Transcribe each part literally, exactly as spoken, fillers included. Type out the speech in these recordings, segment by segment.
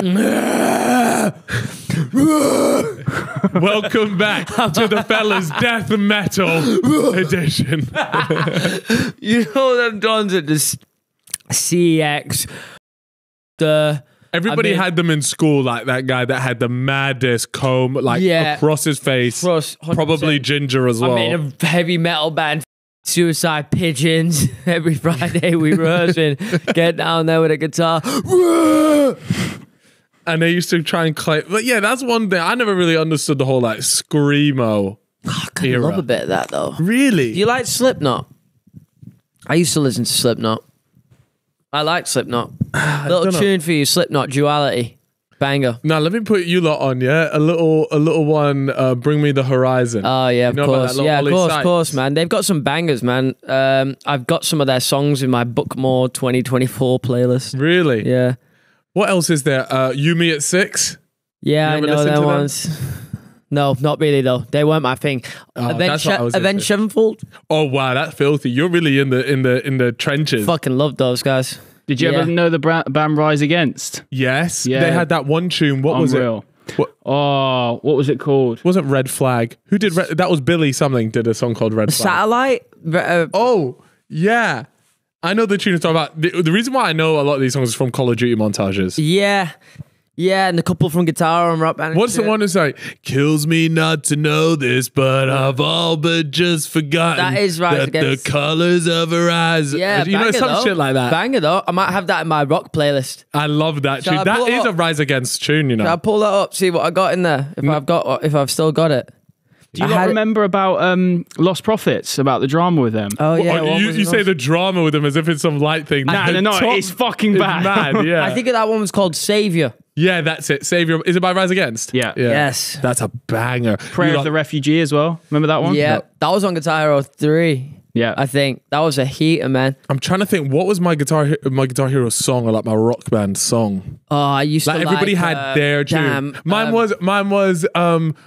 Welcome back to the fellas death metal edition. You know them dons at the C X. The Everybody I mean, had them in school, like that guy that had the maddest comb, like Yeah. across his face. Cross, one hundred percent. Probably ginger as well. I'm in a heavy metal band. Suicide Pigeons. Every Friday we rehearsing. Get down there with a guitar. And they used to try and claim. But yeah, that's one thing. I never really understood the whole like screamo I kind era. of love a bit of that though. Really? Do you like Slipknot? I used to listen to Slipknot. I like Slipknot. Little dunno. tune for you, Slipknot, Duality. Banger. Now let me put you lot on, yeah? A little a little one, uh, Bring Me the Horizon. Oh yeah, You of know about that course. little Yeah, of Ollie course, of Sykes? course, man. They've got some bangers, man. Um, I've got some of their songs in my Bookmore twenty twenty-four playlist. Really? Yeah. What else is there? Uh, You Me at Six? Yeah, You I ever know listen them to them? ones. No, not really though. They weren't my thing. Oh, Avenged, that's what I was gonna Avenged say. Sevenfold. Oh wow, that's filthy. You're really in the in the in the trenches. Fucking love those guys. Did you Yeah. ever know the bra- band Rise Against? Yes. Yeah. They had that one tune. What was it? Unreal. What Oh, what was it called? wasn't Red Flag? Who did Red, that was Billy something did a song called Red Flag. Satellite. Uh, Oh, yeah. I know the tune you're talking about. The, the reason why I know a lot of these songs is from Call of Duty montages. yeah, yeah, and a couple from Guitar and Rock Band. and What's the shit. one that's like, kills me not to know this, but I've all but just forgotten That is Rise that Against. the colors of her eyes. Yeah, you know, banger some though. shit like that. Banger though. I might have that in my rock playlist. I love that Shall tune. I That pull it is a up? Rise Against tune, you know. Can I pull that up? See what I got in there. If I've got, if I've still got it. Do you I not had- remember about um, Lost Prophets, about the drama with them? Oh yeah. Oh, what you was you it say on? the drama with them as if it's some light thing. Nah, The no, no, top it's fucking is bad. mad, yeah. I think that one was called Savior. Yeah, that's it. Savior. Is it by Rise Against? Yeah. Yes. That's a banger. Prayer You of lot- the Refugee as well. Remember that one? Yeah, that was on Guitar Hero three. Yeah. I think that was a heater, man. I'm trying to think. What was my guitar He- my Guitar Hero song or like my rock band song? Oh, I used Like to everybody like, had uh, their tune. damn, mine um, was mine was um.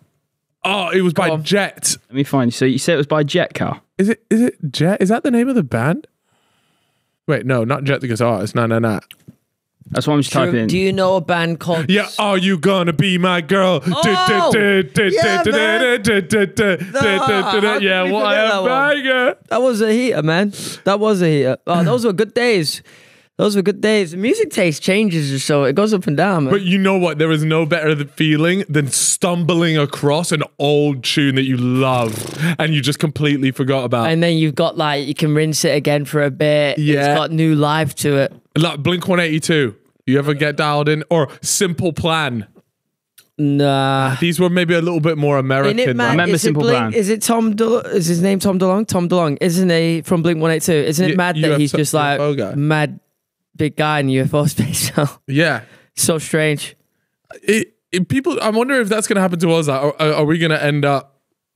Oh, it was by on. Jet. Let me find you. So you said it was by Jetcar. Is it is it Jet? Is that the name of the band? Wait, no, not Jet the guitarist. No, no, no. That's what I'm just Do, typing in. do you know a band called? Yeah, are you gonna be my girl? Oh! Yeah, man. How Yeah, could we what forget a that one? banger. That was a heater, man. That was a heater. Oh, those were good days. Those were good days. The music taste changes, or so it goes up and down, man. But you know what? There is no better th- feeling than stumbling across an old tune that you love and you just completely forgot about. And then you've got like you can rinse it again for a bit. Yeah. It's got new life to it. Like Blink one eighty-two. You ever get dialed in? Or Simple Plan. Nah. These were maybe a little bit more American. In it, man, remember is Simple it Blink, Plan. Is it Tom? De- is his name Tom DeLonge? Tom DeLonge, isn't he from Blink one eighty-two? Isn't it Y- mad U that F O he's just like guy. mad big guy in U F O space now? Yeah. So strange. It, it, people, I wonder if that's going to happen to us. Like, are, are we going to end up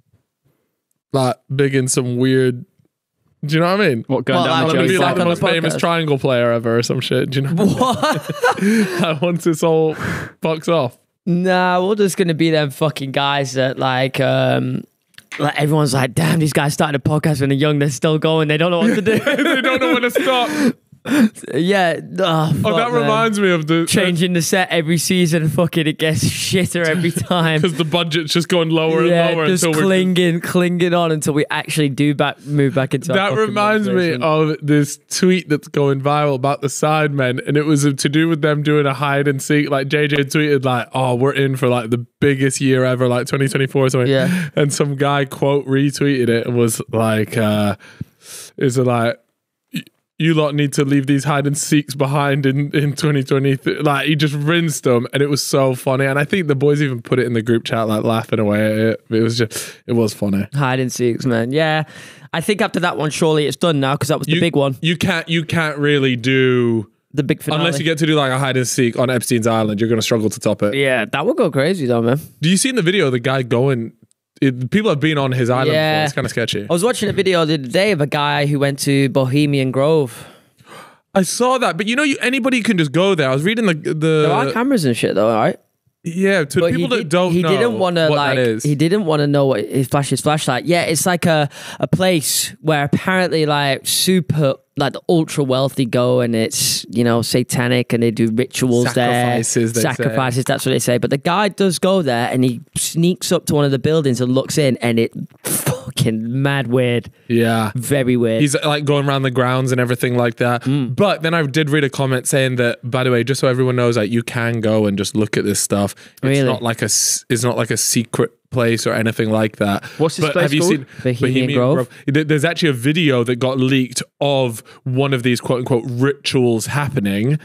like big in some weird... Do you know what I mean? What, going Well, down like, the I'm going to Joey be like Like the on most the famous podcast. triangle player ever or some shit. Do you know? What? Like, once this all fucks off. Nah, we're just gonna be them fucking guys that like um like everyone's like, damn, these guys started a podcast when they're young, they're still going, they don't know what to do. They don't know when to stop. Yeah. Oh, Oh, fuck, that man. reminds me of the... Changing the set every season, fucking it gets shitter every time. Because the budget's just going lower Yeah, and lower just until we're... clinging, clinging on until we actually do back, move back into. our That fucking reminds me motivation. of this tweet that's going viral about the Sidemen, and it was to do with them doing a hide and seek. Like J J tweeted, like, "Oh, we're in for like the biggest year ever, like twenty twenty-four or something." Yeah. And some guy quote retweeted it and was like, uh, "Is it like?" You lot need to leave these hide and seeks behind in, in twenty twenty. Like, he just rinsed them, and it was so funny. And I think the boys even put it in the group chat, like laughing away at it. It was just, it was funny. Hide and seeks, man. Yeah, I think after that one, surely it's done now because that was the You- big one, You can't, you can't really do the big finale. unless you get to do like a hide and seek on Epstein's Island. You're going to struggle to top it. Yeah, that would go crazy though, man. Do you see in the video the guy going? It, people have been on his island Yeah. before. It's kind of sketchy. I was watching a video the other day of a guy who went to Bohemian Grove. I saw that, but you know, you anybody can just go there. I was reading the the There are cameras and shit though, right? yeah to But people he that did, don't he know didn't want to what like that is. he didn't want to know what his flash his flashlight. Yeah, it's like a a place where apparently like super like the ultra wealthy go and it's, you know, satanic and they do rituals Sacrifices, there. they say. Sacrifices, that's what they say. But the guy does go there and he sneaks up to one of the buildings and looks in and it fucking mad weird. Yeah. Very weird. He's like going around the grounds and everything like that. Mm. But then I did read a comment saying that, by the way, just so everyone knows, like you can go and just look at this stuff. It's Really? not like a s- it's not like a secret place or anything like that. What's this but place have you called? seen Bohemian Grove? There- There's actually a video that got leaked of one of these quote unquote rituals happening.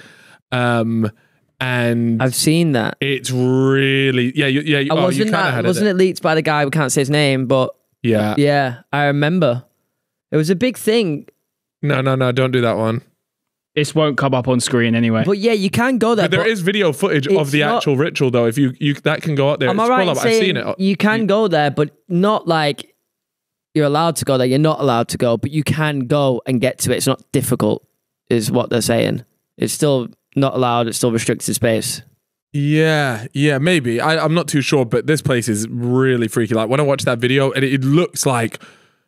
Um and I've seen that. it's really yeah, you, yeah, you, I oh, you wasn't kinda that, had wasn't it leaked by the guy, we can't say his name, but Yeah. yeah, I remember. It was a big thing. No, no, no, don't do that one. This won't come up on screen anyway. But yeah, you can go there. But there but is video footage of it's the not- actual ritual though. If you you that can go out there. Am I Scroll right in up, I've saying seen it. you can go there, but not like you're allowed to go there. You're not allowed to go, but you can go and get to it. It's not difficult, is what they're saying. It's still not allowed. It's still restricted space. Yeah, yeah, maybe. I, I'm not too sure, but this place is really freaky. Like when I watched that video, and it, it looks like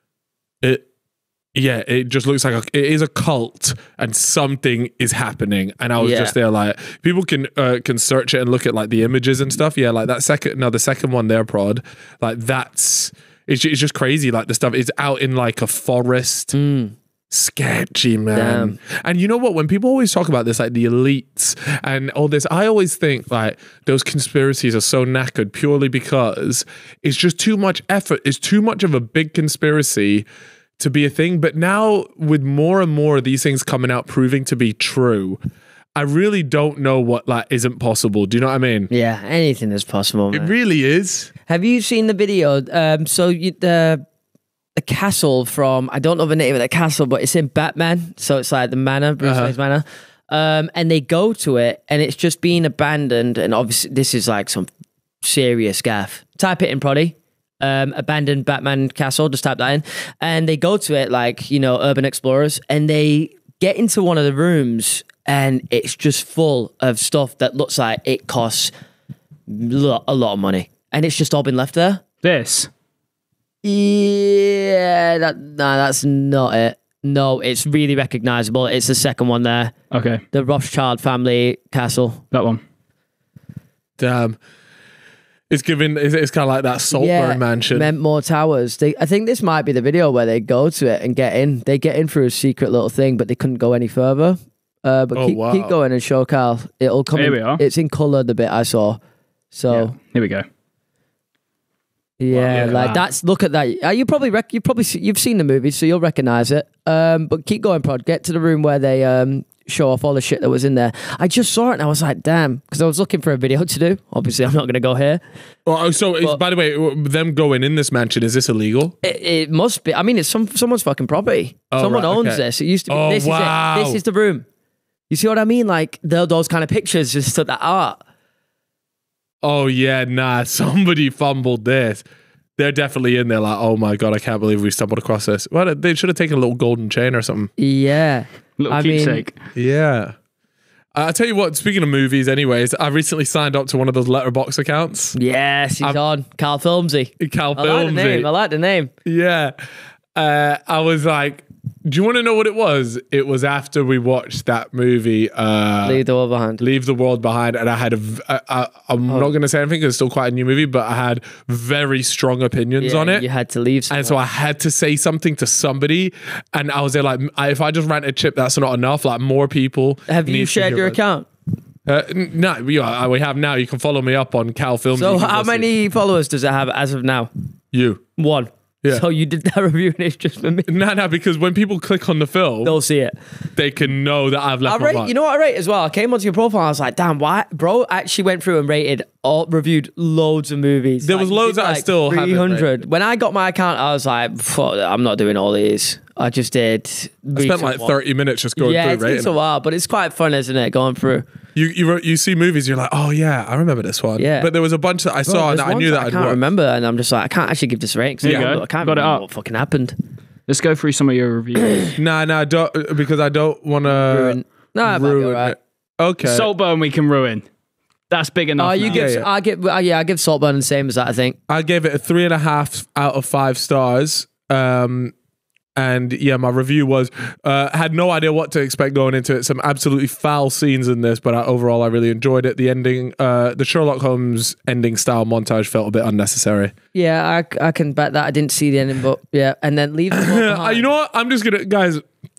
it. Yeah, it just looks like a, it is a cult, and something is happening. And I was Yeah. just there, like people can uh, can search it and look at like the images and stuff. Yeah, like that second, no, the second one there, prod. Like that's it's ju- it's just crazy. Like the stuff is out in like a forest. Sketchy, man. Damn. And you know what? When people always talk about this, like the elites and all this, I always think like those conspiracies are so knackered purely because it's just too much effort. It's too much of a big conspiracy to be a thing. But now with more and more of these things coming out proving to be true, I really don't know what like isn't possible. Do you know what I mean? Yeah, anything is possible, It man. really is. Have you seen the video? Um, so you, the the castle from, I don't know the name of the castle, but it's in Batman. So it's like the manor, Bruce Uh-huh. Wayne's manor. Um, and they go to it and it's just being abandoned. And obviously this is like some serious gaff. Type it in, Proddy. Um, abandoned Batman castle, just type that in. And they go to it like, you know, urban explorers, and they get into one of the rooms and it's just full of stuff that looks like it costs lo- a lot of money. And it's just all been left there. This. Yeah, that no, that's not it. No, it's really recognizable. It's the second one there, Okay, the Rothschild family castle. that one. Damn. It's giving. It's, it's kind of like that Saltburn mansion. Mentmore Towers. They, I think this might be the video where they go to it and get in. They get in through a secret little thing, but they couldn't go any further. Uh, but Oh, keep, wow. keep going and show Carl. It'll come. Here in, we are. It's in color. The bit I saw. So. Yeah, here we go. Yeah, yeah. like that's look at that. Uh, you probably rec- you probably see, you've seen the movie, so you'll recognize it. Um, but keep going, Prod. Get to the room where they um show off all the shit that was in there. I just saw it and I was like, damn, because I was looking for a video to do. Obviously, I'm not going to go here. Oh, so it's, But- by the way, them going in this mansion, is this illegal? It, it must be. I mean, it's some someone's fucking property. Oh, Someone right, owns okay. this. It used to be. Oh, this wow. is it. This is the room. You see what I mean? Like the, those kind of pictures, just that art. Oh yeah, nah. Somebody fumbled this. They're definitely in there. Like, oh my god, I can't believe we stumbled across this. Well, they should have taken a little golden chain or something. Yeah. Little I mean- keepsake. Yeah. I tell you what. Speaking of movies, anyways, I recently signed up to one of those letterbox accounts. Yes, he's I'm- on. Carl Filmsy. Cal I like the name. I Filmsy. like the name. Yeah. Uh, I was like, do you want to know what it was? It was after we watched that movie. Uh, Leave the world behind. Leave the World Behind, and I had a. v- I, I, I'm Oh. not going to say anything because it's still quite a new movie, but I had very strong opinions Yeah, on it. You had to leave. And so I had to say something to somebody, and I was there like, I- if I just rant a chip, that's not enough. Like more people. Have you need to shared hear your it. account? Uh, n- no, we, are, we have now. You can follow me up on Cal Films. So You can how go see many followers does it have as of now? You. One. Yeah. So you did that review and it's just for me. No, no, because when people click on the film, They'll see it. they can know that I've I left my rate, mark. you know what I rate as well? I came onto your profile and I was like, damn, why? Bro actually went through and rated, all, reviewed loads of movies. There Like, was he loads did that I like still haven't three hundred. rated. When I got my account, I was like, fuck, I'm not doing all these. I just did. I spent like thirty minutes just going Yeah, it through takes rating. a while, but it's quite fun, isn't it? Going through. You you wrote- you see movies, you're like, oh yeah, I remember this one. Yeah. But there was a bunch that I Bro, saw and there's I ones knew that I I'd can't watched. remember, and I'm just like, I can't actually give this a rating. 'cause There you I go. don't- I can't Got it remember up. what fucking happened. Let's go through some of your reviews. Nah, nah, don't because I don't want to Ruin. No, it might be ruin alright. it. Okay. Saltburn we can ruin. That's big enough. Oh, you now. give? Yeah, yeah. I give. Uh, yeah, I give Saltburn the same as that. I think. I gave it a three and a half out of five stars. Um, And yeah, my review was uh, had no idea what to expect going into it. Some absolutely foul scenes in this, but I, overall I really enjoyed it. The ending, uh, the Sherlock Holmes ending style montage felt a bit unnecessary. Yeah, I, I can bet that. I didn't see the ending, but yeah. And then leave the world Uh, behind. you know what? I'm just gonna, guys.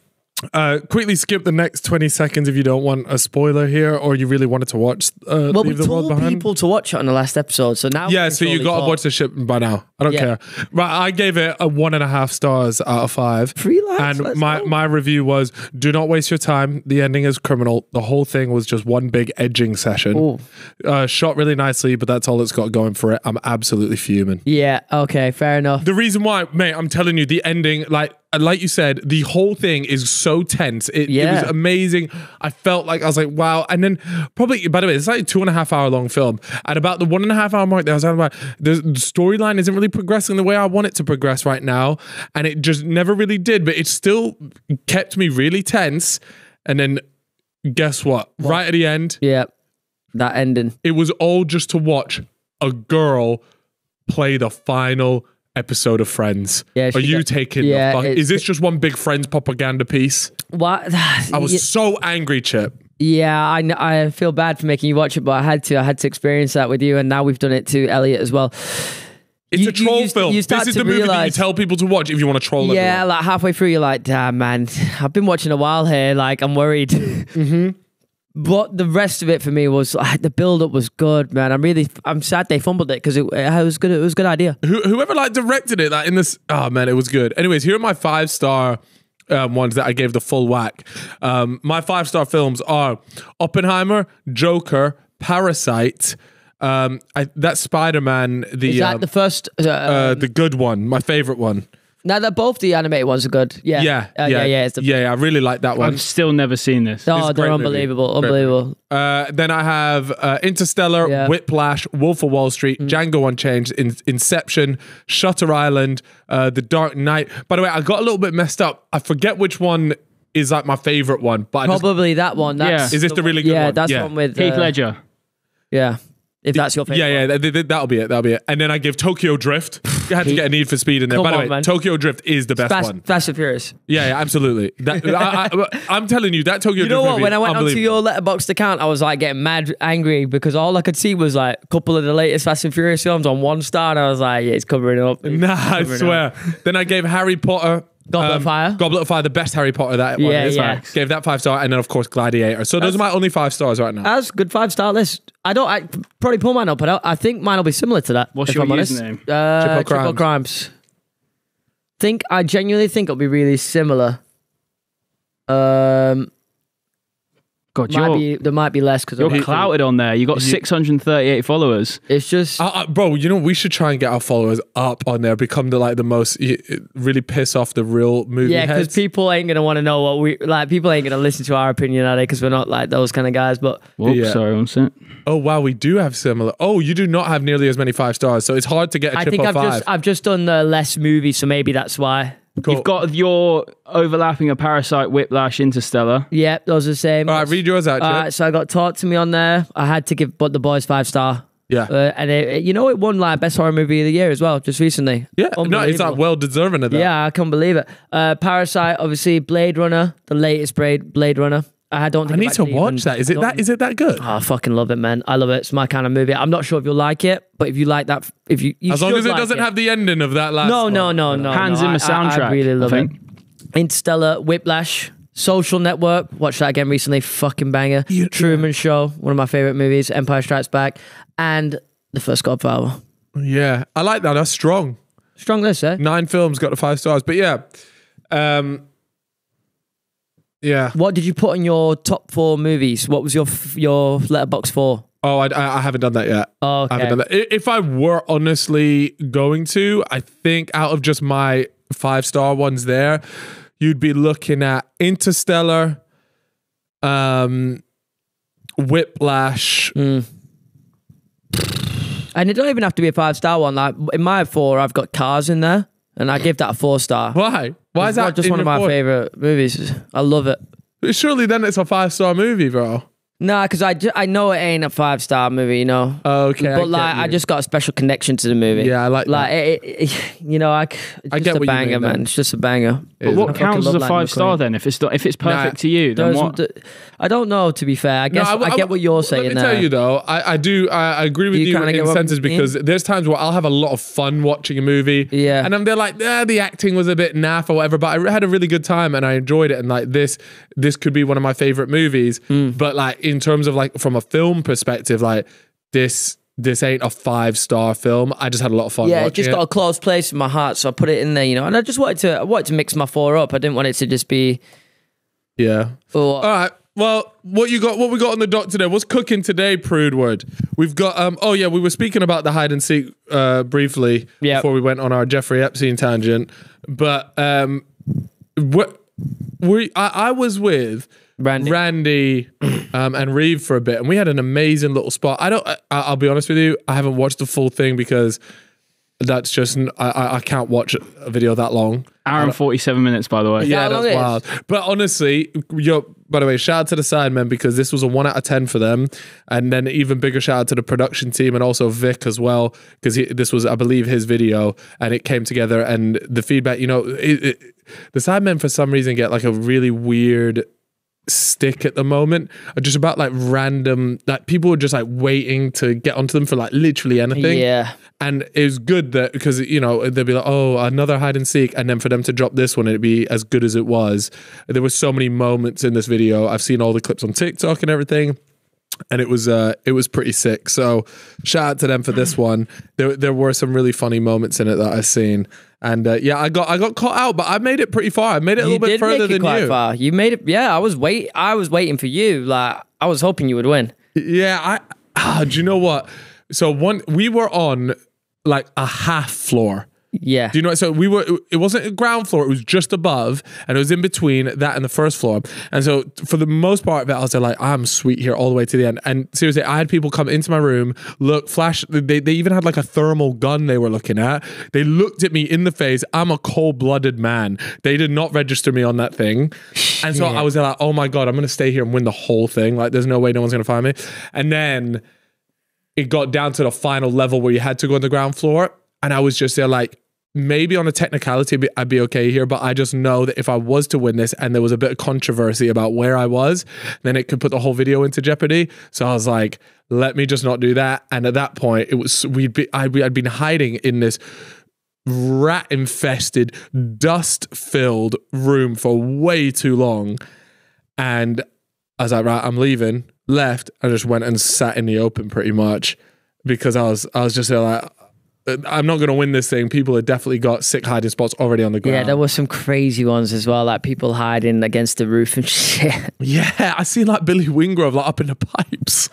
Uh, quickly skip the next twenty seconds if you don't want a spoiler here, or you really wanted to watch. Uh, Well, we Leave the World told Behind. people to watch it on the last episode, so now we Yeah, can so you surely got to talk. watch the ship by now. I don't Yeah. care. Right, I gave it a one and a half stars out of five. Three likes, And let's my go. my review was: do not waste your time. The ending is criminal. The whole thing was just one big edging session. Ooh. Uh, shot really nicely, but that's all it's got going for it. I'm absolutely fuming. Yeah, okay, fair enough. The reason why, mate, I'm telling you, the ending, like like you said, the whole thing is so tense. It, it Yeah. was amazing. I felt like I was like, wow. And then probably, by the way, it's like a two and a half hour long film. At about the one and a half hour mark, there I was like, the storyline isn't really progressing the way I want it to progress right now, and it just never really did. But it still kept me really tense. And then, guess what? Right at the end, Yeah, that ending. it was all just to watch a girl play the final episode of Friends. Yeah, Are she you got- taking yeah, the fuck? it's- Is this just one big Friends propaganda piece? What? I was so angry, Chip. Yeah, I, kn- I feel bad for making you watch it, but I had to. I had to experience that with you, and now we've done it to Elliot as well. It's You- a troll you- you- film. you start This is to the movie that you realise- tell people to watch if you want to troll Yeah, everyone. like halfway through, you're like, damn, man, I've been watching a while here. Like, I'm worried. mm-hmm. But the rest of it for me was like the build up was good, man. I'm really, I'm sad they fumbled it because it, it was good. It was a good idea. Who, whoever like directed it, like in this, oh man, it was good. Anyways, here are my five star um, ones that I gave the full whack. Um, my five star films are Oppenheimer, Joker, Parasite. Um, I, that's Spider Man. The Is that um, the first? Uh, uh, the good one, my favorite one. now that both the animated ones are good. Yeah, Yeah, Uh, yeah, yeah. It's the, yeah, yeah. I really like that one. I've still never seen this. oh, it's a they're great movie. unbelievable, Great unbelievable. Uh, then I have uh, Interstellar, Yeah. Whiplash, Wolf of Wall Street, Django Unchained, In- Inception, Shutter Island, uh, The Dark Knight. By the way, I got a little bit messed up. I forget which one is like my favorite one, but I just, Probably that one. That's Yeah. is this the really good yeah, one? that's yeah. one with Keith uh, Ledger. Yeah, if that's your favorite. Yeah, yeah, th- th- that'll be it. That'll be it. And then I give Tokyo Drift. You had to get a Need for Speed in there. Come By the on, way, man. Tokyo Drift is the best Fast, one. Fast and Furious. Yeah, yeah, absolutely. That, I, I, I'm telling you, that Tokyo You Drift know what? movie, When I went onto unbelievable. your Letterboxd account, I was like getting mad angry because all I could see was like a couple of the latest Fast and Furious films on one star, and I was like, yeah, it's covering it up. It's Nah, I covering it swear. up. Then I gave Harry Potter. Goblet of Fire? Goblet of Fire, the best Harry Potter that one Yeah, is. yeah. Gave that five star, and then of course Gladiator. So those are my only five stars right now. That's a good five star list. I don't. I probably pull mine up, but I, I think mine will be similar to that. What's if your I'm honest. username? Uh, Triple Triple Crimes. Crimes. Think I genuinely think it'll be really similar. Um, God, might you're, be there might be less because you're clouted on there. You got six hundred thirty-eight followers. It's just Uh, uh, bro, you know we should try and get our followers up on there, become the like the most y- really piss off the real movie yeah, because heads. people ain't gonna want to know what we like. People ain't gonna listen to our opinion, are they? Because we're not like those kind of guys. But Whoops, Yeah. sorry, one sec. Oh wow, we do have similar. Oh, you do not have nearly as many five stars, so it's hard to get a I think triple I've five. just I've just done uh, less movies, so maybe that's why. Cool. You've got your overlapping of Parasite, Whiplash, Interstellar. Yeah, those are the same. All right, read yours out, All Chip. right, so I got Talk to Me on there. I had to give but the boys five star. Yeah, Uh, and it, it- you know, it won like best horror movie of the year as well, just recently. yeah. No, it's Unbelievable. like well deserving of that. Yeah, I can't believe it. Uh, Parasite, obviously, Blade Runner, the latest Blade Blade Runner. I don't I think need I've to actually watch even- that. Is it don't- that? Is it that good? Oh, I fucking love it, man. I love it. It's my kind of movie. I'm not sure if you'll like it, but if you like that, if you, you As long should as it like doesn't have the ending of that last. No, one. no, no, no. Hans no. Zimmer I- I- soundtrack. I really love I it. think. Interstellar, Whiplash, Social Network. Watched that again recently. Fucking banger. You- Truman Show, one of my favorite movies. Empire Strikes Back, and the first Godfather. Yeah, I like that. That's strong. Strong list, eh? Nine films got the five stars, but yeah, um, yeah. What did you put in your top four movies? What was your f- your letterbox for? Oh, I, I I haven't done that yet. Oh, I haven't okay. done that. I- If I were honestly going to, I think out of just my five star ones there, you'd be looking at Interstellar, um, Whiplash. Mm. And it don't even have to be a five star one. Like in my four, I've got Cars in there, and I give that a four star. Why? Why is It's that just in one of your my four? favorite movies? I love it. Surely then it's a five star movie, bro. Nah, because I, ju- I know it ain't a five star movie, you know. Oh, okay, I But get like, I you. just got a special connection to the movie. Yeah, I like like that. It, it, it- you know, I, c- it's I just get a what you banger, mean, man. though. It's just a banger. But Is what it? counts as love a Lightning five star McQueen. then? If it's not, if it's perfect Nah, to you, then There's- what? th- I don't know. To be fair, I guess No, I, get what you're saying. Let me there. tell you though, I, I do. I, I agree with You you, kinda get in what I senses mean? because there's times where I'll have a lot of fun watching a movie, Yeah. and I'm there like, eh, the acting was a bit naff or whatever, but I had a really good time and I enjoyed it. And like this, this could be one of my favorite movies. Mm. But like in terms of like from a film perspective, like this. This ain't a five star film. I just had a lot of fun. Yeah, it watching just got a close place in my heart, so I put it in there, you know. And I just wanted to, I wanted to mix my four up. I didn't want it to just be. Yeah. Oh, All right. Well, what you got? What we got on the dock today? What's cooking today, Prudeward? We've got. Um. Oh yeah, we were speaking about the hide and seek uh, briefly Yep. before we went on our Jeffrey Epstein tangent. But um, what we I, I was with Randy. Randy um, and Reeve for a bit, and we had an amazing little spot. I don't. I, I'll be honest with you. I haven't watched the full thing because that's just. I I, I can't watch a video that long. Hour and forty-seven minutes, by the way. Yeah, how long that's it is? wild. But honestly, yo, by the way, shout out to the Sidemen because this was a one out of ten for them, and then even bigger shout out to the production team and also Vic as well because this was, I believe, his video, and it came together. And the feedback, you know, it, it, the Sidemen for some reason get like a really weird stick at the moment, just about like random, like people were just like waiting to get onto them for like literally anything. Yeah. And it was good that because, you know, they'd be like, oh, another hide and seek. And then for them to drop this one, it'd be as good as it was. There were so many moments in this video. I've seen all the clips on TikTok and everything. And it was uh, it was pretty sick. So shout out to them for this one. There there were some really funny moments in it that I've seen. And uh, yeah, I got I got caught out, but I made it pretty far. I made it a You little bit did further make it than quite you. far. You made it. Yeah, I was wait. I was waiting for you. Like I was hoping you would win. Yeah, I ah, do you know what? So one we were on like a half floor. Yeah. Do you know? So we were. It wasn't a ground floor. It was just above, and it was in between that and the first floor. And so, for the most part of it, I was there like, I'm sweet here all the way to the end. And seriously, I had people come into my room, look, flash. They they even had like a thermal gun they were looking at. They looked at me in the face. I'm a cold-blooded man. They did not register me on that thing. And so Yeah. I was there like, oh my god, I'm gonna stay here and win the whole thing. Like, there's no way no one's gonna find me. And then it got down to the final level where you had to go on the ground floor, and I was just there like, maybe on a technicality I'd be okay here, but I just know that if I was to win this and there was a bit of controversy about where I was, then it could put the whole video into jeopardy. So I was like, let me just not do that. And at that point, it was we'd be I'd, I'd been hiding in this rat infested, dust filled room for way too long, and I was like, right, I'm leaving. Left, I just went and sat in the open pretty much because I was I was just there like, I'm not going to win this thing. People have definitely got sick hiding spots already on the ground. Yeah, there were some crazy ones as well, like people hiding against the roof and shit. Yeah, I seen like Billy Wingrove like up in the pipes.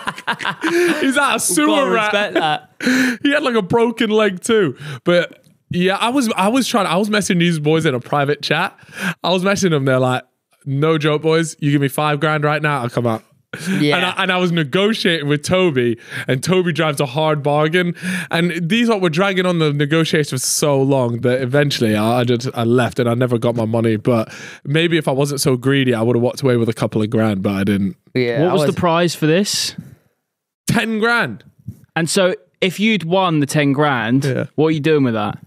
He's like a sewer Gotta rat. respect that. He had like a broken leg too. But yeah, I was I was trying. I was messaging these boys in a private chat. I was messaging them. They're like, no joke, boys. You give me five grand right now, I'll come out. Yeah. And, I, and I was negotiating with Toby, and Toby drives a hard bargain. And these lot were dragging on the negotiations for so long that eventually I, I just I left and I never got my money. But maybe if I wasn't so greedy, I would have walked away with a couple of grand, but I didn't. Yeah. What I was the prize for this? Ten grand. And so, if you'd won the ten grand, Yeah. what are you doing with that?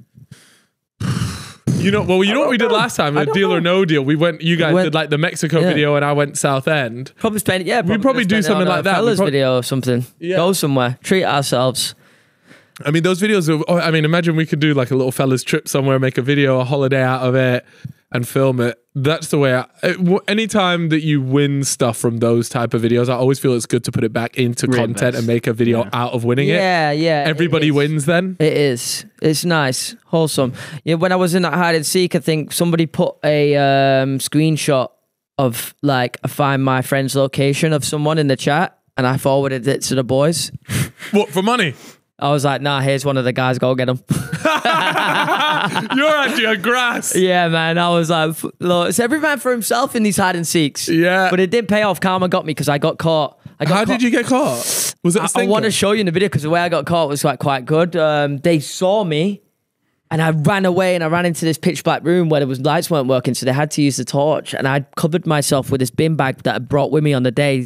You know, well, you know what we did last time? A deal or no deal. We went. You guys Went- did like the Mexico yeah. video, and I went South End. Probably spend yeah. Probably probably gonna do spend it something on a like that. We Fellas prob- video or something. Yeah. Go somewhere. Treat ourselves. I mean, those videos. Are, oh, I mean, imagine we could do like a little fellas trip somewhere, make a video, a holiday out of it, and film it. That's the way. I, it, w- anytime that you win stuff from those type of videos, I always feel it's good to put it back into Reinvest. content and make a video Yeah. out of winning it. Yeah, yeah. it Everybody is. wins then. It is. It's nice, wholesome. Yeah, when I was in that hide and seek, I think somebody put a um, screenshot of like a find my friend's location of someone in the chat, and I forwarded it to the boys. What for money? I was like, nah, here's one of the guys, go get him. You're actually a grass. Yeah, man. I was like, f- look, it's every man for himself in these hide and seeks. Yeah. But it did pay off. Karma got me because I got caught. I got How caught. did you get caught? Was it a I, I stinker? want to show you in the video because the way I got caught was like quite good. Um, they saw me and I ran away and I ran into this pitch black room where there was lights weren't working, so they had to use the torch. And I covered myself with this bin bag that I brought with me on the day.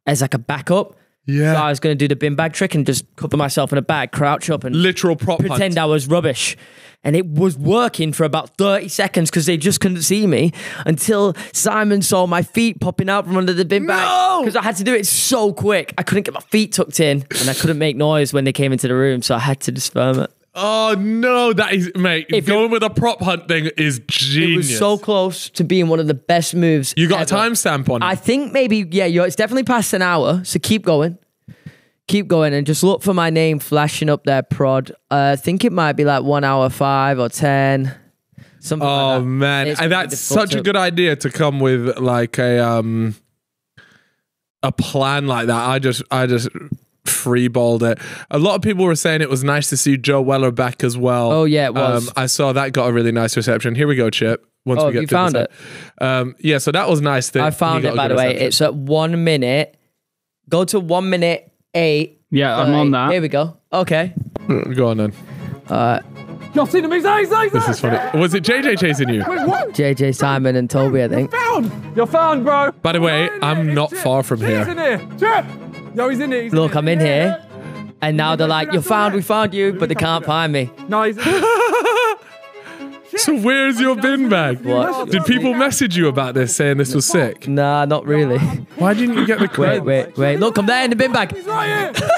as like a backup. Yeah. So I was going to do the bin bag trick and just cover myself in a bag, crouch up and Literal prop pretend hunt. I was rubbish. And it was working for about thirty seconds because they just couldn't see me until Simon saw my feet popping out from under the bin bag. No! Because I had to do it so quick. I couldn't get my feet tucked in and I couldn't make noise when they came into the room. So I had to just film it. Oh no, that is, mate. If going it- with a prop hunt thing is genius. It was so close to being one of the best moves. You got ever. a timestamp on it. I think maybe, yeah, you're, it's definitely past an hour. So keep going. Keep going and just look for my name flashing up there, Prod. Uh, I think it might be like one hour five or ten. Something Oh like that. man, It's and really that's difficult such a to- good idea to come with like a um a plan like that. I just I just freeballed it. A lot of people were saying it was nice to see Joe Weller back as well. Oh, yeah, it was. Um, I saw that got a really nice reception. Here we go, Chip. Once Oh, we get you to found this it? Um, yeah, so that was nice. That I he found got it, a by good the way. reception. It's at one minute. Go to one minute eight. Yeah, I'm on that. Here we go. Okay. Go on then. Y'all seen him? He's there, he's there, he's This there. is funny. Was it J J chasing you? Wait, what? J J, Simon, and Toby, I think. Found! You're found, bro. By the way, I'm not far from He's here. in here. Chip! Yo, he's in here. He's Look, in I'm in here. And now they're like, you're found, we found you, but they can't find me. No, he's in here. So where's your bin bag? What? Did people message you about this saying this was sick? Nah, not really. Why didn't you get the Wait, credit? wait, wait. Look, I'm there in the bin bag. He's right here.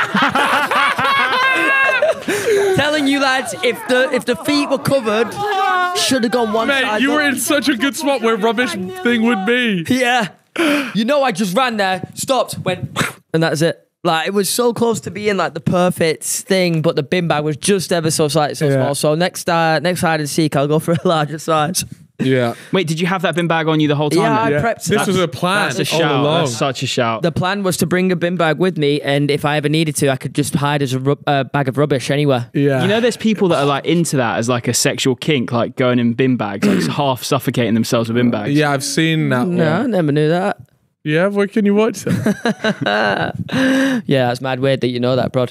Telling you lads, if the if the feet were covered, should have gone one Mate, side. you up. were in such a good spot where rubbish thing would be. Yeah. You know, I just ran there, stopped, went, and that's it. Like, it was so close to being like the perfect thing, but the bin bag was just ever so slightly so Yeah. small. So next uh, next hide and seek, I'll go for a larger size. Yeah. Wait, did you have that bin bag on you the whole time? Yeah, I then? Yeah. prepped This that. was a plan That's a all shout. along. That's such a shout. The plan was to bring a bin bag with me, and if I ever needed to, I could just hide as a ru- uh, bag of rubbish anywhere. Yeah. You know, there's people that are like into that as like a sexual kink, like going in bin bags, like half suffocating themselves with bin bags. Yeah, I've seen that No, I one. never knew that. Yeah, where can you watch that? Yeah, that's mad weird that you know that, Prod.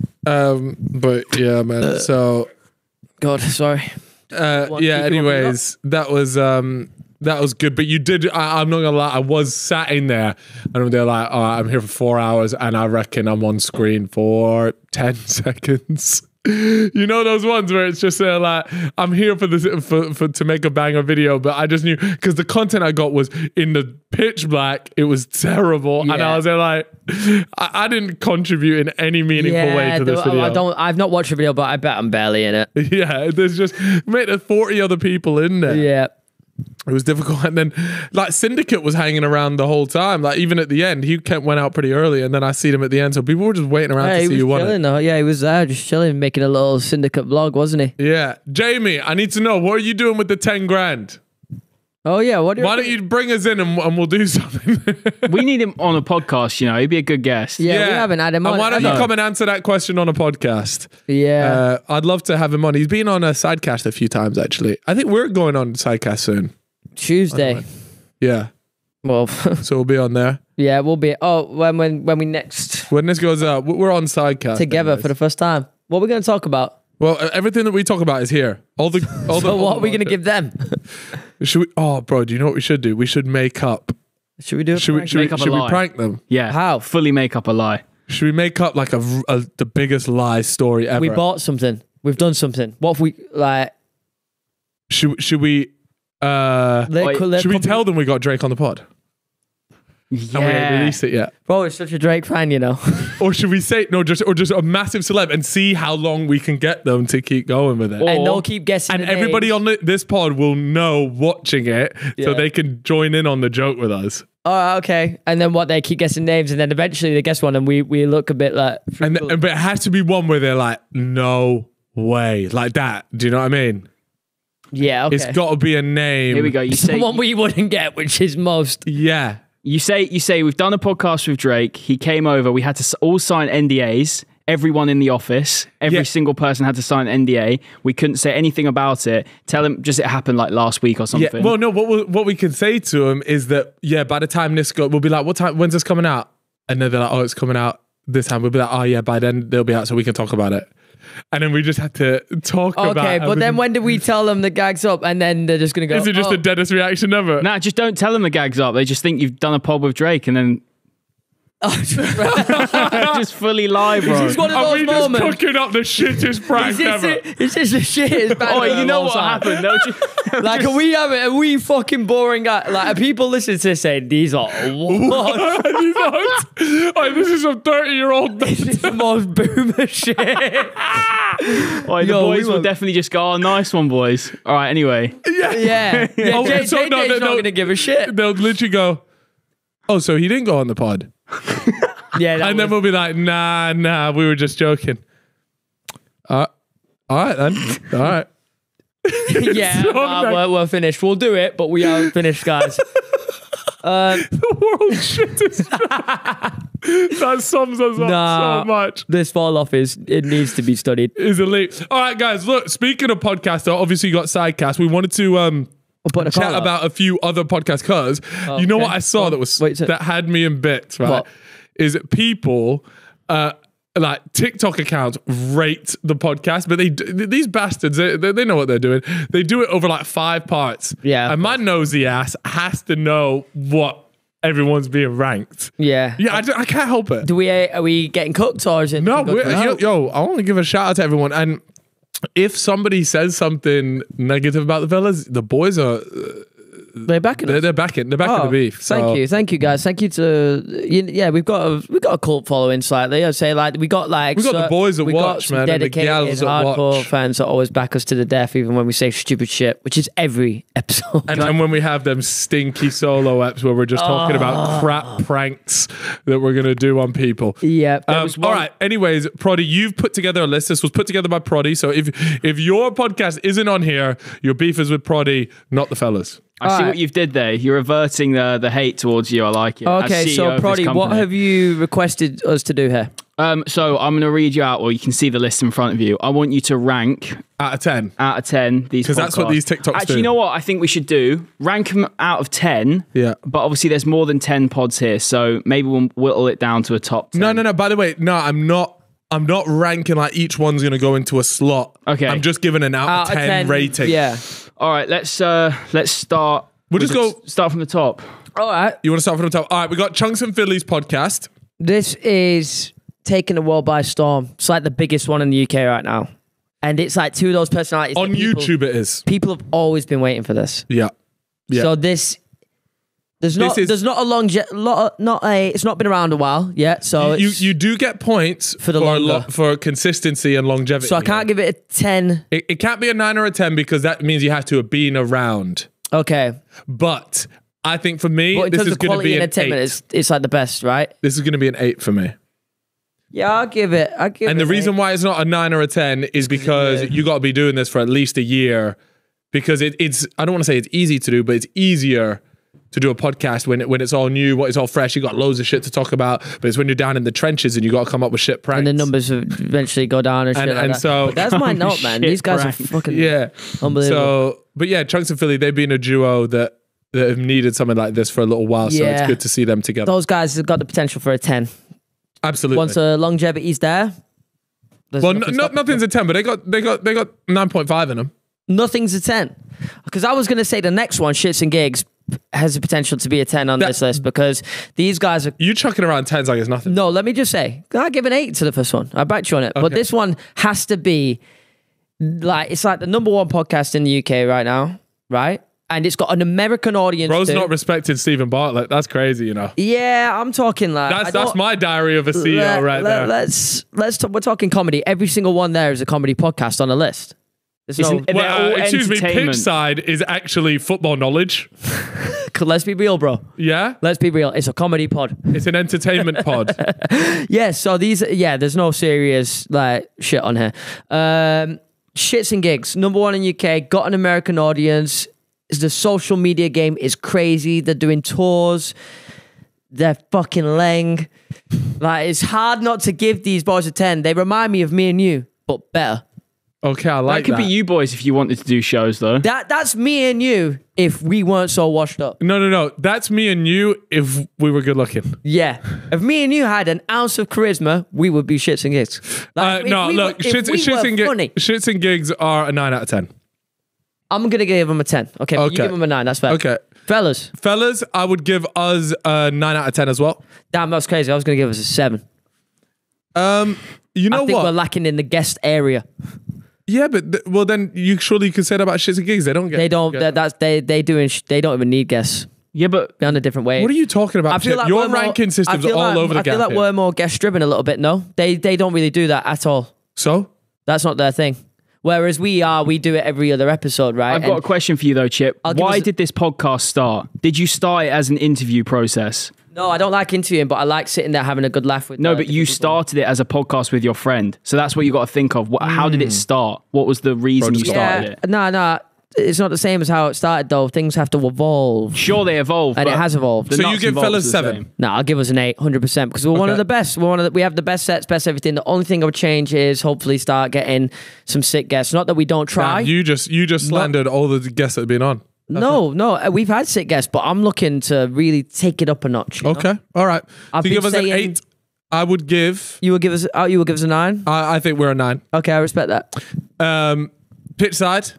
um, but yeah, man. So God, sorry. uh, What, yeah. keep you warming Anyways, that was um, that was good. But you did. I, I'm not gonna lie. I was sat in there, and they're like, "Oh, I'm here for four hours, and I reckon I'm on screen for ten seconds." You know those ones where it's just uh, like, I'm here for this for, for to make a banger video, but I just knew because the content I got was in the pitch black. It was terrible, and I Yeah. was there like, I, I didn't contribute in any meaningful way to the- this video. I don't. I've not watched the video, but I bet I'm barely in it. Yeah, there's just mate, there's forty other people in there. Yeah. It was difficult, and then like Syndicate was hanging around the whole time. Like even at the end, he kept went out pretty early, and then I see him at the end. So people were just waiting around Hey, to he see was who won it. chilling though. Yeah, he was there just chilling, making a little syndicate vlog, wasn't he? Yeah, Jamie, I need to know what are you doing with the ten grand? Oh yeah, what do you Why don't you bring us in and, and we'll do something? We need him on a podcast, you know, he'd be a good guest. Yeah, we haven't had him on. And why don't you have come and answer that question on a podcast? we? Yeah. Uh, I'd love to have him on. He's been on a sidecast a few times actually. I think we're going on sidecast soon. Tuesday. Yeah, Well, so we'll be on there yeah, we'll be. Oh, when when when we next when this goes up. We're on sidecast together anyways. for the first time. What are we going to talk about? Well, uh, everything that we talk about is here. All the all the. So what are we going to give them? Should we? Oh, bro, do you know what we should do? We should make up. Should we do it? Should we? Frank? Should, we, Make up a should we lie. prank them? Yeah. How? Fully make up a lie. Should we make up like a, a the biggest lie story ever? We bought something. We've done something. What if we like? Should should we? Uh, let- Wait, let should we company- tell them we got Drake on the pod? And we haven't Yeah. released it yet. Bro, it's such a Drake fan, you know. Or should we say no? Just or just a massive celeb and see how long we can get them to keep going with it. Or- And they'll keep guessing. And the everybody names. on the, this pod will know watching it, so Yeah. they can join in on the joke with us. Oh, okay. And then what? They keep guessing names, and then eventually they guess one, and we we look a bit like. And, th- and but it has to be one where they're like, no way, like that. Do you know what I mean? Yeah, okay. It's got to be a name. Here we go. You say One we wouldn't get, which is most. Yeah. you say you say we've done a podcast with Drake. He came over. We had to s- all sign N D As. Everyone in the office, every Yeah. single person had to sign an N D A. We couldn't say anything about it. Tell him just it happened like last week or something. Yeah. Well, no. What we, what we can say to them is that yeah, by the time this go, we'll be like, what time? When's this coming out? And then they're like, oh, it's coming out this time. We'll be like, oh yeah, by then they'll be out, so we can talk about it. And then we just had to talk about. Okay, but then everything. when do we tell them the gag's up, and then they're just gonna go? Is it just oh. the deadest reaction ever? Nah, just don't tell them the gag's up. They just think you've done a pod with Drake, and then Just fully lie, bro. It's one of Are those we just moments. cooking up the shittest prank It's ever? just, it's just the shittest band Oh, of you know all what time. happened? They'll just, Like, are we having, are we fucking boring guy? Like, are people listening to this saying, these are what? He's like, like, this is some thirty-year-old. This is the most boomer shit. oh, the Yo, boys we will were- definitely just go, oh, nice one, boys. All right, anyway. Yeah. Yeah. yeah. Oh, J- so J- no, J's no, not no. going to give a shit. They'll literally go, oh, so he didn't go on the pod. Yeah, that And then was- we'll be like, nah, nah, we were just joking. Uh, all right, then. All right. yeah, so nah, nice. we're, we're finished. We'll do it, but we aren't finished, guys. Um, The world shit is that sums us up Nah. so much. this fall off is, it needs to be studied. Is elite. All right, guys, look, speaking of podcasts, though, obviously you got Sidecast. We wanted to um, We'll put a chat call up. about a few other podcasts because you know okay. what I saw Well, that was wait, so- that had me in bits, right? What? Is that people uh like TikTok accounts rate the podcast, but they d- these bastards they, they they know what they're doing. They do it over like five parts. Yeah. and my nosy ass has to know what everyone's being ranked. Yeah. Yeah, I, d- I can't help it. Do we, uh, are we getting cooked or is it? No, good we're, for now? yo, yo, I want to give a shout out to everyone. And if somebody says something negative about the fellas, the boys are They're backing they're, us. they're back in they're back in the beef. So. Thank you, thank you, guys. Thank you to you, yeah. We've got a we've got a cult following slightly. I'd say like we got like We got the boys that we watch, got some man, and the dedicated gals that hardcore watch. fans that always back us to the death, even when we say stupid shit, which is every episode. And, and when we have them stinky solo apps where we're just talking about crap pranks that we're gonna do on people. yeah, there Um, was all one- right. Anyways, Proddy, you've put together a list. This was put together by Proddy. So if if your podcast isn't on here, your beef is with Proddy, not the fellas. I see Alright. what you've did there. You're averting the, the hate towards you. I like it. As Okay, C E O so of this Proddy, what company. have you requested us to do here? Um, so I'm going to read you out, or you can see the list in front of you. I want you to rank Out of ten. out of ten these 'Cause that's what podcasts. these TikToks Actually, do. you know what I think we should do? Rank them out of ten. Yeah. But obviously, there's more than ten pods here, so maybe we'll whittle it down to a top ten. No, no, no. By the way, no, I'm not. I'm not ranking like each one's gonna go into a slot. Okay. I'm just giving an out, Out of ten, rating. Yeah. All right, let's uh, let's start. We'll with just the- go- start from the top. All right. You want to start from the top? All right, we got Chunks and Phillies podcast. This is taking the world by storm. It's like the biggest one in the U K right now, and it's like two of those personalities On that people- YouTube, it is. People have always been waiting for this. Yeah. Yeah. So this, there's not, is- there's not a long, je- lot, not a. It's not been around a while yet. So you it's, you do get points For the for, longer. lo- for consistency and longevity. so I can't give it a ten. It, it can't be a nine or a ten because that means you have to have been around. Okay, But I think for me, but in this terms is of going to quality be and an entertainment, eight. it's, it's like the best, right? This is going to be an eight for me. Yeah, I'll give it. I'll give And it the an reason eight. why it's not a nine or a ten is because yeah. you got to be doing this for at least a year. Because it, it's, I don't want to say it's easy to do, but it's easier to do a podcast when it, when it's all new, when it's all fresh. You got loads of shit to talk about, but it's when you're down in the trenches and you got to come up with shit pranks. and the numbers eventually go down and shit And- like and that. so- But that's my note, man. Shit These guys pranks. are fucking Yeah, unbelievable. So, but yeah, Chunks and Philly, they've been a duo that that have needed something like this for a little while. So it's Yeah. good to see them together. Those guys have got the potential for a ten. Absolutely. Once the longevity's there, there's well, nothing no, stopping nothing's a ten, but they got they got they got nine point five in them. Nothing's a ten. Because I was going to say the next one, Shits and Gigs, has the potential to be a ten on That- this list because these guys are. You chucking around tens like it's nothing. No, let me just say, I give an eight to the first one. I backed you on it. But Okay. this one has to be like, it's like the number one podcast in the U K right now, right? And it's got an American audience. Bro's too. not respecting Stephen Bartlett. That's crazy, you know. Yeah, I'm talking like. I That's that's don't- my diary of a C E O let- right let- there. Let's let's talk, we're talking comedy. Every single one there is a comedy podcast on the list. There's no, Isn't- they're Well, uh, all excuse me, entertainment. pitch side is actually football knowledge. let's be real, bro. Yeah, Let's be real. It's a comedy pod. it's an entertainment pod. Yeah, so these, yeah, there's no serious like shit on here. Um, Shits and Gigs, number one in U K, got an American audience. The social media game is crazy. They're doing tours. They're fucking leng. Like, it's hard not to give these boys a ten. They remind me of Me and You, but better. Okay, I That like could that. be you boys if you wanted to do shows, though. That that's Me and You if we weren't so washed up. No, no, no. That's me and you if we were good looking. Yeah. If Me and You had an ounce of charisma, we would be Shits and Gigs. Uh, Like, if no, we look, were, if shits, we shits, were and gi- funny. shits and gigs are a nine out of ten. I'm gonna give him a ten. Okay, but you Okay. give him a nine. That's fair. Okay. Fellas, Fellas, I would give us a nine out of ten as well. damn, that's crazy. I was gonna give us a seven. Um, you know I think what? we're lacking in the guest area. Yeah, but th- well, then you surely you could say that about shits and gigs. They don't get. They don't. get- That, that's they. They doing. sh- They don't even need guests. Yeah, but They're on a different way. What are you talking about? I feel Chip? like Your we're more- ranking system's I feel all like, over the I feel gap like here. we're more guest driven a little bit. No, they they don't really do that at all. So That's not their thing. Whereas we are, we do it every other episode, right? I've got a And- question for you though, Chip. I'll give Why us a- did this podcast start? Did you start it as an interview process? no, I don't like interviewing, but I like sitting there having a good laugh with. No, uh, but you different people. started it as a podcast with your friend. So that's what you got to think of. What, How did it start? What was the reason Bro, you just started Yeah, it? no, no, it's not the same as how it started though. Things have to evolve, Sure, they evolved. and it but has evolved. the So you nuts give and bolts fellas are the seven? same. No, I'll give us an eight, hundred percent, because we're one Okay. of the best. We're one of the, we have the best sets, best everything. The only thing I would change is hopefully start getting some sick guests. Not that we don't try. Nah, you just you just slandered all the guests that have been on. no, no, uh, we've had sick guests, but I'm looking to really take it up a notch. you know? Okay, all right. I've to give been us an saying- eight, I would give. You will give us. Oh, you will give us a nine. I, I think we're a nine. Okay, I respect that. Um, pitch side.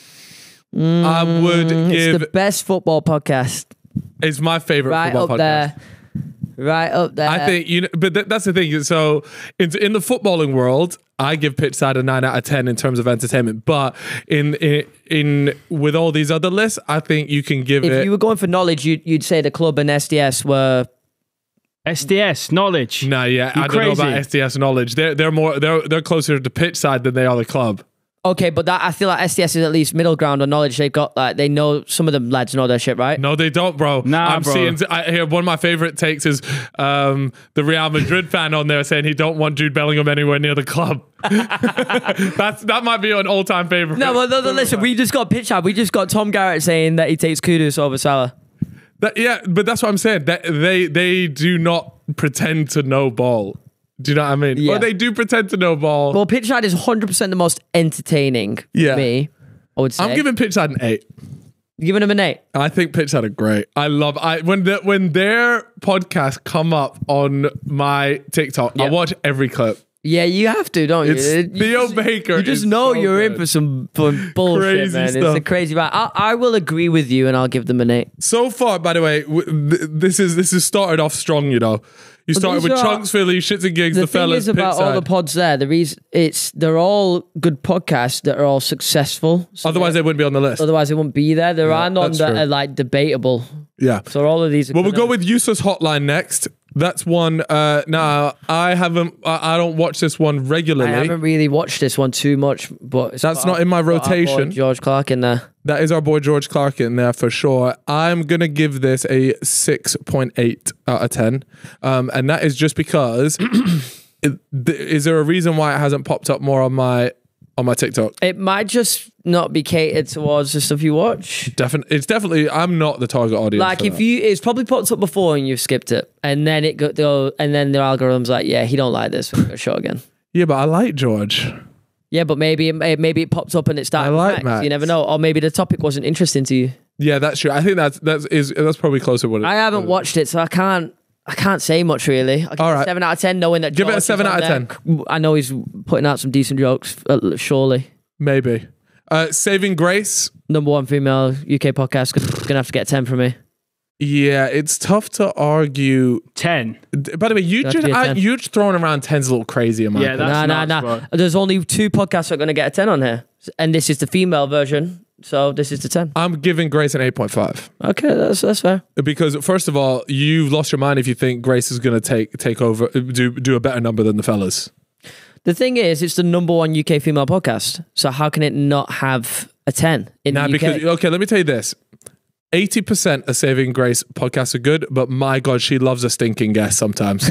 I would It's give. the best football podcast. It's my favorite Right football up podcast. there. Right up there. I think you know, but th- that's the thing. So in in the footballing world, I give pitch side a nine out of ten in terms of entertainment. But in in, in with all these other lists, I think you can give if it. you were going for knowledge, you'd, you'd say the club and S D S were. S D S, knowledge. Nah, yeah, You I don't know about crazy. S D S knowledge. They're they're more they're they're closer to pitch side than they are the club. Okay, but that I feel like S D S is at least middle ground on knowledge. They've got like they know some of them lads know their shit, right? No, they don't, bro. Nah, I'm bro. seeing. I hear one of my favorite takes is um, the Real Madrid fan on there saying he don't want Jude Bellingham anywhere near the club. That's that might be an all time favorite. No, well, no, no, listen, we just got pitch out. We just got Tom Garrett saying that he takes Kudus over Salah. That, yeah, but that's what I'm saying. That they they do not pretend to know ball. Do you know what I mean? Yeah. Or they do pretend to know ball. Well, pitch out is one hundred percent the most entertaining. Yeah. For me, I would say. I'm giving pitch side an eight. You giving him an eight. I think pitch side are great. I love I when the, when their podcasts come up on my TikTok. I Yeah. watch every clip. Yeah, you have to, don't It's you? You Theo just- Baker You just is know so you're in good. for some for bullshit, Crazy man. It's stuff. a crazy ride. I, I will agree with you, and I'll give them an eight. So far, by the way, w- th- this is this is started off strong. You know, you started these with are- Chunks Philly, Shits and Gigs, The, the, thing fellas, is about all the Pitside. pods there. The reason it's they're all good podcasts that are all successful. So Otherwise, they wouldn't be on the list. otherwise they wouldn't be there. There Yeah, are none that's that true. are like debatable. Yeah. So all of these. Are Well, we'll kinda- go with Useless Hotline next. That's one. Uh, now, I haven't. I, I don't watch this one I regularly. haven't really watched this one too much, but it's That's got- not in my got our boy rotation. George Clark in there. That is our boy George Clark in there for sure. I'm gonna give this a six point eight out of ten, um, and that is just because. it, th- is there a reason why it hasn't popped up more on my on my TikTok? It might just not be catered towards the stuff you watch. Definitely, it's definitely. I'm not the target audience. Like for if that. you, it's probably popped up before and you've skipped it, and then it go, go and then the algorithm's like, yeah, he don't like this. We're gonna show again. Yeah, but I like George. Yeah, but maybe it, maybe it popped up and it started. I like with Max. Max. You never know, or maybe the topic wasn't interesting to you. Yeah, that's true. I think that's that's is that's probably closer. What it, I haven't watched it, so I can't. I can't say much really. I give All it a right. seven out of ten, knowing that Give it a George is seven on out of there. I know he's putting out some decent jokes. Uh, surely, maybe. Uh, Saving Grace. number one female U K podcast. Gonna, gonna have to get a ten from me. Yeah, it's tough to argue. ten. By the way, you That'd just be a I, ten. you just throwing around tens a little crazy in my Yeah, opinion. that's Nah, nah, nuts, nah. bro. There's only two podcasts that are gonna get a ten on here, and this is the female version. So this is the ten. I'm giving Grace an eight point five Okay, that's that's fair. because first of all, you've lost your mind if you think Grace is going to take take over, do do a better number than the fellas. The thing is, it's the number one U K female podcast. So how can it not have a ten in Now, the U K? because okay, let me tell you this: eighty percent of Saving Grace podcasts are good, but my God, she loves a stinking guest sometimes.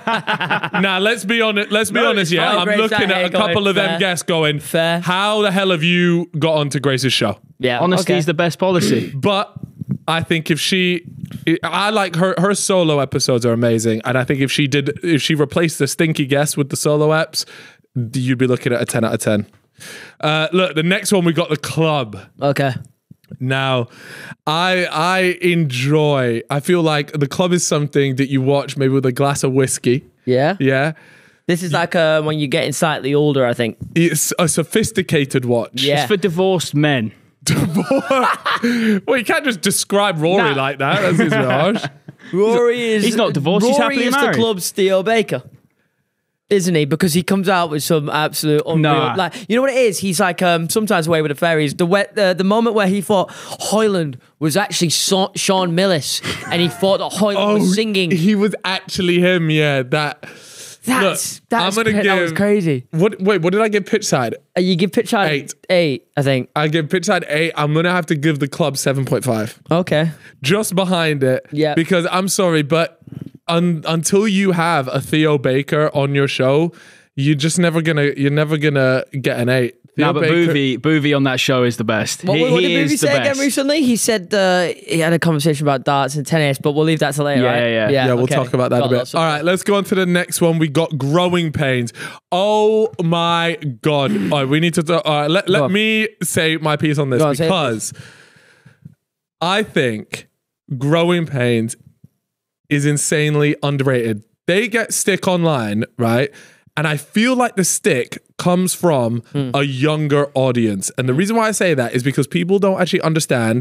Now, let's be honest. Let's be No, honest. it's Yeah, fine. I'm Grace looking out at here a couple going of them fair. guests going, Fair. how the hell have you got onto Grace's show? yeah, Honesty okay. is the best policy. But I think if she, I like her. Her solo episodes are amazing, and I think if she did, if she replaced the stinky guest with the solo eps, you'd be looking at a ten out of ten. Uh, look, the next one we got the club. okay. Now, I I enjoy. I feel like the club is something that you watch maybe with a glass of whiskey. Yeah. Yeah, This is like uh, when you're getting slightly older, I think. it's a sophisticated watch. Yeah. It's for divorced men. Well, you can't just describe Rory Nah. like that. That's his harsh. Rory is he's not divorced, Rory he's happily is married. the club's Theo Baker, isn't he? Because he comes out with some absolute unreal. Nah. Like, you know what it is? He's like um, sometimes away with the fairies. The wet, the, the moment where he thought Hoyland was actually Sa- Sean Millis, and he thought that Hoyland was singing. He was actually him. Yeah, that. That's Look, that's I'm gonna cra- that was give- crazy. What? Wait, what did I give pitch side? Uh, you give pitch side Eight. eight, I think. I give pitch side eight. I'm gonna have to give the club seven point five, Okay. just behind it. Yeah. Because I'm sorry, but un- until you have a Theo Baker on your show, you're just never gonna. You're never gonna get an eight. Theo No, but Baker- Boovie, Boovie on that show is the best. What, he what he did Movie is the say again best. recently? He said uh, he had a conversation about darts and tennis, but we'll leave that till later, Yeah, right? yeah, yeah. Yeah, we'll okay. talk about that Got a bit. lots of- All right, let's go on to the next one. We got growing pains. Oh my god! All right, we need to. Talk, all right, let Go let on. me say my piece on this Go on, say it, because I think growing pains is insanely underrated. They get stick online, right? And I feel like the stick comes from Hmm. a younger audience. And the reason why I say that is because people don't actually understand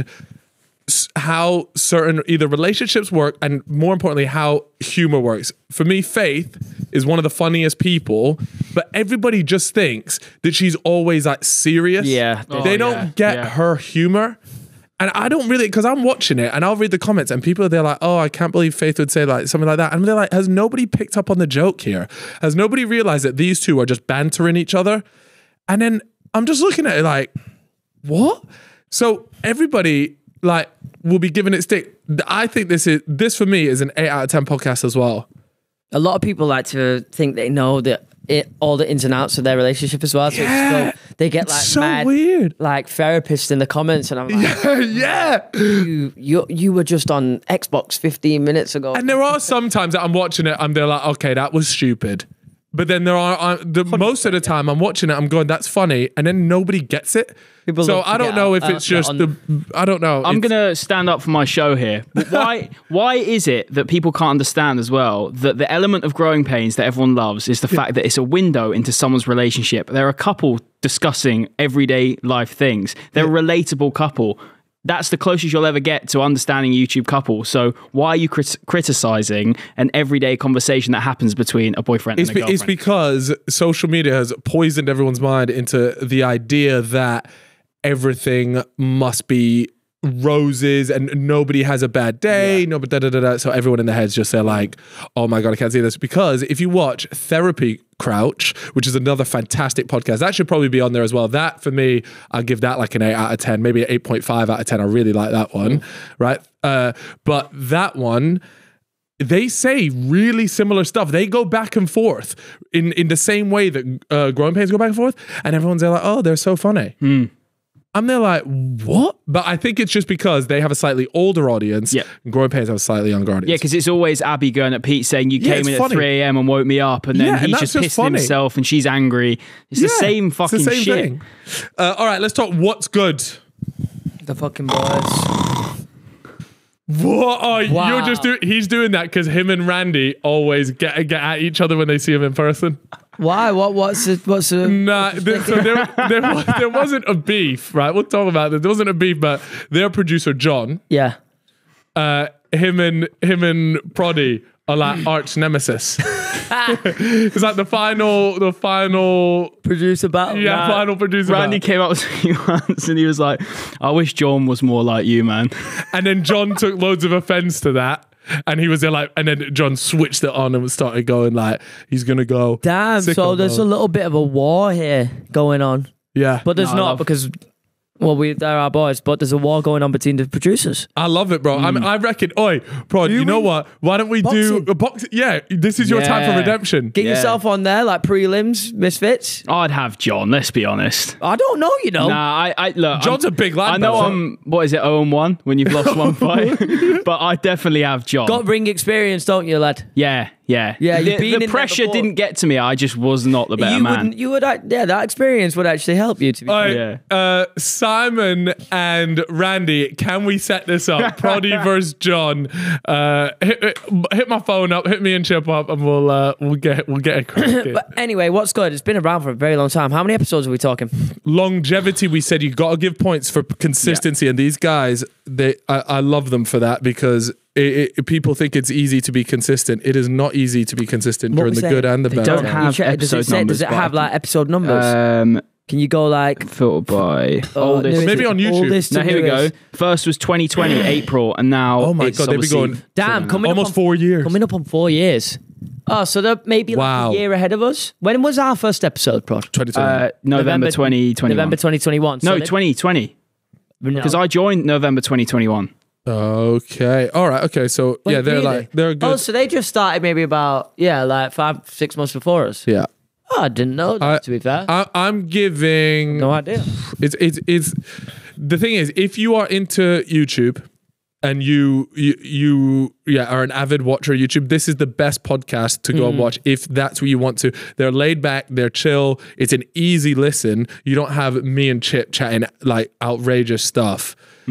s- how certain either relationships work and more importantly how humor works. For me, Faith is one of the funniest people, but everybody just thinks that she's always like serious. Yeah. They Oh, don't yeah, get yeah. her humor. And I don't really, because I'm watching it and I'll read the comments and people, they're like, oh, I can't believe Faith would say like something like that. And they're like, has nobody picked up on the joke here? Has nobody realized that these two are just bantering each other? And then I'm just looking at it like, what? So everybody like will be giving it stick. I think this is, this for me is an eight out of ten podcast as well. A lot of people like to think they know that it, all the ins and outs of their relationship as well. So it's Yeah. still, they get It's like so mad, weird. like therapists in the comments, and I'm like, Yeah. you, you, you were just on Xbox fifteen minutes ago. And there are some times that I'm watching it and they're like, okay, that was stupid. But then there are, uh, the most of the time I'm watching it, I'm going, that's funny. And then nobody gets it. People so love to I don't get know out- if uh, it's just on- the, I don't know. I'm It's- gonna stand up for my show here. But why? why is it that people can't understand as well that the element of growing pains that everyone loves is the fact that it's a window into someone's relationship? They're a couple discussing everyday life things. They're a relatable couple. That's the closest you'll ever get to understanding a YouTube couple. So why are you crit- criticizing an everyday conversation that happens between a boyfriend It's, and a be, girlfriend? it's because social media has poisoned everyone's mind into the idea that everything must be roses and nobody has a bad day. Yeah. No, but da da da da. So everyone in their heads just say like, "Oh my god, I can't see this." Because if you watch Therapy Crouch, which is another fantastic podcast, that should probably be on there as well. That for me, I'll give that like an eight out of ten, maybe an eight point five out of ten. I really like that one, right? Uh, but that one. They say really similar stuff. They go back and forth in, in the same way that uh, Growing Pains go back and forth. And everyone's there like, oh, they're so funny. I'm there like, what? But I think it's just because they have a slightly older audience. Yeah. And Growing Pains have a slightly younger audience. Yeah, because it's always Abby going at Pete saying, you Yeah, came it's in at funny. three a.m. and woke me up, and then Yeah, and he's that's just just pissed funny. himself and she's angry. It's the Yeah, same it's the fucking same shit. thing. Uh, all right, let's talk what's good. the fucking boys. What? Oh, Wow. you're just doing, he's doing that because him and Randy always get, get at each other when they see him in person. Why? What? What's the, what's the, Nah, there, so there, there, was, there wasn't a beef, right? We'll talk about this. There wasn't a beef, but their producer, John, yeah. uh, him and him and Proddy are like arch nemesis. It's like the final, the final, Producer battle. yeah, Nah, final producer. Randy battle. came up to me once and he was like, I wish John was more like you, man. And then John took loads of offense to that. And he was there like, and then John switched it on and started going like, he's gonna go. Damn. So sicko there's a mode. little bit of a war here going on, Yeah, but there's No, I not love- because, well, we they're our boys, but there's a war going on between the producers. I love it, bro. I mean, I reckon. Oi, Prod, you, You know mean- what? Why don't we do Boxing. a box? Yeah, this is your time for Yeah. redemption. Get Yeah. yourself on there, like prelims, misfits. I'd have John, let's be honest. I don't know, you know. Nah, I, I look. John's I'm- a big lad, I know though. I'm, what is it, oh and one when you've lost one fight? But I definitely have John. Got ring experience, don't you, lad? Yeah, Yeah, Yeah, The, you've been the in there pressure before. didn't get to me. I just was not the better you man. wouldn't. You would. act- Yeah, that experience would actually help you. To be All fair. right, Yeah. uh, Simon and Randy, can we set this up? Proddy versus John. Uh, hit, hit, hit my phone up, hit me and Chip up, and we'll uh, we'll get we'll get a crack. But anyway, what's good? It's been around for a very long time. How many episodes are we talking? Longevity. We said you got to give points for consistency, and these guys, they I, I love them for that because. It, it, people think it's easy to be consistent. It is not easy to be consistent What during was the that? good and the They bad. don't times. have You check- does it episode say- numbers, Does it but I have can- like episode numbers? Um, Can you go like filtered by oh, oldest. newest- Maybe on YouTube. oldest Now to here we go. newest? First was twenty twenty April, and now Oh my it's God, they've been obviously- going Damn, coming almost up on, four years. Coming up on four years. Oh, so they're maybe like Wow. a year ahead of us. When was our first episode, Prod? twenty twenty. uh, November twenty twenty-one. November twenty twenty-one. So No, they- twenty twenty. no. Because I joined November twenty twenty-one. Okay. All right. Okay. So Wait, yeah, they're really? like they're good. Oh, so they just started maybe about yeah, like five, six months before us. yeah. Oh, I didn't know that. I- to be fair, I, I'm giving. no idea. It's it's it's. The thing is, if you are into YouTube, and you you you yeah are an avid watcher of YouTube, this is the best podcast to go and watch if that's what you want to. They're laid back, they're chill. It's an easy listen. You don't have me and Chip chatting like outrageous stuff.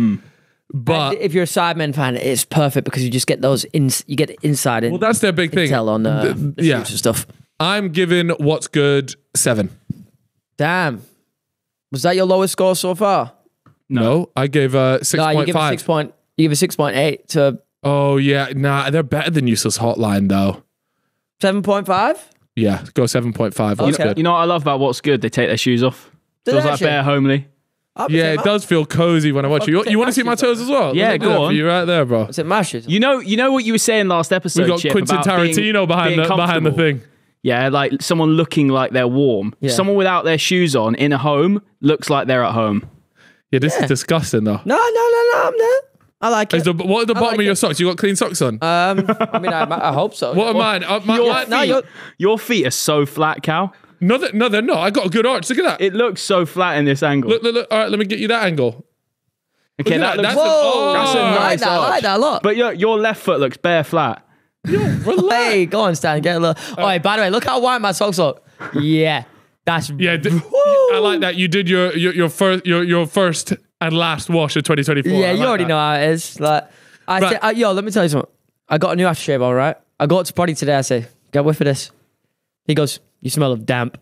But And if you're a Sidemen fan, it's perfect because you just get those ins. You get inside in. well, that's their big thing. Tell on uh, The- the yeah, shoots and stuff. I'm giving What's Good seven. Damn, was that your lowest score so far? No, I gave uh six No, you point give a six five. point. You give a six point eight to Oh yeah, nah, they're better than Useless Hotline though. seven point five. Yeah, go seven point five. What's Okay. good? You know what I love about What's Good? They take their shoes off. Do Feels they like actually? bare homely. Yeah, it does feel cozy when I watch you. Okay, You want to see my actually, toes as well? Yeah, Let me do go that for on. you right there, bro. Is it mashes? You know, you know what you were saying last episode. We got Chip, Quentin about being- Tarantino behind being the behind the comfortable. thing. Yeah, like someone looking like they're warm. Yeah. Someone without their shoes on in a home looks like they're at home. Yeah, this Yeah. is disgusting though. No, no, no, no. I'm there. I like Is it. the, what at the I bottom like of your it. socks? You got clean socks on? Um, I mean, I, I hope so. what are mine? Uh, my, Your my- feet, no, you're- your feet are so flat, Cal. no, they're, no, they're not. I got a good arch. Look at that. It looks so flat in this angle. look, look, look. All right, let me get you that angle. okay, look at that that. looks. That's Whoa, a- That's a oh, I like nice that. I like arch. that a lot. But your your left foot looks bare flat. Relax. Hey, go on, Stan. Get a little. Oh, hey, by the way, look how white my socks look. Yeah, that's Yeah, d- I like that. You did your your, your first your, your first and last wash of twenty twenty-four. Yeah, I you like already that. know how it is. Like, I Right. say, uh, yo, let me tell you something. I got a new aftershave, all right? I go up to Proddy today. I say, get a whiff of this. He goes, you smell of damp.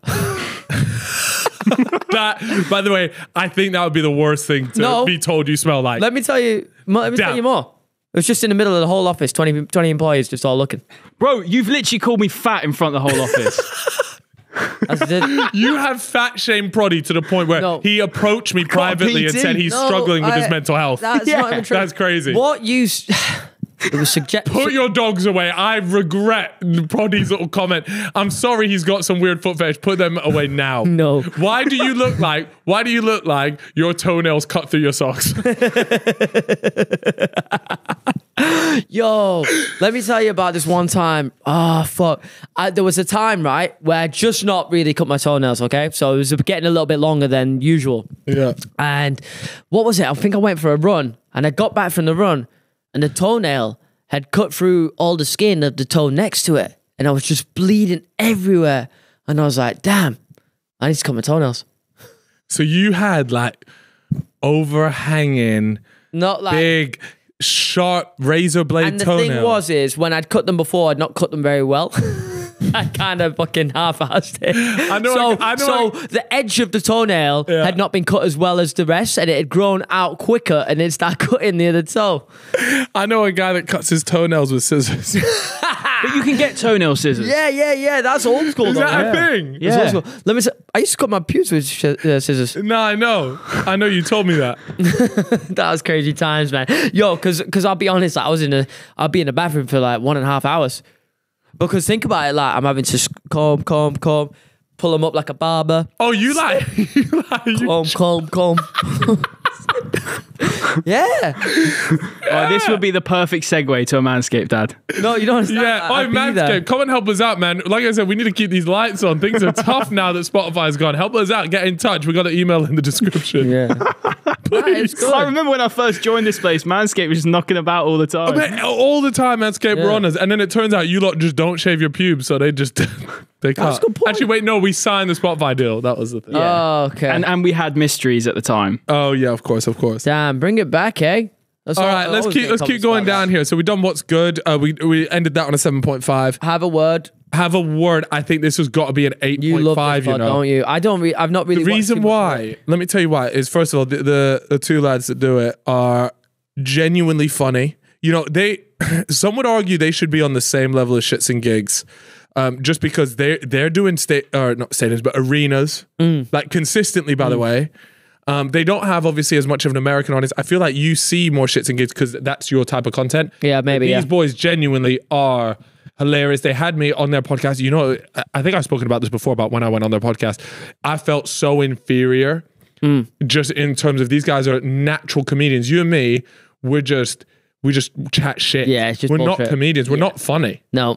That, by the way, I think that would be the worst thing to No. be told you smell like. Let me tell you. mo- Let me tell Damp. you more. It was just in the middle of the whole office. twenty, twenty employees just all looking. Bro, you've literally called me fat in front of the whole office. That's it. You have fat shamed Proddy to the point where No. he approached me privately and P T. said he's No, struggling with I- his mental health. That's Yeah. not even true. That's crazy. What you? s- It was suggest. Put your dogs away. I regret Proddy's little comment. I'm sorry he's got some weird foot fetish. Put them away now. No. Why do you look like, why do you look like your toenails cut through your socks? Yo, let me tell you about this one time. Oh, fuck. I, there was a time, right, where I just not really cut my toenails, okay? So it was getting a little bit longer than usual. Yeah. And what was it? I think I went for a run and I got back from the run and the toenail had cut through all the skin of the toe next to it. And I was just bleeding everywhere. And I was like, damn, I need to cut my toenails. So you had like overhanging, Not like... big, sharp razor blade And the toenails. thing was, is when I'd cut them before, I'd not cut them very well. I kind of fucking half-assed it. I know So, I- I know so I- the edge of the toenail Yeah. had not been cut as well as the rest, and it had grown out quicker, and it started cutting the other toe. I know a guy that cuts his toenails with scissors. But you can get toenail scissors. Yeah, yeah, yeah. That's old school. Is though, that right? a thing? It's Yeah. old school. Let me. Say, I used to cut my pubes with sh- uh, scissors. No, I know. I know you told me that. That was crazy times, man. Yo, because because I'll be honest, I was in a I'll be in the bathroom for like one and a half hours. Because think about it, like I'm having to comb, comb, comb, pull them up like a barber. Oh, you like, you like you, Comb, comb, comb. Yeah. Oh, this would be the perfect segue to a Manscaped ad. No, you don't understand. yeah. I- Oh, I'd be there. Manscaped, come and help us out, man. Like I said, we need to keep these lights on. Things are tough now that Spotify's gone. Help us out. Get in touch. We got an email in the description. Yeah. Put please. good. I remember when I first joined this place, Manscaped was just knocking about all the time. Man, all the time, Manscaped Yeah. were on us, and then it turns out you lot just don't shave your pubes, so they just they can't. a good point. Actually, wait, no, we signed the Spotify deal. That was the thing. Oh, okay. And and we had mysteries at the time. Oh yeah, of course, of course. Damn, bring it back, eh? That's All right, let's keep let's keep going down here. So we done what's good. Uh, we we ended that on a seven point five. Have a word. Have a word. I think this has got to be an eight You point love five. this pod, You know, don't you? I don't. Re- I've not really. the watched reason too much of why. it. Let me tell you why. Is first of all, the, the the two lads that do it are genuinely funny. You know, they. Some would argue they should be on the same level as Shits and Gigs. Um, just because they they're doing state or not stadiums but arenas Mm. like consistently. By the way, um, they don't have obviously as much of an American audience. I feel like you see more Shits and Gigs because that's your type of content. Yeah, maybe, These yeah. boys genuinely are hilarious. They had me on their podcast. You know, I- I think I've spoken about this before about when I went on their podcast. I felt so inferior Mm. just in terms of these guys are natural comedians. You and me, we're just we just chat shit. Yeah, it's just we're not bullshit. comedians. We're not funny. No.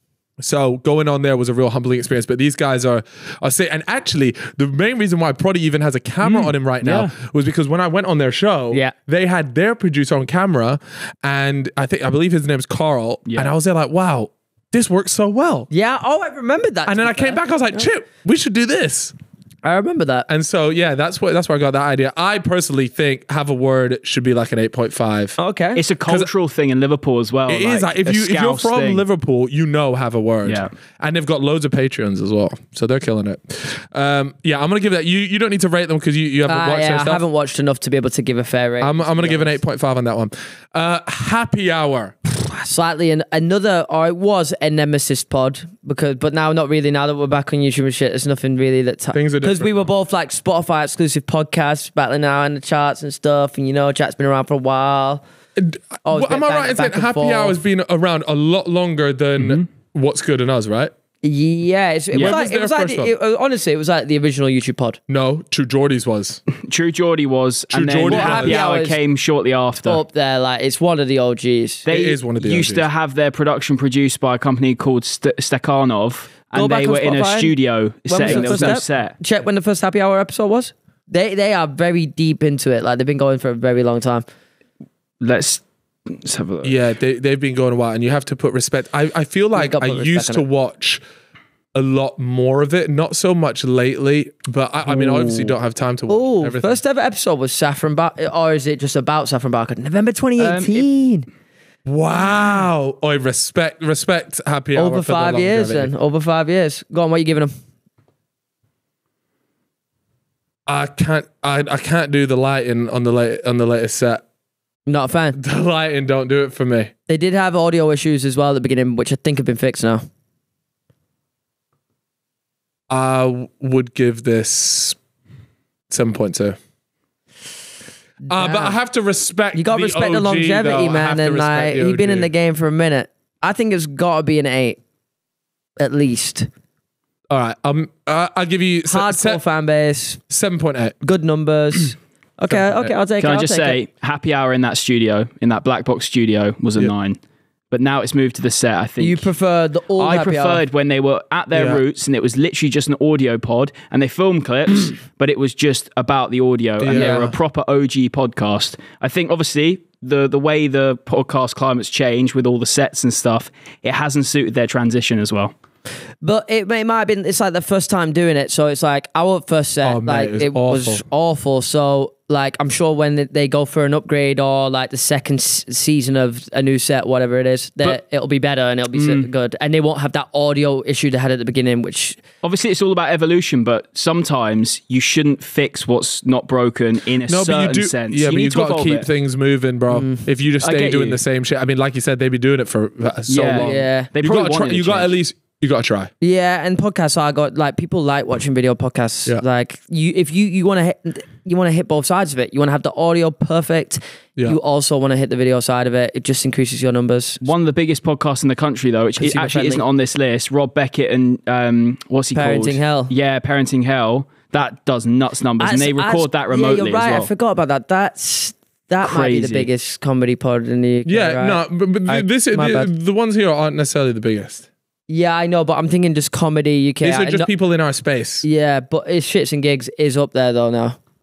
So going on there was a real humbling experience. But these guys are, I say, and actually the main reason why Proddy even has a camera on him right now yeah. was because when I went on their show, Yeah. they had their producer on camera, and I think I believe his name's Carl, Yeah. and I was there like, wow, this works so well. Yeah. Oh, I remembered that. And to then be I came fair. back, I was like, Chip, we should do this. I remember that. And so yeah, that's what that's where I got that idea. I personally think Have a Word should be like an eight point five. Okay. It's a cultural thing in Liverpool as well. It is like if a you if you're Scouse from thing. Liverpool, you know Have a Word. Yeah. And they've got loads of Patreons as well. So they're killing it. Um, yeah, I'm gonna give that you you don't need to rate them because you, you haven't Uh, watched yeah, their I stuff. haven't watched enough to be able to give a fair rating. I'm, I'm to gonna be give an eight honest. point five on that one. Uh, Happy Hour. Slightly an, another, or it was a nemesis pod because, but now not really. Now that we're back on YouTube and shit, there's nothing really that Things are because we different. were both like Spotify exclusive podcasts battling now in the charts and stuff, and you know, chat's been around for a while. Oh, Well, am I right in saying Happy Hour has been around a lot longer than What's Good in Us, right? Yeah, it's, it Yeah. was When like was it was their like first the, one? it, uh, honestly, it was like the original YouTube pod. No, True Geordie's was. True Geordie was, True and then Geordie Happy was. Hour Hours came shortly after. Up there, like it's one of the O Gs. They It is one of the used O Gs. to have their production produced by a company called St- Stakhanov, Go and back they on were in a Spotify. studio was setting. the There was first no step? set. Check when the first Happy Hour episode was. They they are very deep into it. Like they've been going for a very long time. Let's, let's have a look. Yeah, they they've been going a while, and you have to put respect. I, I feel like gotta I put respect used on to it. watch a lot more of it, not so much lately, but I, I mean, I obviously don't have time to watch Oh, everything. first ever episode was Saffron Barker, or is it just about Saffron Barker? November twenty eighteen. Wow! I respect respect Happy Hour Over for the five years, longevity. then. Over five years. Go on, what are you giving them? I can't I, I can't do the lighting on the late on the latest set. Not a fan. The lighting don't do it for me. They did have audio issues as well at the beginning, which I think have been fixed now. I w- would give this seven point two. Uh, but I have to respect. You got to the respect the O G, longevity, though. I have man. to And respect like, the he's been O G. in the game for a minute. I think it's got to be an eight, at least. All right, um, uh, I'll give you se- Hardcore se- fan base, seven point eight. good numbers. Okay, okay, I'll take Can it. I I'll just take say, it. Happy Hour in that studio, in that black box studio, was a Yeah. nine. But now it's moved to the set. I think You prefer the old I Happy Hour? preferred when they were at their Yeah. roots and it was literally just an audio pod and they filmed clips, but it was just about the audio and they Yeah. were a proper O G podcast. I think obviously the the way the podcast climate's changed with all the sets and stuff, it hasn't suited their transition as well. But it, it might have been, it's like the first time doing it. So it's like our first set, Oh, mate, like it was it was awful. awful. So like, I'm sure when they- they go for an upgrade or like the second s- season of a new set, whatever it is, that But- it'll be better and it'll be so good. And they won't have that audio issue they had at the beginning, which Obviously it's all about evolution, but sometimes you shouldn't fix what's not broken in a No, but certain you do. sense. Yeah, you but need you've to got to evolve keep it. things moving, bro. If you just I stay get doing you. the same shit, I mean, like you said, they've been doing it for uh, so Yeah. long. yeah. They you probably got to try. wanted to You got to at change. least. You got to try. Yeah, and podcasts I got like people like watching video podcasts. Yeah. Like you, if you you want to hit, you want to hit both sides of it. You want to have the audio perfect. Yeah. You also want to hit the video side of it. It just increases your numbers. One of the biggest podcasts in the country, though, which Consumer actually friendly. isn't on this list, Rob Beckett and um, what's he called? Parenting Hell. Yeah, Parenting Hell. That does nuts numbers, and they That's- record that that's- remotely Yeah, you're right. as well. I forgot about that. That's that might be the Crazy. biggest comedy pod in the U K. Yeah, right? no, but, but I- this my the, bad. the ones here aren't necessarily the biggest. Yeah, I know, but I'm thinking just comedy U K. These are I just know- people in our space. Yeah, but it's Shits and Gigs is up there though now.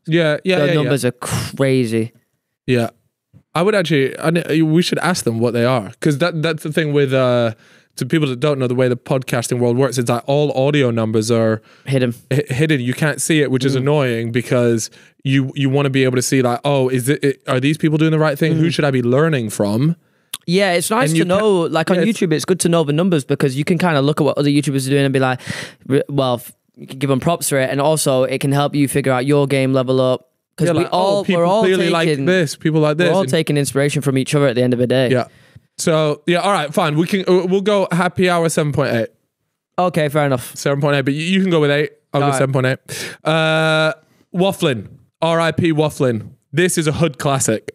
Yeah, yeah, The yeah, numbers yeah. are crazy. Yeah. I would actually, I, ne- we should ask them what they are. Because that, that's the thing with, uh, to people that don't know the way the podcasting world works, it's like all audio numbers are Hidden. h- hidden. You can't see it, which is annoying because you you want to be able to see like, oh, is it, it are these people doing the right thing? Who should I be learning from? Yeah, it's nice And to you know, like on yeah, it's- YouTube, it's good to know the numbers because you can kind of look at what other YouTubers are doing and be like, re- well, f- you can give them props for it. And also it can help you figure out your game level up. Because Yeah, we like, oh, all, people we're all clearly taking, like this, people like this. we're all And- taking inspiration from each other at the end of the day. yeah. So yeah, all right, fine. We can uh, we'll go happy hour seven point eight. Okay, fair enough. seven point eight, but you, you can go with eight. I'll All go right. seven point eight. Uh, Wafflin. R I P Wafflin. This is a hood classic.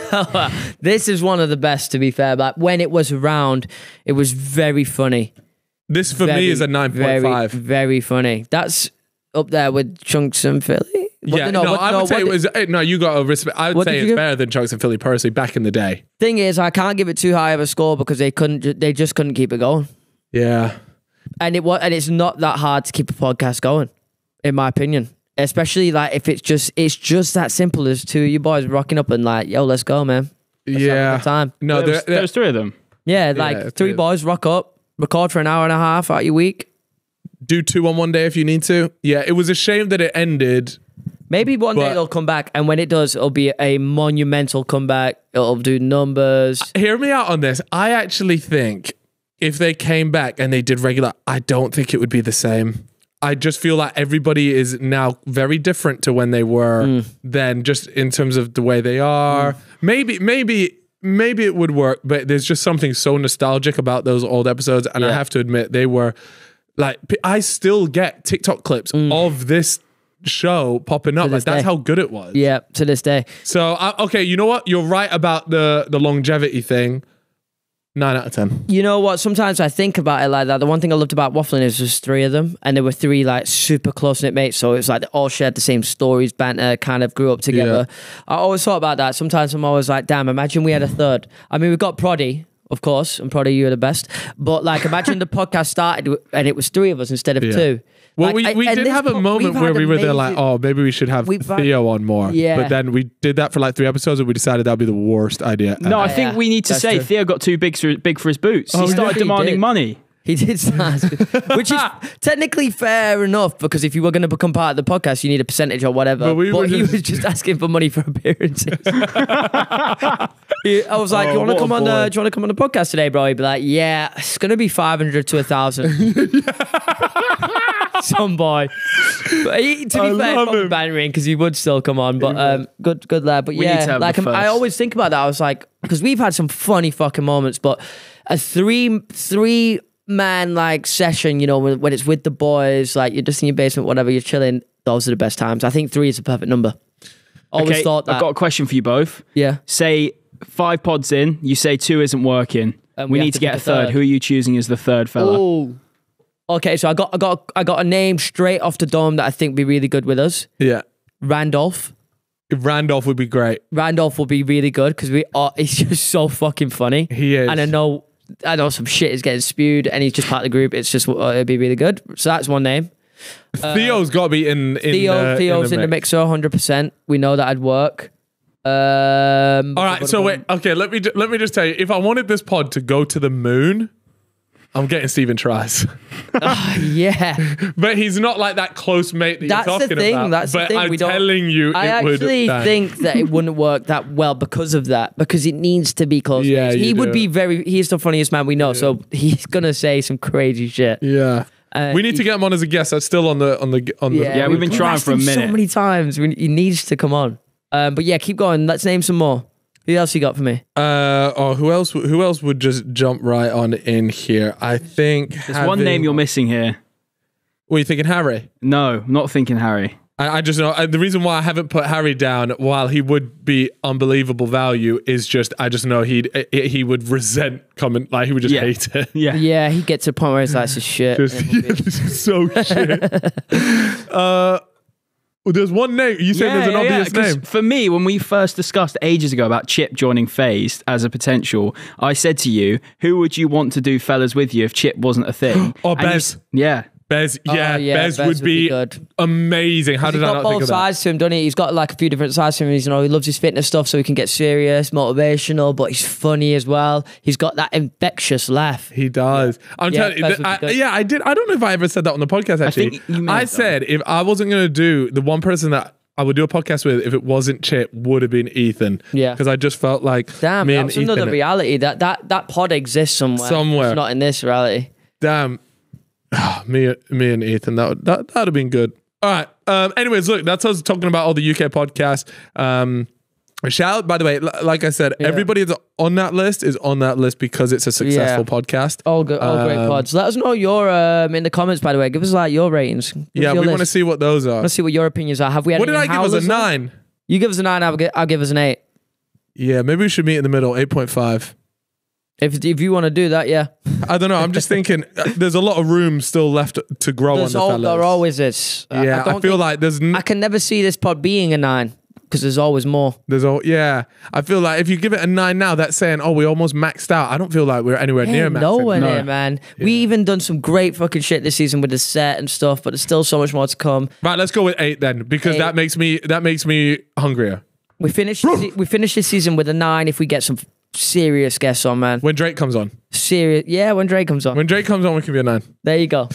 This is one of the best, to be fair. But when it was around, it was very funny. This for Very, me is a nine point very, five. Very funny. That's up there with Chunks and Philly. What- Yeah, no, what- I would say what it did- was. eh, No, you got a respect. I would What say did it's you give? better than Chunks and Philly personally back in the day. Thing is, I can't give it too high of a score because they couldn't. ju- They just couldn't keep it going. Yeah. And it was, and it's not that hard to keep a podcast going, in my opinion. Especially like if it's just, it's just that simple as two of you boys rocking up and like, yo, let's go, man. Let's have a Yeah. good time. No, there, there, was, there was three of them. Yeah, like it's three weird. boys rock up, record for an hour and a half out your week. do two on one day if you need to. Yeah, it was a shame that it ended. Maybe one day But- they'll come back, and when it does, it'll be a monumental comeback. It'll do numbers. Hear me out on this. I actually think if they came back and they did regular, I don't think it would be the same. I just feel like everybody is now very different to when they were Mm. then, just in terms of the way they are. Maybe, maybe, maybe it would work, but there's just something so nostalgic about those old episodes. And I Yeah. have to admit, they were like, p- I still get TikTok clips of this show popping up. Like, Mm. this that's day. how good it was. Yeah, to this day. So, uh, okay, you know what? You're right about the the longevity thing. Nine out of ten. You know what? Sometimes I think about it like that. The one thing I loved about Waffling is there's three of them, and there were three like super close knit mates. So it was like they all shared the same stories, banter, kind of grew up together. I always thought about that. Sometimes I'm always like, damn, imagine we had a third. I mean, we've got Proddy, of course, and Proddy, you're the best. But like, imagine the podcast started and it was three of us instead of Yeah. two. Well, Like, we, I- we and did this have a po- moment we've where had we were there like, amazing- oh, maybe we should have We've had- Theo on more. Yeah. But then we did that for like three episodes and we decided that'd be the worst idea. No, I ever. think yeah, we need to that's say true. Theo got too big for, big for his boots. Oh, he started yeah, he demanding did. money. He did start, which is technically fair enough because if you were going to become part of the podcast, you need a percentage or whatever. But But, we were he just- was just asking for money for appearances. He- I was like, Oh, "Do you want what to come a on? The, boy. do you want to come on the podcast today, bro?" He'd be like, "Yeah, it's going to be five hundred to a thousand." Some boy. But he, to be I fair, love probably him. bantering because he would still come on. But um, good, good lad. But We need yeah, to have like the um, I first. always think about that. I was like, because we've had some funny fucking moments, but a three three man like session, you know, when, when it's with the boys, like you're just in your basement, whatever, you're chilling. Those are the best times. I think three is the perfect number. Always Okay, thought that. I've got a question for you both. yeah. Say five pods in, you say two isn't working. And we, we have need to to get pick a a third. third. Who are you choosing as the third fella? Oh. Okay, so I got I got I got a name straight off the dome that I think would be really good with us. Yeah. Randolph. Randolph would be great. Randolph will be really good because we are. He's just so fucking funny. He is. and I know I know some shit is getting spewed, and he's just part of the group. It's just uh, it'd be really good. So that's one name. Theo's got to be in, in Theo, the, Theo's in the, mix. mixer, hundred percent. We know that'd work. Um, All right, so wait. Okay, let me ju- let me just tell you. If I wanted this pod to go to the moon, I'm getting Stephen Tries. yeah. But he's not like that close mate that That's you're the talking thing. about. That's the but thing. I'm We don't- telling you, I it would. actually bang. think that it wouldn't work that well because of that. Because it needs to be close. Yeah, mates. you he would do. be very. He's the funniest man we know, so he's gonna say some crazy shit. Yeah. Uh, we need to get him on as a guest. That's still on the on the on the. Yeah, we've been trying asked for a him minute. So many times. We, he needs to come on. Um, but yeah, keep going. Let's name some more. Who else you got for me? Uh, oh, who else? Who else would just jump right on in here? I think There's one name you're missing here. What are you thinking, Harry? No, I'm not thinking Harry. I, I just know I, the reason why I haven't put Harry down, while he would be unbelievable value, is just I just know he'd he he would resent coming, like he would just Yeah. hate it. Yeah. Yeah, he gets to a point where it's like, this is shit. Just, yeah, this is so shit. uh, well, there's one name you said. there's an obvious 'cause name. For me, when we first discussed ages ago about Chip joining FaZe as a potential, I said to you, who would you want to do fellas with you if Chip wasn't a thing? Oh, And you Bez. s- yeah. Bez, yeah, Oh, yeah, Bez, Bez would would be, be good. amazing. How He's did I got not both think of that? sides to him, doesn't he? He's got like a few different sides to him. He's, you know, he loves his fitness stuff, so he can get serious, motivational, but he's funny as well. He's got that infectious laugh. He does. I'm Yeah, telling you, Bez that- would I, be good. yeah, I did. I don't know if I ever said that on the podcast. Actually, think you may I have done. said if I wasn't going to do the one person that I would do a podcast with, if it wasn't Chip, would have been Ethan. Yeah. because I just felt like Damn, me and that's another Ethan. reality. That that that pod exists somewhere. Somewhere. It's not in this reality. Damn, me, me and Ethan. That would, that that'd have been good. All right. Um. Anyways, look, that's us talking about all the U K podcasts. Um. Shout out, by the way, l- like I said, everybody that's on that list is on that list because it's a successful Yeah. podcast. All good, all great Um, pods. Let us know your um in the comments. By the way, give us like your ratings. Give us Yeah, your we want to list. see what those are. Let's see what your opinions are. Have we had What did any I give us? A howlers on? nine. You give us a nine. I'll give, I'll give us an eight. Yeah, maybe we should meet in the middle. Eight point five. If if you want to do that, yeah. I don't know. I'm just thinking. uh, there's a lot of room still left to grow There's on the all, fellas. there always is. I- yeah, I, don't feel think- like there's n- I can never see this pod being a nine because there's always more. there's all yeah. I feel like if you give it a nine now, that's saying oh we almost maxed out. I don't feel like we're anywhere near Ain't maxed. nowhere No. near, man. We even done some great fucking shit this season with the set and stuff, but there's still so much more to come. Right, let's go with eight then because Eight. that makes me that makes me hungrier. We finished we finished this season with a nine if we get some serious guests on, man. When Drake comes on, Serious, yeah. When Drake comes on, when Drake comes on, we can be a nine. there you go.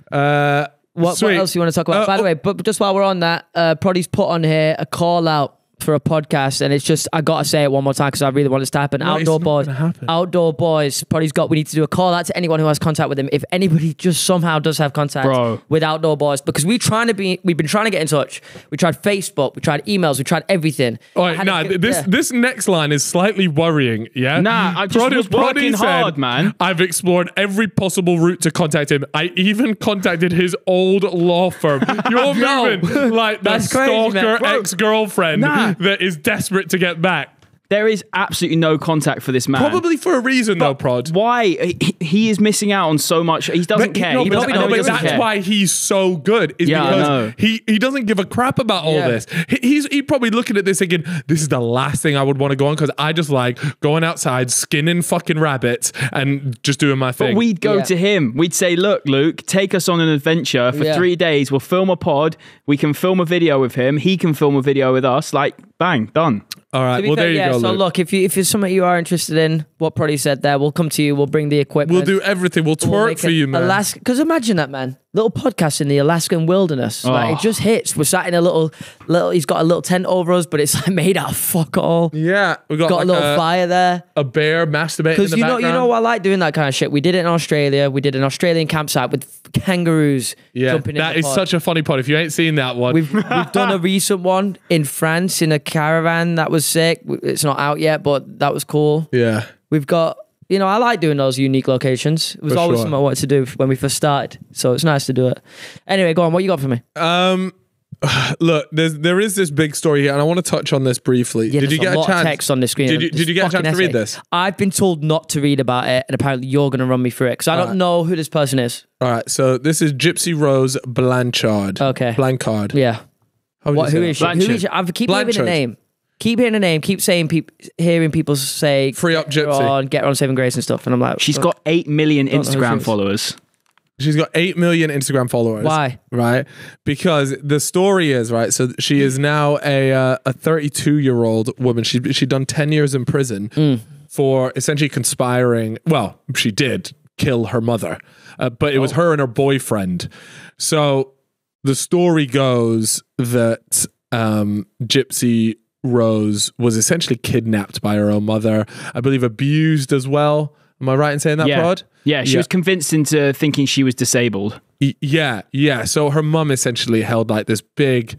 Uh, What, what sweet. else you want to talk about? Uh, By the oh- way, but just while we're on that, uh, Proddy's put on here a call out for a podcast, and it's just I gotta say it one more time because I really want this to happen. No, it's Outdoor not boys, gonna happen. outdoor boys. Proddy's got. We need to do a call out to anyone who has contact with him. If anybody just somehow does have contact Bro. with outdoor boys, because we're trying to be, we've been trying to get in touch. We tried Facebook, we tried emails, we tried everything. All I right, had to nah, get- this yeah. this next line is slightly worrying. Yeah, Nah, I just was working hard, man. I've explored every possible route to contact him. I even contacted his old law firm. You're Yo, moving like the that's crazy, man. stalker Bro. ex girlfriend Nah. that is desperate to get back. There is absolutely no contact for this man. Probably for a reason, though, Prod. Why? He, he is missing out on so much. He doesn't But, care. no, he but, doesn't, that- know no, he but doesn't that's care. why he's so good. Is Yeah, I know. because he he doesn't give a crap about all Yeah. this. He, he's he probably looking at this thinking, "This is the last thing I would want to go on because I just like going outside, skinning fucking rabbits, and just doing my But thing." we'd go Yeah. to him. We'd say, look, Luke, take us on an adventure for Yeah. three days. We'll film a pod. We can film a video with him. He can film a video with us. Like, bang, done. all right, To be well fair, there you yeah, go. so Luke. look, if you if it's something you are interested in, what Proddy said there, we'll come to you. We'll bring the equipment. We'll do everything. We'll We'll twerk make for an you, man. Alaska, because imagine that, man. Little podcast in the Alaskan wilderness. Like Oh. it just hits. We're sat in a little, little. He's got a little tent over us, but it's like made out of fuck all. yeah, we got, Got like a little a, fire there. a bear masturbating in Because the you know, background. you know, I like doing that kind of shit. We did it in Australia. We did an Australian campsite with kangaroos Yeah, jumping in that the is pod. such a funny pod. If you ain't seen that one, We've we've done a recent one in France in a caravan that was sick. It's not out yet, but that was cool. yeah. We've got, you know, I like doing those unique locations. It was For always sure. something I wanted to do when we first started. So it's nice to do it. Anyway, go on. What you got for me? Um, look, there's there is this big story here, and I want to touch on this briefly. Yeah, did you there's get a a lot chance? of text on the screen. Did you, This did you get a fucking chance to read essay. this? I've been told not to read about it, and apparently you're going to run me through it because I don't Alright. know who this person is. All right, so this is Gypsy Rose Blanchard. Okay. Blanchard. Yeah. How would What? you Who say is that? she? Who Blanchard. is she? I keep hearing the Blanchard. name. Keep hearing the name. Keep saying, peop- hearing people say, Free up "Get her Gypsy." on, get her on Saving Grace and stuff. And I'm like, She's "Oh, got eight million know who she Instagram is. followers. She's got eight million Instagram followers. Why? Right? Because the story is right. So she is now a uh, a thirty-two year old woman. She she done ten years in prison Mm. for essentially conspiring. Well, she did kill her mother, uh, but it was Oh. her and her boyfriend. So the story goes that um, Gypsy Rose was essentially kidnapped by her own mother. I believe abused as well. Am I right in saying that, Yeah. Prod? Yeah, she Yeah. was convinced into thinking she was disabled. Y- Yeah, yeah. So her mum essentially held like this big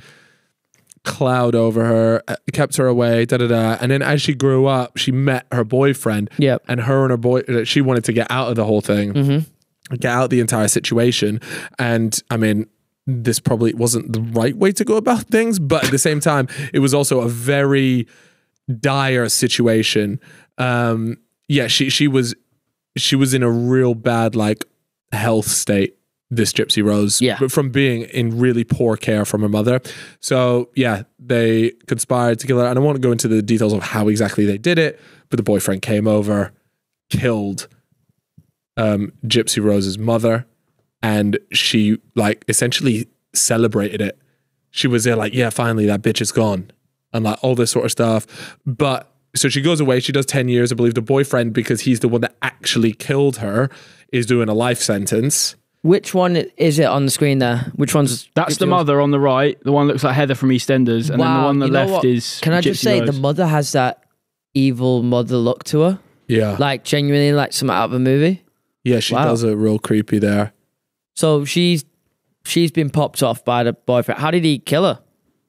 cloud over her, uh, kept her away, da da da. And then as she grew up, she met her boyfriend. Yep. And her and her boy, uh, she wanted to get out of the whole thing, get out of the entire situation. And I mean, this probably wasn't the right way to go about things, but at the same time, it was also a very dire situation. Um, yeah, she she was she was in a real bad like health state, this Gypsy Rose, Yeah. but from being in really poor care from her mother. So yeah, they conspired to kill her. And I won't go into the details of how exactly they did it, but the boyfriend came over, killed um, Gypsy Rose's mother, and she like essentially celebrated it. She was there like, yeah, finally that bitch is gone, and like all this sort of stuff. But so she goes away. She does ten years. I believe the boyfriend, because he's the one that actually killed her, is doing a life sentence. Which one is it on the screen there? Which one's... That's the mother on the right. The one that looks like Heather from EastEnders. And wow, then the one on the you know left what? is Can I just Gypsy say, Rose. the mother has that evil mother look to her. Yeah. Like, genuinely like something out of a movie. Yeah, she Wow. does it real creepy there. So she's she's been popped off by the boyfriend. How did he kill her?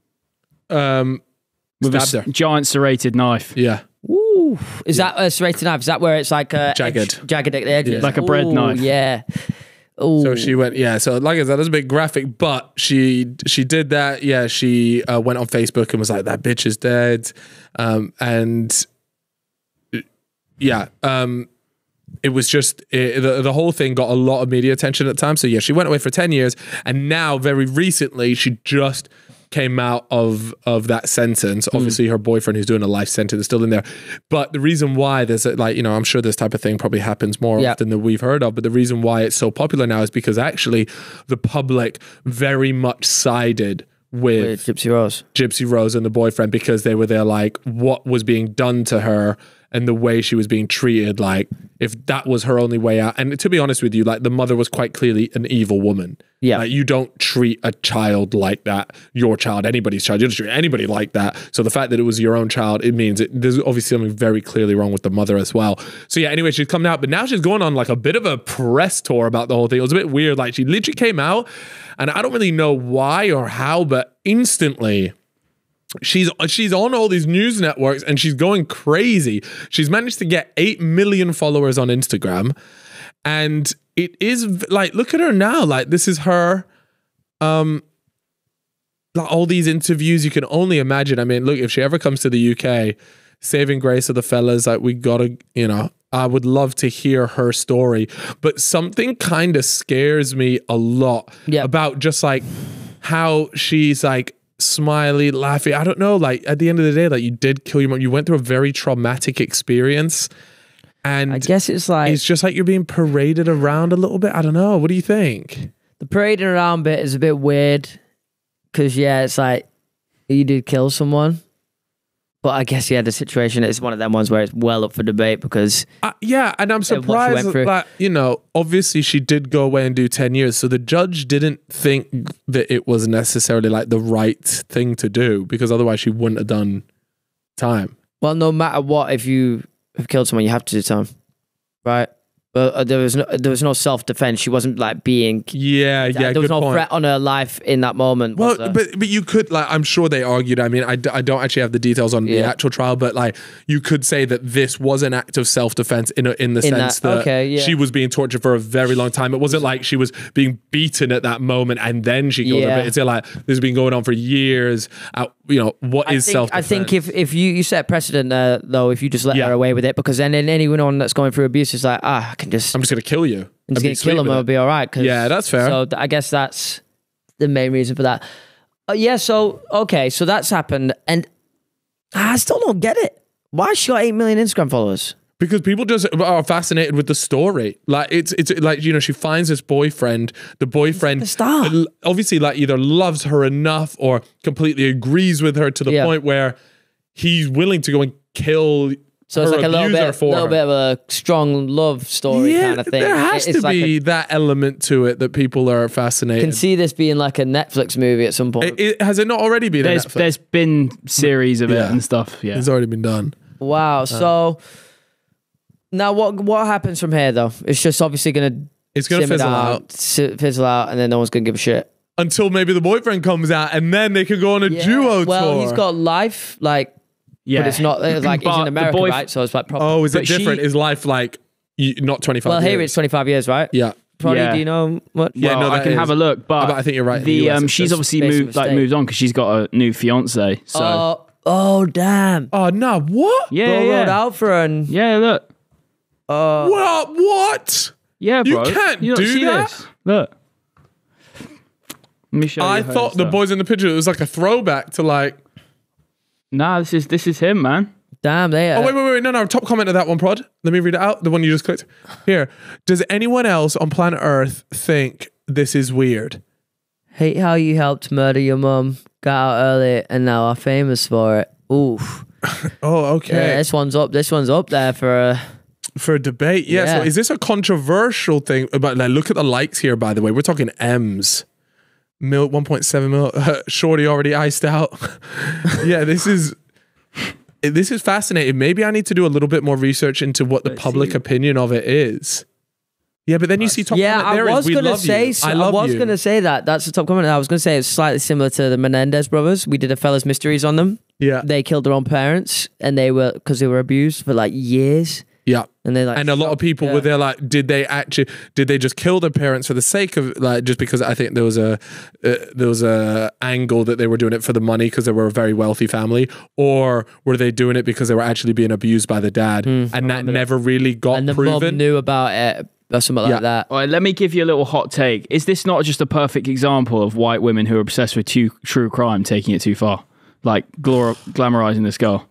Um, With a stabbed s- her. giant serrated knife. Yeah. Ooh. Is that a serrated knife? Is that where it's like a Jagged. edge- jagged at the edges? Yeah. Like a bread Ooh, knife. Yeah. Ooh. So she went, yeah. So like I said, that's a bit graphic, but she she did that. Yeah, she uh, went on Facebook and was like, "That bitch is dead," um, and yeah, um, it was just it, the the whole thing got a lot of media attention at the time. So yeah, she went away for ten years, and now very recently she just came out of of that sentence. Obviously, her boyfriend, who's doing a life sentence, is still in there. But the reason why there's a, like, you know, I'm sure this type of thing probably happens more Yeah. often than we've heard of. But the reason why it's so popular now is because actually the public very much sided with, With Gypsy Rose. Gypsy Rose and the boyfriend, because they were there like what was being done to her and the way she was being treated. Like if that was her only way out. And to be honest with you, like the mother was quite clearly an evil woman. Yeah. Like you don't treat a child like that, your child, anybody's child. You don't treat anybody like that. So the fact that it was your own child, it means it, there's obviously something very clearly wrong with the mother as well. So yeah, anyway, she's coming out, but now she's going on like a bit of a press tour about the whole thing. It was a bit weird. Like she literally came out, and I don't really know why or how, but instantly she's she's on all these news networks and she's going crazy. She's managed to get eight million followers on Instagram, and it is like, look at her now. Like this is her. Um, like all these interviews, you can only imagine. I mean, look, if she ever comes to the U K, saving grace of the fellas, like we gotta, you know, I would love to hear her story. But something kind of scares me a lot Yeah. about just like how she's like smiley, laughing. I don't know, like at the end of the day, like you did kill your mom. You went through a very traumatic experience. And I guess it's like it's just like you're being paraded around a little bit. I don't know. What do you think? the parading around bit is a bit weird because yeah, it's like you did kill someone, but I guess yeah, the situation is one of them ones where it's well up for debate because Uh, yeah, and I'm what she went surprised through. that, you know, obviously she did go away and do ten years. So the judge didn't think that it was necessarily like the right thing to do, because otherwise she wouldn't have done time. well, no matter what, if you have killed someone, you have to do time, right? But uh, there was no there was no self defense. She wasn't like being Yeah, yeah, there was good no point. threat on her life in that moment. Well, was there? but but you could, like, I'm sure they argued. I mean, I, d- I don't actually have the details on the Yeah. actual trial, but like you could say that this was an act of self defense in a, in the In sense that- that, okay, yeah. she was being tortured for a very long time. It wasn't like she was being beaten at that moment and then she killed her. Yeah. But it's like this has been going on for years. Uh, you know, what I is think, self I defense? think if, if you, you set precedent there, though, if you just let Yeah. her away with it, because then anyone that's going through abuse is like, ah, I can just, I'm just gonna kill you. I'm and just be going to sweet kill him with and it. it'll be all right. 'cause- Yeah, that's fair. So th- I guess that's the main reason for that. Uh, yeah, so, okay, so that's happened. And I still don't get it. Why she got eight million Instagram followers? Because people just are fascinated with the story. Like it's it's like, you know, she finds this boyfriend. The boyfriend the start. l- obviously like either loves her enough or completely agrees with her to the Yeah. point where he's willing to go and kill So it's her like a little abuser bit, for little her. bit of a strong love story yeah, kind of thing. there has It's to like be a- that element to it that people are I fascinated. can see this being like a Netflix movie at some point. It, it- has it not already been? on There's Netflix? there's been series of it Yeah. and stuff. Yeah. It's already been done. Wow. So now what what happens from here though? It's just obviously gonna It's gonna simmer fizzle down, out si- fizzle out, and then no one's gonna give a shit. until maybe the boyfriend comes out, and then they could go on a duo Well, tour. he's got life, like, Yeah. but it's not uh, like he's But in the America, boyf- right? So it's like proper. Oh, is it But she- different? Is life like you, not twenty-five? well, here years? it's twenty-five years, right? Yeah. Probably. Yeah. Do you know what? Yeah, Well, no, I that can is- have a look, but, But I think you're right. in The U S um, it she's says- obviously based on moved like mistake. moved on because she's got a new fiance. So Oh, oh, damn. Oh no! What? yeah, Bro yeah, rode out for her and yeah. Look, What? What? yeah, You bro. can't don't do see that? This? Look. Let me show I you her thought the stuff. boys in the picture, it was like a throwback to like. Nah, this is this is him, man. damn, they. Oh wait, wait, wait! No, no. Top comment of that one, Prod. Let me read it out. The one you just clicked. Here. Does anyone else on planet Earth think this is weird. Hate how you helped murder your mum, got out early, and now are famous for it. Oof. Oh, okay. Yeah, this one's up. This one's up there for a. For a debate, yeah. Yeah. So is this a controversial thing? But like, look at the likes here, by the way. We're talking M's. Mil, one point seven mil. Shorty already iced out. Yeah, this is... This is fascinating. Maybe I need to do a little bit more research into what the Let's public see. opinion of it is. Yeah, but then you see top Yeah, comment there I is, was we gonna love say. you. so- I I, love was you. gonna say that. That's the top comment. I was gonna say it's slightly similar to the Menendez brothers. We did a Fellas Mysteries on them. Yeah, They killed their own parents, and they were because they were abused for like years. yeah. And they like. And a lot of people yeah. were there like, did they actually, did they just kill their parents for the sake of, like, just because I think there was a, uh, there was a angle that they were doing it for the money because they were a very wealthy family, or were they doing it because they were actually being abused by the dad, and that never really got and the mum proven. knew about it or something Yeah. like that. All right, let me give you a little hot take. Is this not just a perfect example of white women who are obsessed with too, true crime taking it too far? Like glor- glamorizing this girl?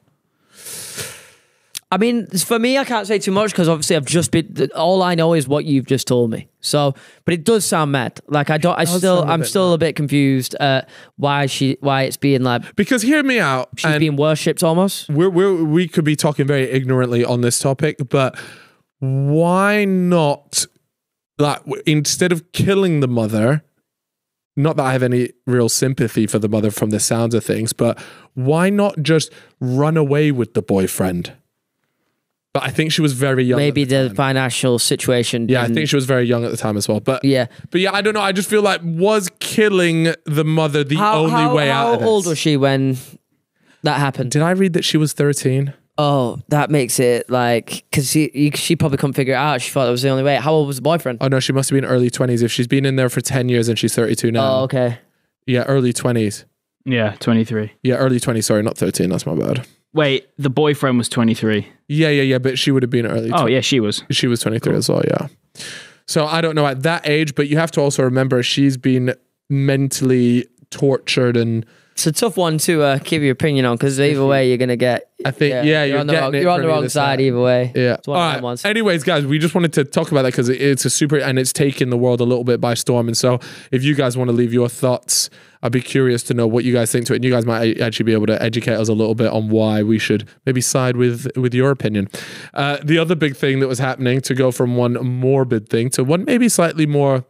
I mean, for me, I can't say too much because obviously I've just been. All I know is what you've just told me. So, but it does sound mad. Like I don't. I does still. sound a I'm bit still a bit confused. Uh, why she? Why it's being like Because hear me out. she's and being worshipped almost. we're, we're, we could be talking very ignorantly on this topic, but why not, like, w- instead of killing the mother, not that I have any real sympathy for the mother from the sounds of things, but why not just run away with the boyfriend? But I think she was very young. Maybe at the, the time. financial situation. Yeah, I didn't- think she was very young at the time as well. But Yeah. but yeah, I don't know. I just feel like, was killing the mother the How, only how, way how out of this? old was she when that happened? Did I read that she was thirteen? Oh, that makes it like because she you- she probably couldn't figure it out. She thought that was the only way. How old was the boyfriend? Oh no, she must have been early twenties. If she's been in there for ten years and she's thirty-two now. Oh, okay. Yeah, early twenties. Yeah, twenty-three. Yeah, early twenties. Sorry, not thirteen. That's my bad. Wait, the boyfriend was twenty-three. Yeah, yeah, yeah. But she would have been early. Oh, yeah, she was. She was twenty-three as well. Yeah. So I don't know at that age, but you have to also remember she's been mentally tortured, and It's a tough one to uh, give your opinion on because either way you're gonna get. I think yeah, you're, on the getting wrong, it you're on from the wrong either side either way. Yeah. It's one All of them right. ones. Anyways, guys, we just wanted to talk about that because it's a super and it's taken the world a little bit by storm. And so, if you guys want to leave your thoughts, I'd be curious to know what you guys think to it. And you guys might actually be able to educate us a little bit on why we should maybe side with with your opinion. Uh, the other big thing that was happening, to go from one morbid thing to one maybe slightly more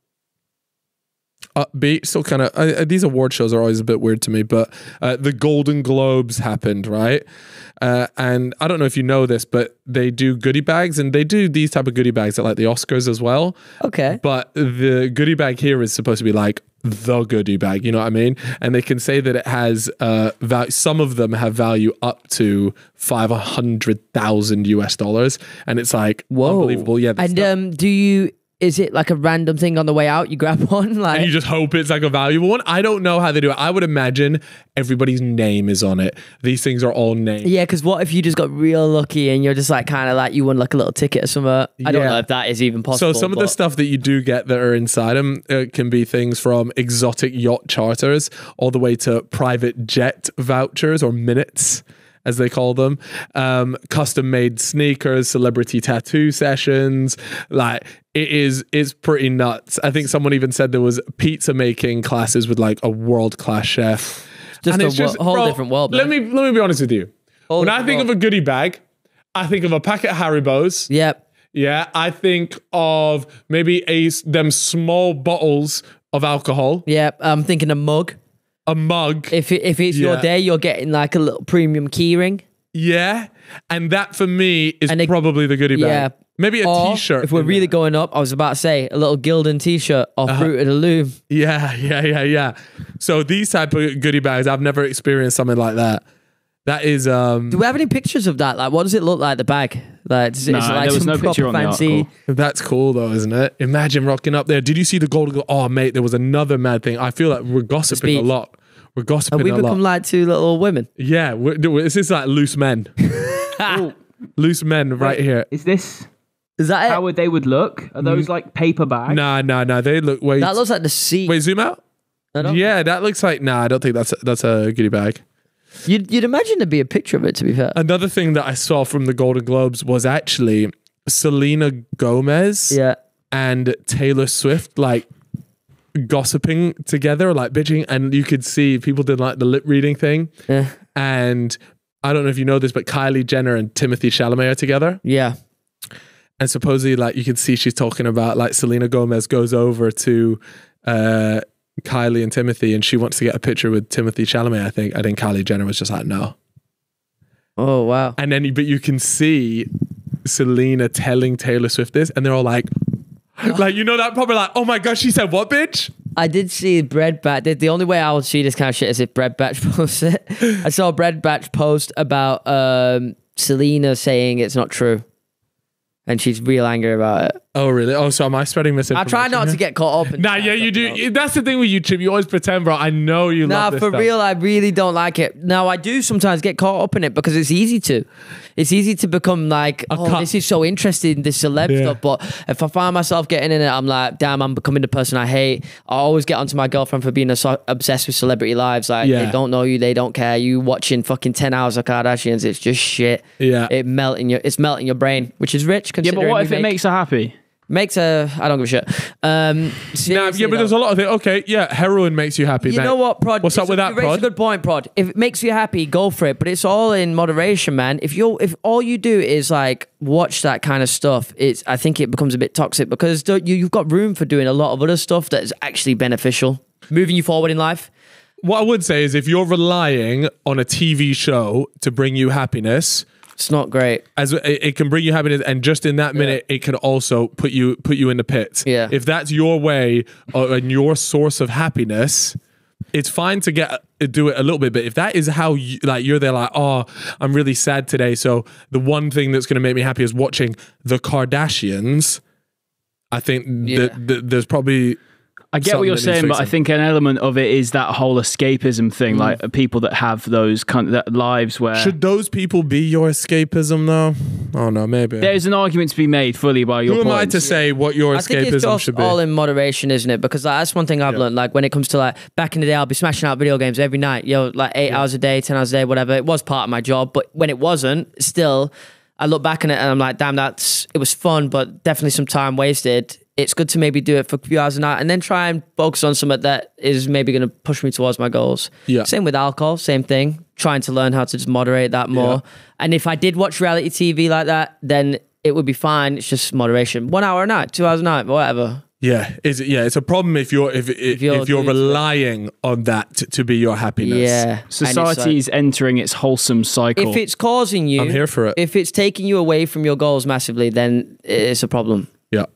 upbeat, still kind of uh, these award shows are always a bit weird to me, but uh, the Golden Globes happened, right? Uh, and I don't know if you know this, but they do goodie bags, and they do these type of goodie bags at like the Oscars as well. Okay. But the goodie bag here is supposed to be like the goodie bag, you know what I mean? And they can say that it has uh value. Some of them have value up to five hundred thousand U S dollars, and it's like Whoa. unbelievable. Yeah, the And stuff- um, do you? Is it like a random thing on the way out? You grab one, like and you just hope it's like a valuable one. I don't know how they do it. I would imagine everybody's name is on it. These things are all named. yeah. Because what if you just got real lucky and you're just like kind of like you won like a little ticket or something? I don't Yeah. know if that is even possible. So some of the but- stuff that you do get that are inside them uh, can be things from exotic yacht charters all the way to private jet vouchers or minutes, as they call them, um, custom made sneakers, celebrity tattoo sessions. Like it is, it's pretty nuts. I think someone even said there was pizza making classes with like a world class chef. Just And a it's wo- whole bro, different world, Let man. me let me be honest with you. Whole when I different think world. of a goodie bag, I think of a packet of Haribos. Yep. Yeah, I think of maybe a them small bottles of alcohol, Yep. I'm thinking a mug. a mug. If it, if it's your Yeah. day, you're getting like a little premium keyring. Yeah, and that for me is And a- probably the goodie bag. Yeah. Maybe a Or shirt if we're really going up, I was about to say a little Gildan t-shirt or Uh-huh. Fruit of the Loom. Yeah, yeah, yeah, yeah. So these type of goodie bags, I've never experienced something like that. That is um Do we have any pictures of that? Like, what does it look like? The bag? Like, does it, No, is it like there was some no picture proper on the fancy? article. that's cool though, isn't it? Imagine rocking up there. Did you see the Golden Glo- Oh mate, there was another mad thing. I feel like we're gossiping a Speak. lot. We're gossiping Have we a become lot. like two little women? Yeah, we're, this is like loose men. Loose men right here. Is this Is that it? how would they would look? Are those like paper bags? Nah, nah, nah. They look wait. that looks like the sea. Wait, zoom out. I don't- Yeah, that looks like nah. I don't think that's that's a goodie bag. You'd, you'd imagine there'd be a picture of it, to be fair. Another thing that I saw from the Golden Globes was actually Selena Gomez Yeah. and Taylor Swift like gossiping together, like bitching, and you could see people did like the lip reading thing. Yeah. And I don't know if you know this, but Kylie Jenner and Timothy Chalamet are together. Yeah. And supposedly, like, you can see she's talking about, like, Selena Gomez goes over to uh, Kylie and Timothy, and she wants to get a picture with Timothy Chalamet, I think. I think Kylie Jenner was just like, no. Oh, wow. And then, but you can see Selena telling Taylor Swift this, and they're all like, like, you know, that probably like, oh my gosh, she said what, bitch? I did see Bread Batch. The, the only way I would see this kind of shit is if Bread Batch posts it. I saw Bread Batch post about um, Selena saying it's not true. And she's real angry about it. Oh, really? Oh, so am I spreading I misinformation? try not here? to get caught up in Nah, yeah, you do. That's the thing with YouTube. You always pretend, bro. I know you Nah, love this for stuff. real, I really don't like it. Now, I do sometimes get caught up in it because it's easy to. It's easy to become like, oh, cut- this is so interesting, this celeb Yeah. stuff. But if I find myself getting in it, I'm like, damn, I'm becoming the person I hate. I always get onto my girlfriend for being so obsessed with celebrity lives. Like, Yeah. they don't know you, they don't care. You watching fucking ten hours of Kardashians, it's just shit. Yeah. It melting your, it's melting your brain, which is rich. Yeah, Considering but what we if it make- makes her happy? makes a, I don't give a shit. Um, Nah, seriously, yeah, but though. there's a lot of things. Okay, yeah, heroin makes you happy, You mate. know what, Prod? What's up It's- with that, you raised Prod? a good point, Prod. If it makes you happy, go for it. But it's all in moderation, man. If you're, if all you do is like watch that kind of stuff, it's. I think it becomes a bit toxic because don't- you, you've got room for doing a lot of other stuff that is actually beneficial, moving you forward in life. What I would say is if you're relying on a T V show to bring you happiness, It's not great. as it, it can bring you happiness, and just in that minute, it can also put you put you in the pit. Yeah. If that's your way or, and your source of happiness, it's fine to get do it a little bit. But if that is how you like, you're there like, oh, I'm really sad today, so the one thing that's going to make me happy is watching the Kardashians. I think Yeah. that, that there's probably. I get something what you're that needs saying, but I fixing. think an element of it is that whole escapism thing, Mm. like people that have those kind of that lives where Should those people be your escapism though? Oh no, maybe. there's an argument to be made fully by your Who am I points. to say what your I think it's escapism just should be? all in moderation, isn't it? Because like, that's one thing I've Yeah. learned. Like when it comes to like back in the day, I'll be smashing out video games every night. Yo, like eight hours a day, ten hours a day, whatever. It was part of my job, but when it wasn't, still, I look back on it and I'm like, damn, that's it was fun, but definitely some time wasted. It's good to maybe do it for a few hours a night and then try and focus on something that is maybe going to push me towards my goals. Yeah. Same with alcohol, same thing. Trying to learn how to just moderate that more. Yeah. And if I did watch reality T V like that, then it would be fine. It's just moderation. One hour a night, two hours a night, whatever. Yeah, is it? Yeah, it's a problem if you're if if, you're if you're doing- relying on that to, to be your happiness. Yeah. And it's like- Society's entering its wholesome cycle. if it's causing you, I'm here for it. If it's taking you away from your goals massively, then it's a problem. Yeah.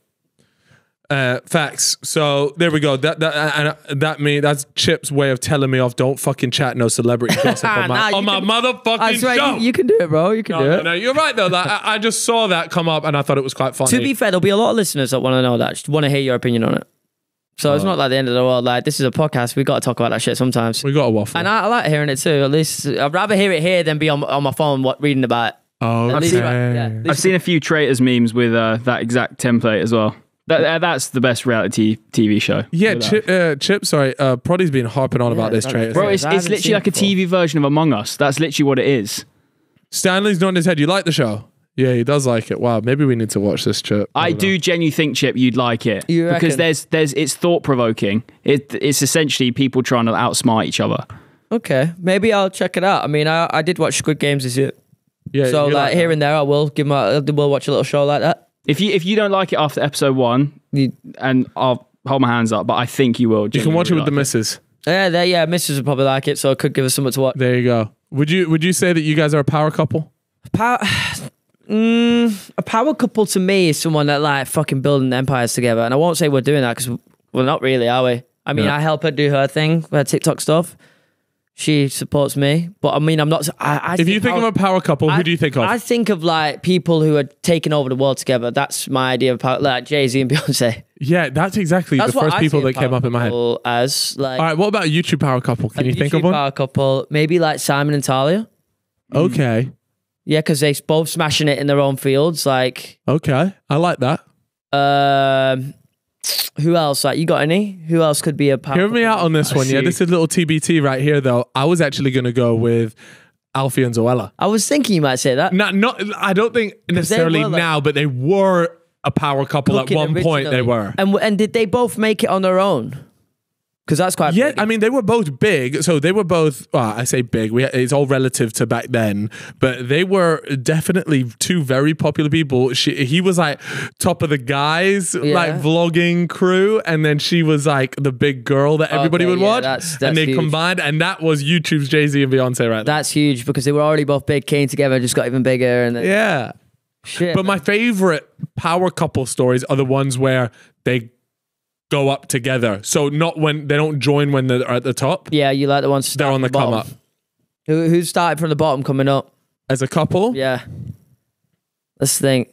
Uh, facts. So there we go. That that and that me that's Chip's way of telling me off. Don't fucking chat no celebrity gossip on my Nah, on you my can- motherfucking I swear, show. you, you can do it, bro. You can no, do no, it. no, you're right though. Like, I, I just saw that come up and I thought it was quite funny. To be fair, there'll be a lot of listeners that want to know that, just want to hear your opinion on it. So it's not like the end of the world. Like, this is a podcast. We got to talk about that shit sometimes. we got a waffle. And I, I like hearing it too. At least I'd rather hear it here than be on, on my phone what, reading about it. oh, At least, okay. yeah, at I've least- seen a few traitors memes with uh, that exact template as well. That, uh, that's the best reality T V show. Yeah, Without- Chip, uh, Chip. Sorry, uh, Proddy's been harping on about this that- traitor. Bro, thing. it's, I it's haven't literally seen like a it T V version of Among Us. That's literally what it is. Stanley's nodding his head. You like the show? Yeah, he does like it. Wow, maybe we need to watch this, Chip. I don't do know. genuinely think, Chip, you'd like it You because reckon? there's there's it's thought provoking. It it's essentially people trying to outsmart each other. Okay, maybe I'll check it out. I mean, I, I did watch Squid Games this year. Yeah, So you like here and there, I will give my, I will watch a little show like that. If you if you don't like it after episode one, You- and I'll hold my hands up, but I think you will. You can watch it with the genuinely like missus. Yeah, there, yeah, Missus would probably like it, so it could give us something to watch. There you go. Would you Would you say that you guys are a power couple? Power, mm, a power couple to me is someone that like fucking building empires together, and I won't say we're doing that because we're not really, are we? I mean, Yeah. I help her do her thing, her TikTok stuff. She supports me, but I mean, I'm not. I, I If you think power, of a power couple, who I- do you think of? I think of like people who are taking over the world together. That's my idea of power, like Jay Z and Beyonce. yeah, that's exactly That's the what first I people see a that came power up in my head. All couple as like. right, what about a YouTube power couple? Can a you think of YouTube one? Power couple, maybe like Simon and Talia. Okay, Yeah, because they both smashing it in their own fields. Like, okay, I like that. um, who else? Like, you got any? Who else could be a power? Hear me out on this I one. Yeah, see. this is a little T B T right here, though. I was actually going to go with Alfie and Zoella. I was thinking you might say that. Not, not. I don't think necessarily were, like, now, but they were a power couple Cooking at one point. They originally. were. And and did they both make it on their own? Because that's quite Yeah, big. I mean, they were both big. So they were both, well, I say big, we, it's all relative to back then, but they were definitely two very popular people. She, he was like top of the guys, Yeah. like vlogging crew. And then she was like the big girl that everybody Okay, would yeah, watch. that's- that's and they huge. combined, and that was YouTube's Jay-Z and Beyonce right there. That's huge because they were already both big, came together, just got even bigger. And then, Yeah. shit. But my favorite power couple stories are the ones where they go up together. So not when they don't join when they're at the top. yeah, you like the ones They're on the come up. Who, who started from the bottom coming up? As a couple, Yeah. Let's think.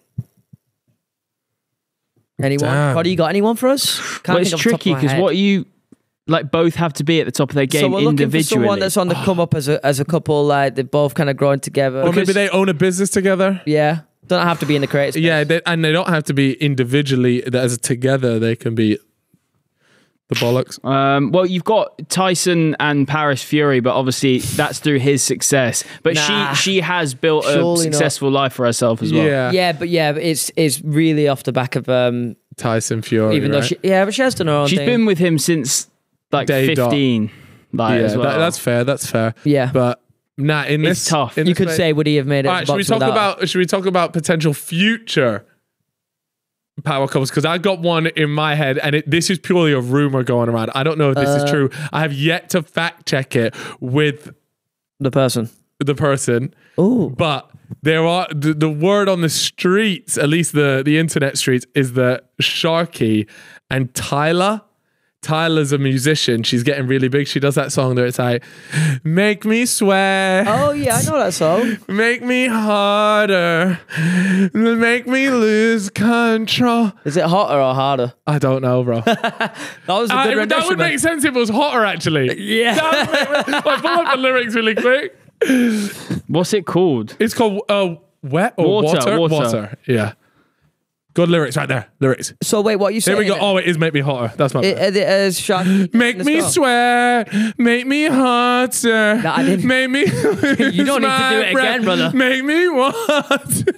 Anyone? Damn. Cody, you got anyone for us? Can't Well, it's think off the top of tricky my because head. what you like both have to be at the top of their game So we're looking for individually. someone that's on the come up as a as a couple, like they're both kind of growing together. or maybe they own a business together. yeah, don't have to be in the creative space. Yeah, they, and they don't have to be individually. As together, they can be the bollocks. Um, well, you've got Tyson and Paris Fury, but obviously that's through his success. But Nah. she she has built a Surely not. successful life for herself as well. Yeah, Yeah, but yeah, but it's it's really off the back of um. Tyson Fury. Even though right? she, yeah, but she has done her own She's thing. been with him since like Day dot. fifteen. Like, yeah, as well. that, that's fair. That's fair. Yeah. but nah, in It's this tough. in you this could way- say, would he have made it? All right, should we talk about? Should we talk about potential future power couples? Because I got one in my head, and it, this is purely a rumor going around. I don't know if this Uh, is true. I have yet to fact check it with the person? the person, Oh, but there are the, the word on the streets, at least the the internet streets, is that Sharky and Tyler. Tyler's a musician. She's getting really big. She does that song where it's like, "Make me sweat." oh yeah, I know that song. Make me harder. Make me lose control. Is it hotter or harder? I don't know, bro. That was a I- good that rendition. would man. make sense if it was hotter, actually. Yeah. That would make- like, pull up the lyrics really quick. What's it called? It's called uh, Wet or Water, Water? Water. Yeah. Good lyrics right there. Lyrics. So wait, what are you Here saying? we go. Oh, it is Make Me Hotter. That's my It, bad. it, it is Sharky. Make me sweat, make me hotter, No, I didn't- make me. You don't need to do it again, brother. Make me want.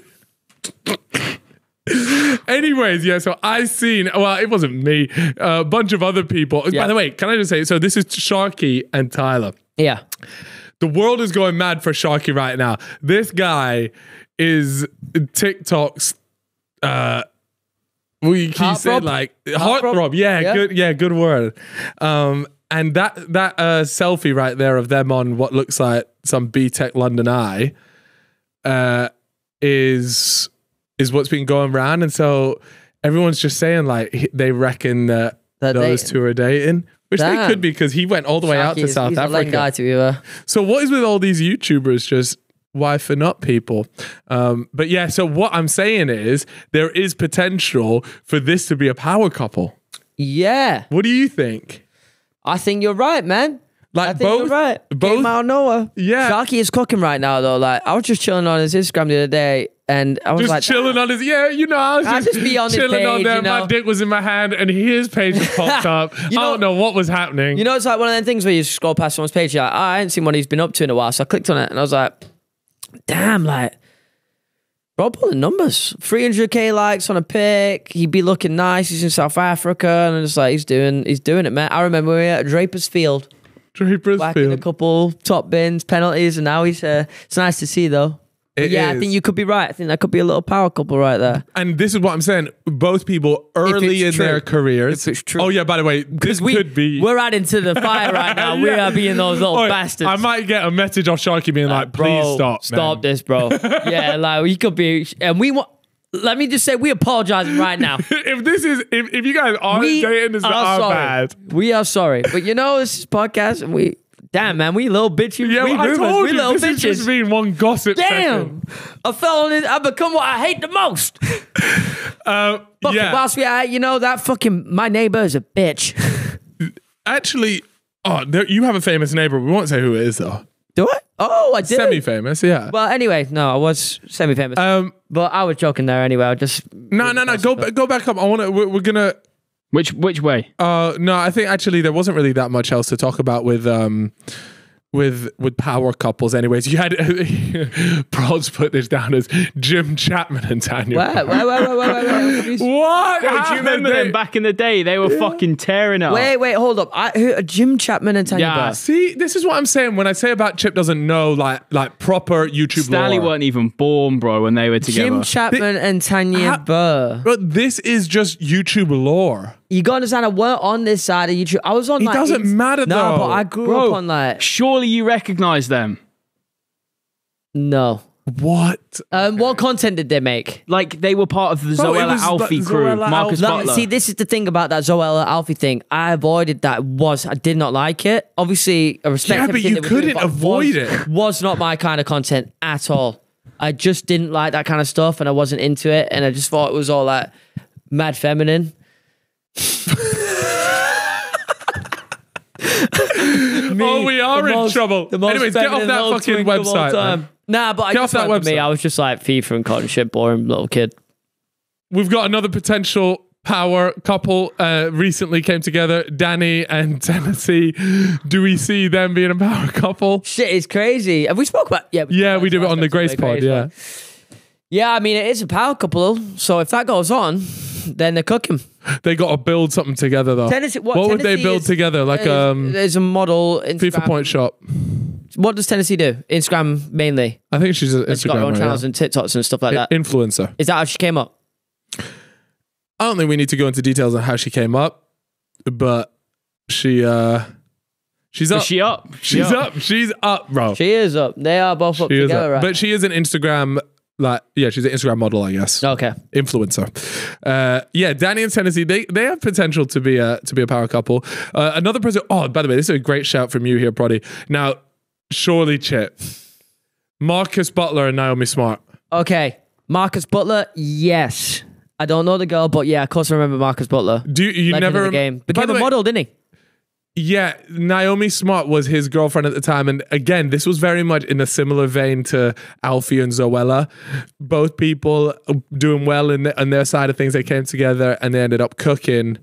Anyways, yeah. So I seen. Well, it wasn't me. A bunch of other people. Yeah. By the way, can I just say? So this is Sharky and Tyler. Yeah. The world is going mad for Sharky right now. This guy is TikTok's. Uh, we he said Heartthrob? like Heartthrob? heartthrob. Yeah, Yeah. good. Yeah, good word. Um, and that that uh, selfie right there of them on what looks like some B Tech London Eye, uh, is is what's been going around, and so everyone's just saying like he- they reckon that They're those dating. two are dating, which they Damn. could be because he went all the way out Sharky to is- South he's a lame Africa. guy to be there. So what is with all these YouTubers just wifing up people? Um, but yeah, so what I'm saying is there is potential for this to be a power couple. Yeah. What do you think? I think you're right, man. Like I think both, you're right. both. Came out of nowhere. Yeah. Sharky is cooking right now, though. Like, I was just chilling on his Instagram the other day, and I was Just like, chilling on his, yeah, you know, I was I'll just, just be on his chilling on page, there. you know. My dick was in my hand, and his page just popped up. You I know- don't know what was happening. You know, it's like one of them things where you scroll past someone's page, you're like, oh, I ain't seen what he's been up to in a while. So I clicked on it, and I was like, damn, like, bro, pulling numbers. three hundred k likes on a pic. He'd be looking nice. He's in South Africa, and I'm just like, he's doing, he's doing it, man. I remember we were at Draper's Field, Draper's whacking a Field. couple top bins, penalties, and now he's. Uh, it's nice to see, though. But It yeah, I is. think you could be right. I think that could be a little power couple right there. And this is what I'm saying. Both people early in it's their true. careers. If it's true. Oh yeah, by the way, this we, could be. We're adding to the fire right now. We Yeah. are being those little Oi, bastards. I might get a message off Sharky being like, please Bro, stop. Stop man. this, bro. Yeah, like we could be, and we want. Let me just say, we apologizing right now. If this is, if, if you guys aren't We dating, this is are our sorry. bad. We are sorry, but you know this is podcast, and we, damn man, we little bitchy. Yeah, we I rumors, told we you, little this is just bitches. being one gossip Damn, I fell on it. I become what I hate the most. session. Uh, Fucking yeah, whilst we are, you know that fucking my neighbor is a bitch. actually, oh, there, you have a famous neighbor. We won't say who it is though. Do I? Oh, I did. Semi-famous, yeah. Well, anyway, no, I was semi-famous, Um, but I was joking there anyway. I just no, no, no. Go, ba- go back up. I want to. We're, we're gonna. Which which way? Uh, no, I think actually there wasn't really that much else to talk about with um with with power couples. Anyways, you had Prod's put this down as Jim Chapman and Tanya. Wait, wait, wait, wait, wait, wait, wait. What? Bro, do you remember them back in the day? They were fucking tearing up. Wait, wait, hold up. I, who, Jim Chapman and Tanya Yeah. Burr. See, this is what I'm saying when I say about Chip doesn't know like like proper YouTube Stanley lore. weren't even born, bro, when they were together. Jim Chapman and Tanya Ha- Burr. But this is just YouTube lore. You gotta understand, I weren't on this side of YouTube. I was on It like. doesn't ins- matter, No, though. but I grew Bro. up on like. Surely you recognize them. No. What? Um, What content did they make? Like they were part of the Bro, it Zoella was Alfie like crew. Zoella Marcus Alfie. Like, Butler. see, this is the thing about that Zoella Alfie thing. I avoided that. Was I did not like it. Obviously, I respect Yeah, but everything you they were doing, couldn't but avoid was, it. Was not my kind of content at all. I just didn't like that kind of stuff, and I wasn't into it. And I just thought it was all like mad feminine. Me, Oh, we are the in most- trouble. the most Anyways, get off feminine that little fucking twink of all website, time. man. Nah, but I Get just off that weren't for me. website. I was just like FIFA and cotton shit, boring little kid. We've got another potential power couple uh, recently came together, Danny and Tennessee. Do we see them being a power couple? Shit is crazy. Have we spoke about? Yeah, Yeah, we did it on the Grace Grace pod. Yeah. one. Yeah, I mean it is a power couple. So if that goes on, then they're cooking. They got to build something together though. Tennessee, what, what would they Tennessee build is- together? Like There's- um there's a model Instagram. FIFA point shop. What does Tennessee do? Instagram mainly. I think she's an She's got her own Instagram channels and TikToks and stuff like that. influencer. Is that how she came up? I don't think we need to go into details on how she came up, but she uh she's up. Is she up? She she's up. She's up, bro. She is up. They are both up She is together, up. right? But she is an Instagram like yeah, she's an Instagram model, I guess. Okay. Influencer. Uh, yeah, Danny and Tennessee, they they have potential to be a to be a power couple. Uh, another person. Oh, by the way, this is a great shout from you here, Proddy. Now, surely, Chip, Marcus Butler and Naomi Smart. Okay. Marcus Butler, yes. I don't know the girl, but yeah, of course I remember Marcus Butler. Do you, you Legend never of the rem- game. By Became the a way- model, didn't he? Yeah, Naomi Smart was his girlfriend at the time. And again, this was very much in a similar vein to Alfie and Zoella. Both people doing well in, the, in their side of things. They came together and they ended up cooking.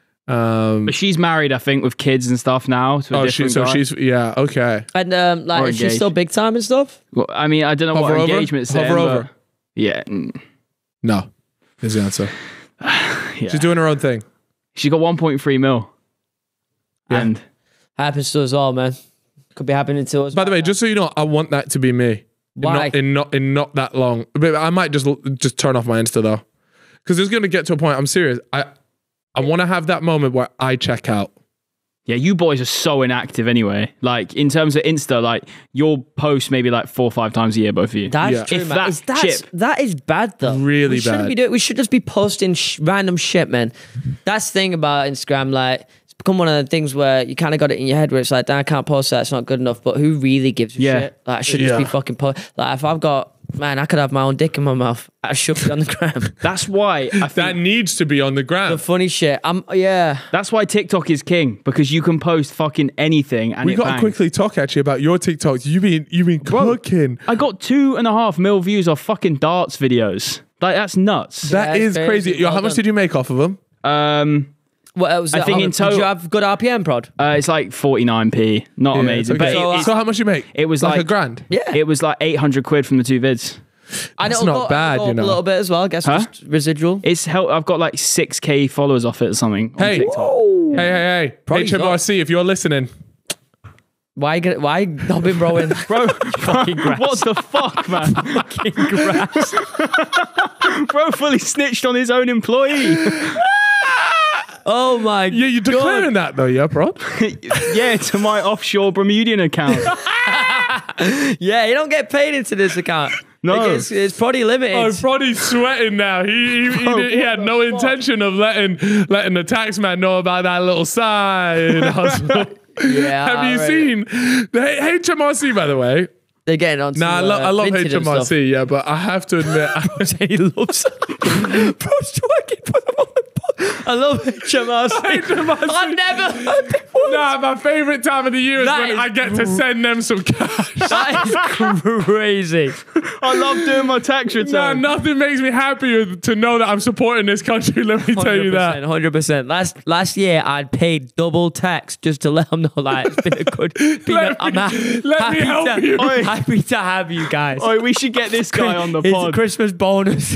Um, But she's married, I think, with kids and stuff now. To a oh, she, different so guy. she's, yeah, okay. And um, like, Or is she engaged. still big time and stuff? Well, I mean, I don't know Hover what over? engagement saying, Hover but over. yeah, mm, No, is the answer. yeah. She's doing her own thing. She got one point three mil. Yeah. And Happens to us all, man. Could be happening to us. By the way, just so you know, I want that to be me. In Why? not in not in not that long. But I might just just turn off my Insta though, because it's going to get to a point. I'm serious. I I want to have that moment where I check out. yeah, you boys are so inactive anyway. Like, in terms of Insta, like, you'll post maybe like four or five times a year, both of you. That's Yeah. true, If man. that Is- that's, chip- that is bad, though. Really we shouldn't bad. Be doing, we should just be posting sh- random shit, man. That's the thing about Instagram. Like, it's become one of the things where you kind of got it in your head where it's like, "Damn, I can't post that. It's not good enough." But who really gives a Yeah. shit? Like, I should just Yeah. be fucking post. Like, if I've got, man, I could have my own dick in my mouth. I should be on the gram. That's why I think That needs to be on the The ground. funny shit. I'm, yeah. that's why TikTok is king, because you can post fucking anything and We it got to bangs. quickly talk actually about your TikToks. You been you been cooking. I got two and a half mil views off fucking darts videos. Like, that's nuts. That Yeah, is it's crazy. crazy. Yo, how Well much done. did you make off of them? Um, What else? I think in Did total- you have good R P M, prod? uh, it's like forty-nine p. Not amazing, Okay. but So, it, uh, it, So how much you make? it was like, a like- grand. Yeah. it was like eight hundred quid from the two vids. And That's it'll not go- bad, it'll go you up know. A little bit as well. I guess Huh? just residual. It's help. I've got like six k followers off it or something. On Hey. TikTok. Hey, hey, hey. Probably H M R C, if you're listening. Why? Get, why not been broing? Bro, what the fuck, man? Fucking grass. Bro fully snitched on his own employee. Oh my Yeah, you're declaring that though, yeah, bro? Yeah, to my offshore Bermudian account. Yeah, you don't get paid into this account. No. It's, it's probably limited. Oh, Proddy's sweating now. He he, he, did- he had no intention of letting letting the tax man know about that little side hustle. yeah. Have you right. seen the H M R C, by the way? They're getting on. Nah, I, to, lo- uh, I love Vinted H and M R stuff. C, yeah, but I have to admit, He loves. Bro's twerking. Put him on the pod. I love H M R C. H M R C. I've never. Nah, my favorite time of the year is That when is I get to send them some cash. That is crazy. I love doing my tax Nah, return. nothing makes me happier to know that I'm supporting this country. Let me tell you that. one hundred percent. Last last year, I'd paid double tax just to let them know, like, it's been a good. Been Let a, I'm me- ha- let happy me help to, you. I'm happy to have you guys. Oh, we should get this guy on the It's a pod. Christmas bonus.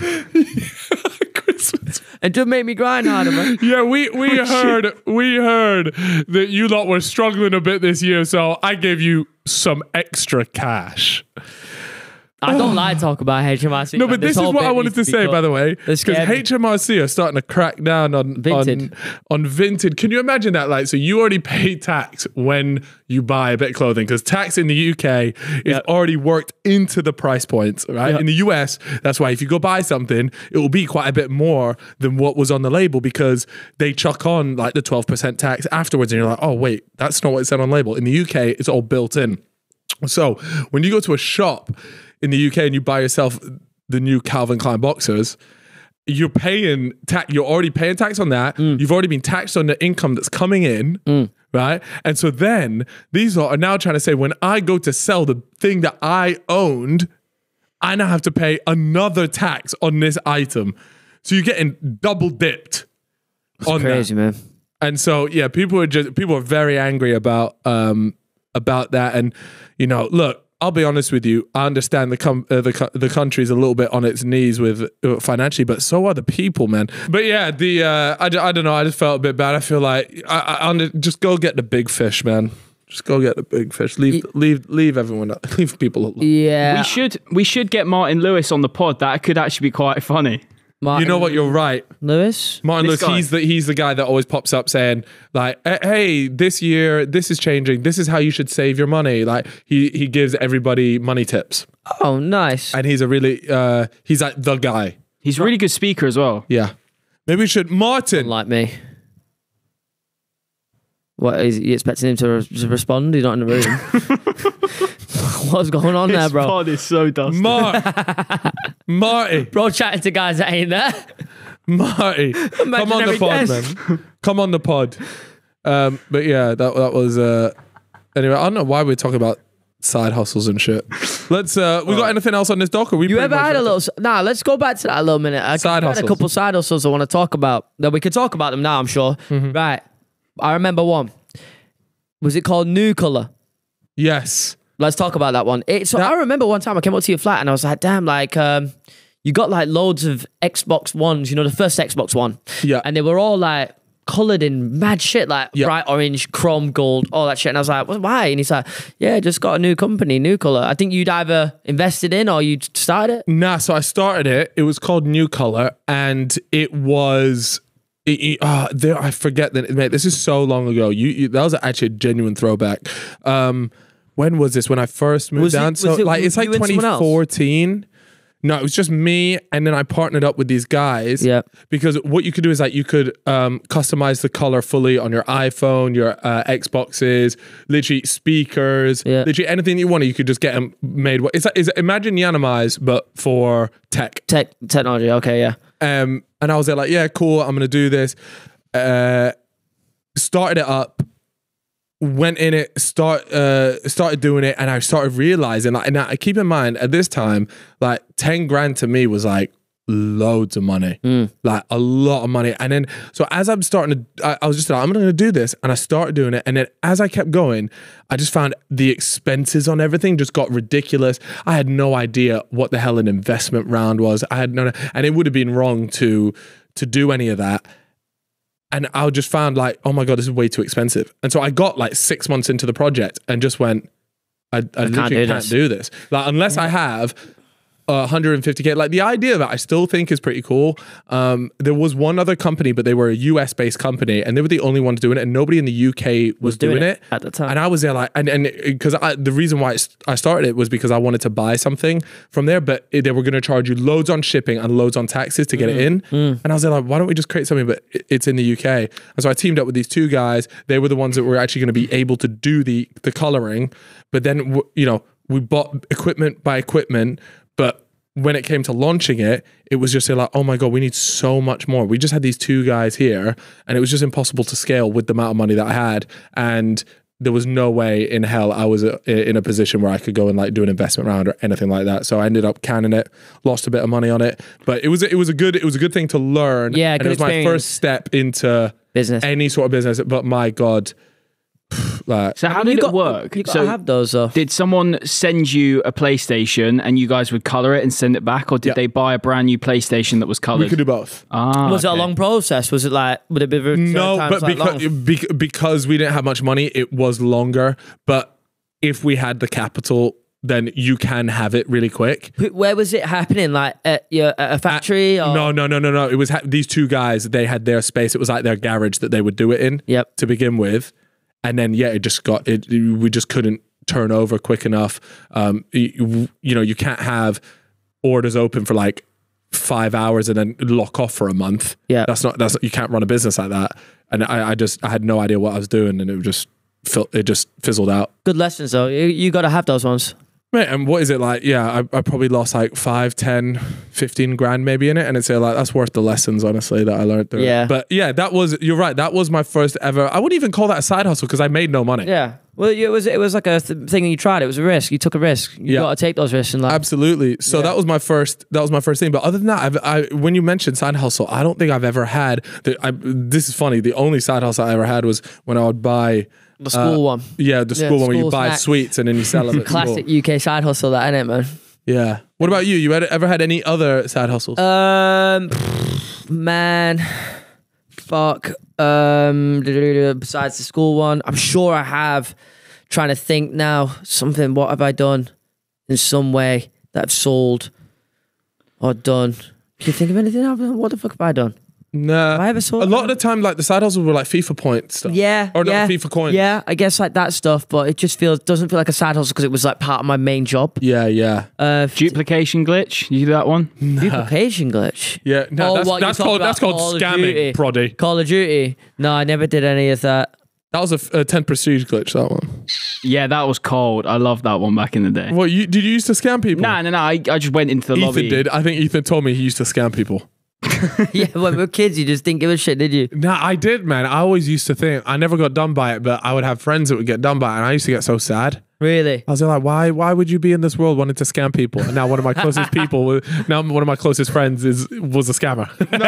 Christmas. And just make me grind harder, man. Yeah, we we heard we heard that you lot were struggling a bit this year, so I gave you some extra cash. I don't like to talk about H M R C. No, man. but this is whole what bit I wanted to needs be say, cut. by the way, They're because scared me. H M R C are starting to crack down on Vinted. on on Vinted. Can you imagine that? Like, so you already pay tax when you buy a bit of clothing, because tax in the U K is Yep. already worked into the price points, right? Yep. In the U S, that's why if you go buy something, it will be quite a bit more than what was on the label, because they chuck on like the twelve percent tax afterwards, and you're like, oh wait, that's not what it said on the label. In the U K, it's all built in. So when you go to a shop in the U K and you buy yourself the new Calvin Klein boxers, you're paying tax. You're already paying tax on that. You've already been taxed on the income that's coming in, right? And so then these lot are now trying to say, when I go to sell the thing that I owned, I now have to pay another tax on this item. So you're getting double dipped on Crazy, that. man. And so yeah, people are just people are very angry about um about that. And you know, look, I'll be honest with you. I understand the com- uh, the co- the country's a little bit on its knees with uh, financially, but so are the people, man. But yeah, the uh, I, I don't know. I just felt a bit bad. I feel like I, I, I just go get the big fish, man. Just go get the big fish. Leave leave leave everyone leave people alone. Yeah. We should we should get Martin Lewis on the pod. That could actually be quite funny. Martin You know what? You're right. Lewis? Martin This Lewis, guy. he's the he's the guy that always pops up saying like, "Hey, this year this is changing. This is how you should save your money." Like he he gives everybody money tips, Oh, nice. and he's a really uh he's like the guy. He's a really good speaker as well. Yeah, maybe we should Martin. Like me. What, is you expecting him to, re- to respond? He's not in the room. What's going on there, This bro? pod is so dusty. Mar- Marty, Bro chatting to guys that ain't there. Marty, come on the Imaginary pod, guest. man. Come on the pod. Um, but yeah, that that was uh. Anyway, I don't know why we're talking about side hustles and shit. Let's. uh We got anything else on this doc? Or we You pretty ever much had a wrapped little... Nah, let's go back to that a little minute. I Side I had a hustles. couple side hustles I want to talk about. That we could talk about them now, I'm sure. Mm-hmm. Right. I remember one. Was it called New Color? Yes. Let's talk about that one. It, so That- I remember one time I came up to your flat and I was like, damn, like, um, you got like loads of Xbox Ones, you know, the first Xbox One. Yeah. And they were all like colored in mad shit, like Yeah. bright orange, chrome gold, all that shit. And I was like, well, why? And he's like, yeah, just got a new company, New Color. I think you'd either invested in or you'd started it. Nah, so I started it. It was called New Color, and it was. It, it- uh, there, I forget that. Mate, this is so long ago. You, you that was actually a genuine throwback. Um, when was this? When I first moved Was it- down. was so it like, it's like you and someone else? twenty fourteen. No, it was just me, and then I partnered up with these guys. Yeah. Because what you could do is like you could um, customize the color fully on your iPhone, your uh, Xboxes, literally speakers, Yeah. literally anything you wanted. You could just get them made. It's like, it's imagine Yanamize, but for tech. Tech technology, okay, yeah. Um, and I was there like, yeah, cool, I'm gonna do this. Uh, started it up, went in it, start uh, started doing it, and I started realizing, like, and I keep in mind at this time, like ten grand to me was like loads of money, like a lot of money. And then so as I'm starting to, I, I was just like, I'm gonna do this, and I started doing it. And then as I kept going, I just found the expenses on everything just got ridiculous. I had no idea what the hell an investment round was. I had no, and it would have been wrong to to do any of that. And I just found like, oh my God, this is way too expensive. And so I got like six months into the project and just went, I, I, literally do can't this. do this. Like, unless I have uh, one hundred fifty K. Like, the idea of it, I still think is pretty cool. Um, there was one other company, but they were a U S based company, and they were the only ones doing it, and nobody in the U K was, doing, doing it it at the time. And I was there like, and and because I the reason why it's- I started it was because I wanted to buy something from there, but it- they were going to charge you loads on shipping and loads on taxes to get it in. And I was there like, why don't we just create something, but it- it's in the U K? And so I teamed up with these two guys. They were the ones that were actually going to be able to do the the coloring. But then w- you know we bought equipment by equipment, but when it came to launching it, it was just like, oh my God, we need so much more. We just had these two guys here and it was just impossible to scale with the amount of money that I had. And there was no way in hell I was in a position where I could go and like do an investment round or anything like that. So I ended up canning it, lost a bit of money on it, but it was it was a good it was a good thing to learn. Yeah, and good it was experience. my first step into Business. any sort of business. But my God, like, So how I mean, did you it got, work? You got so to have those though. did someone send you a PlayStation and you guys would color it and send it back, or did Yeah. they buy a brand new PlayStation that was we colored? could do both. ah, Was it a okay. long process? Was it like, would it be return No, times but like because, long? bec- because we didn't have much money, it was longer. But if we had the capital, then you can have it really quick. Where was it happening? Like at, your, at a factory? or? No, no, no, no, no. It was ha- these two guys. They had their space. It was like their garage that they would do it in. Yep. To begin with, and then yeah, it just got it. We just couldn't turn over quick enough. Um, you, you know, you can't have orders open for like five hours and then lock off for a month. Yeah. That's not. That's you can't run a business like that. And I, I just I had no idea what I was doing, and it just fil- it just fizzled out. Good lessons though. You, you got to have those ones. Right, and what is it like? Yeah, I, I probably lost like five, ten, fifteen grand maybe in it, and it's uh, like that's worth the lessons, honestly, that I learned through it. Yeah. But yeah, that was you're right. That was my first ever. I wouldn't even call that a side hustle because I made no money. Yeah. Well, it was it was like a th- thing that you tried. It was a risk. You took a risk. You Yeah. got to take those risks in life. Absolutely. So Yeah. that was my first. That was my first thing. But other than that, I've, I when you mentioned side hustle, I don't think I've ever had. The, I, this is funny. The only side hustle I ever had was when I would buy. The school one. Yeah, the Yeah, school one where you school buy snacks. sweets and then you sell them. At Classic school. U K side hustle, that, innit, man? Yeah. What about you? You had, ever had any other side hustles? Um, man, fuck. Um, besides the school one, I'm sure I have. Trying to think now, something. What have I done in some way that I've sold or done? Can you think of anything? What the fuck have I done? Nah. Have I ever sold? A lot of the time, like the side hustles were like FIFA points stuff. Yeah, Or not yeah, FIFA coins. Yeah, I guess like that stuff, but it just feels doesn't feel like a side hustle because it was like part of my main job. Yeah, yeah. Uh, Duplication glitch? You do that one? duplication glitch. Yeah, no, Oh, that's, what you that's talked called about, that's called Call of scamming, Duty. proddy. Call of Duty. No, I never did any of that. That was a, f- a ten prestige glitch. That one. Yeah, that was cold. I loved that one back in the day. What you did? You used to scam people? No, no, no. I, I just went into the Ethan lobby. did. I think Ethan told me he used to scam people. Yeah, when we were kids, you just didn't give a shit, did you? Nah, I did, man. I always used to think I never got done by it, but I would have friends that would get done by it, and I used to get so sad. Really? I was like, why? Why would you be in this world wanting to scam people? And now one of my closest people, now one of my closest friends, is was a scammer.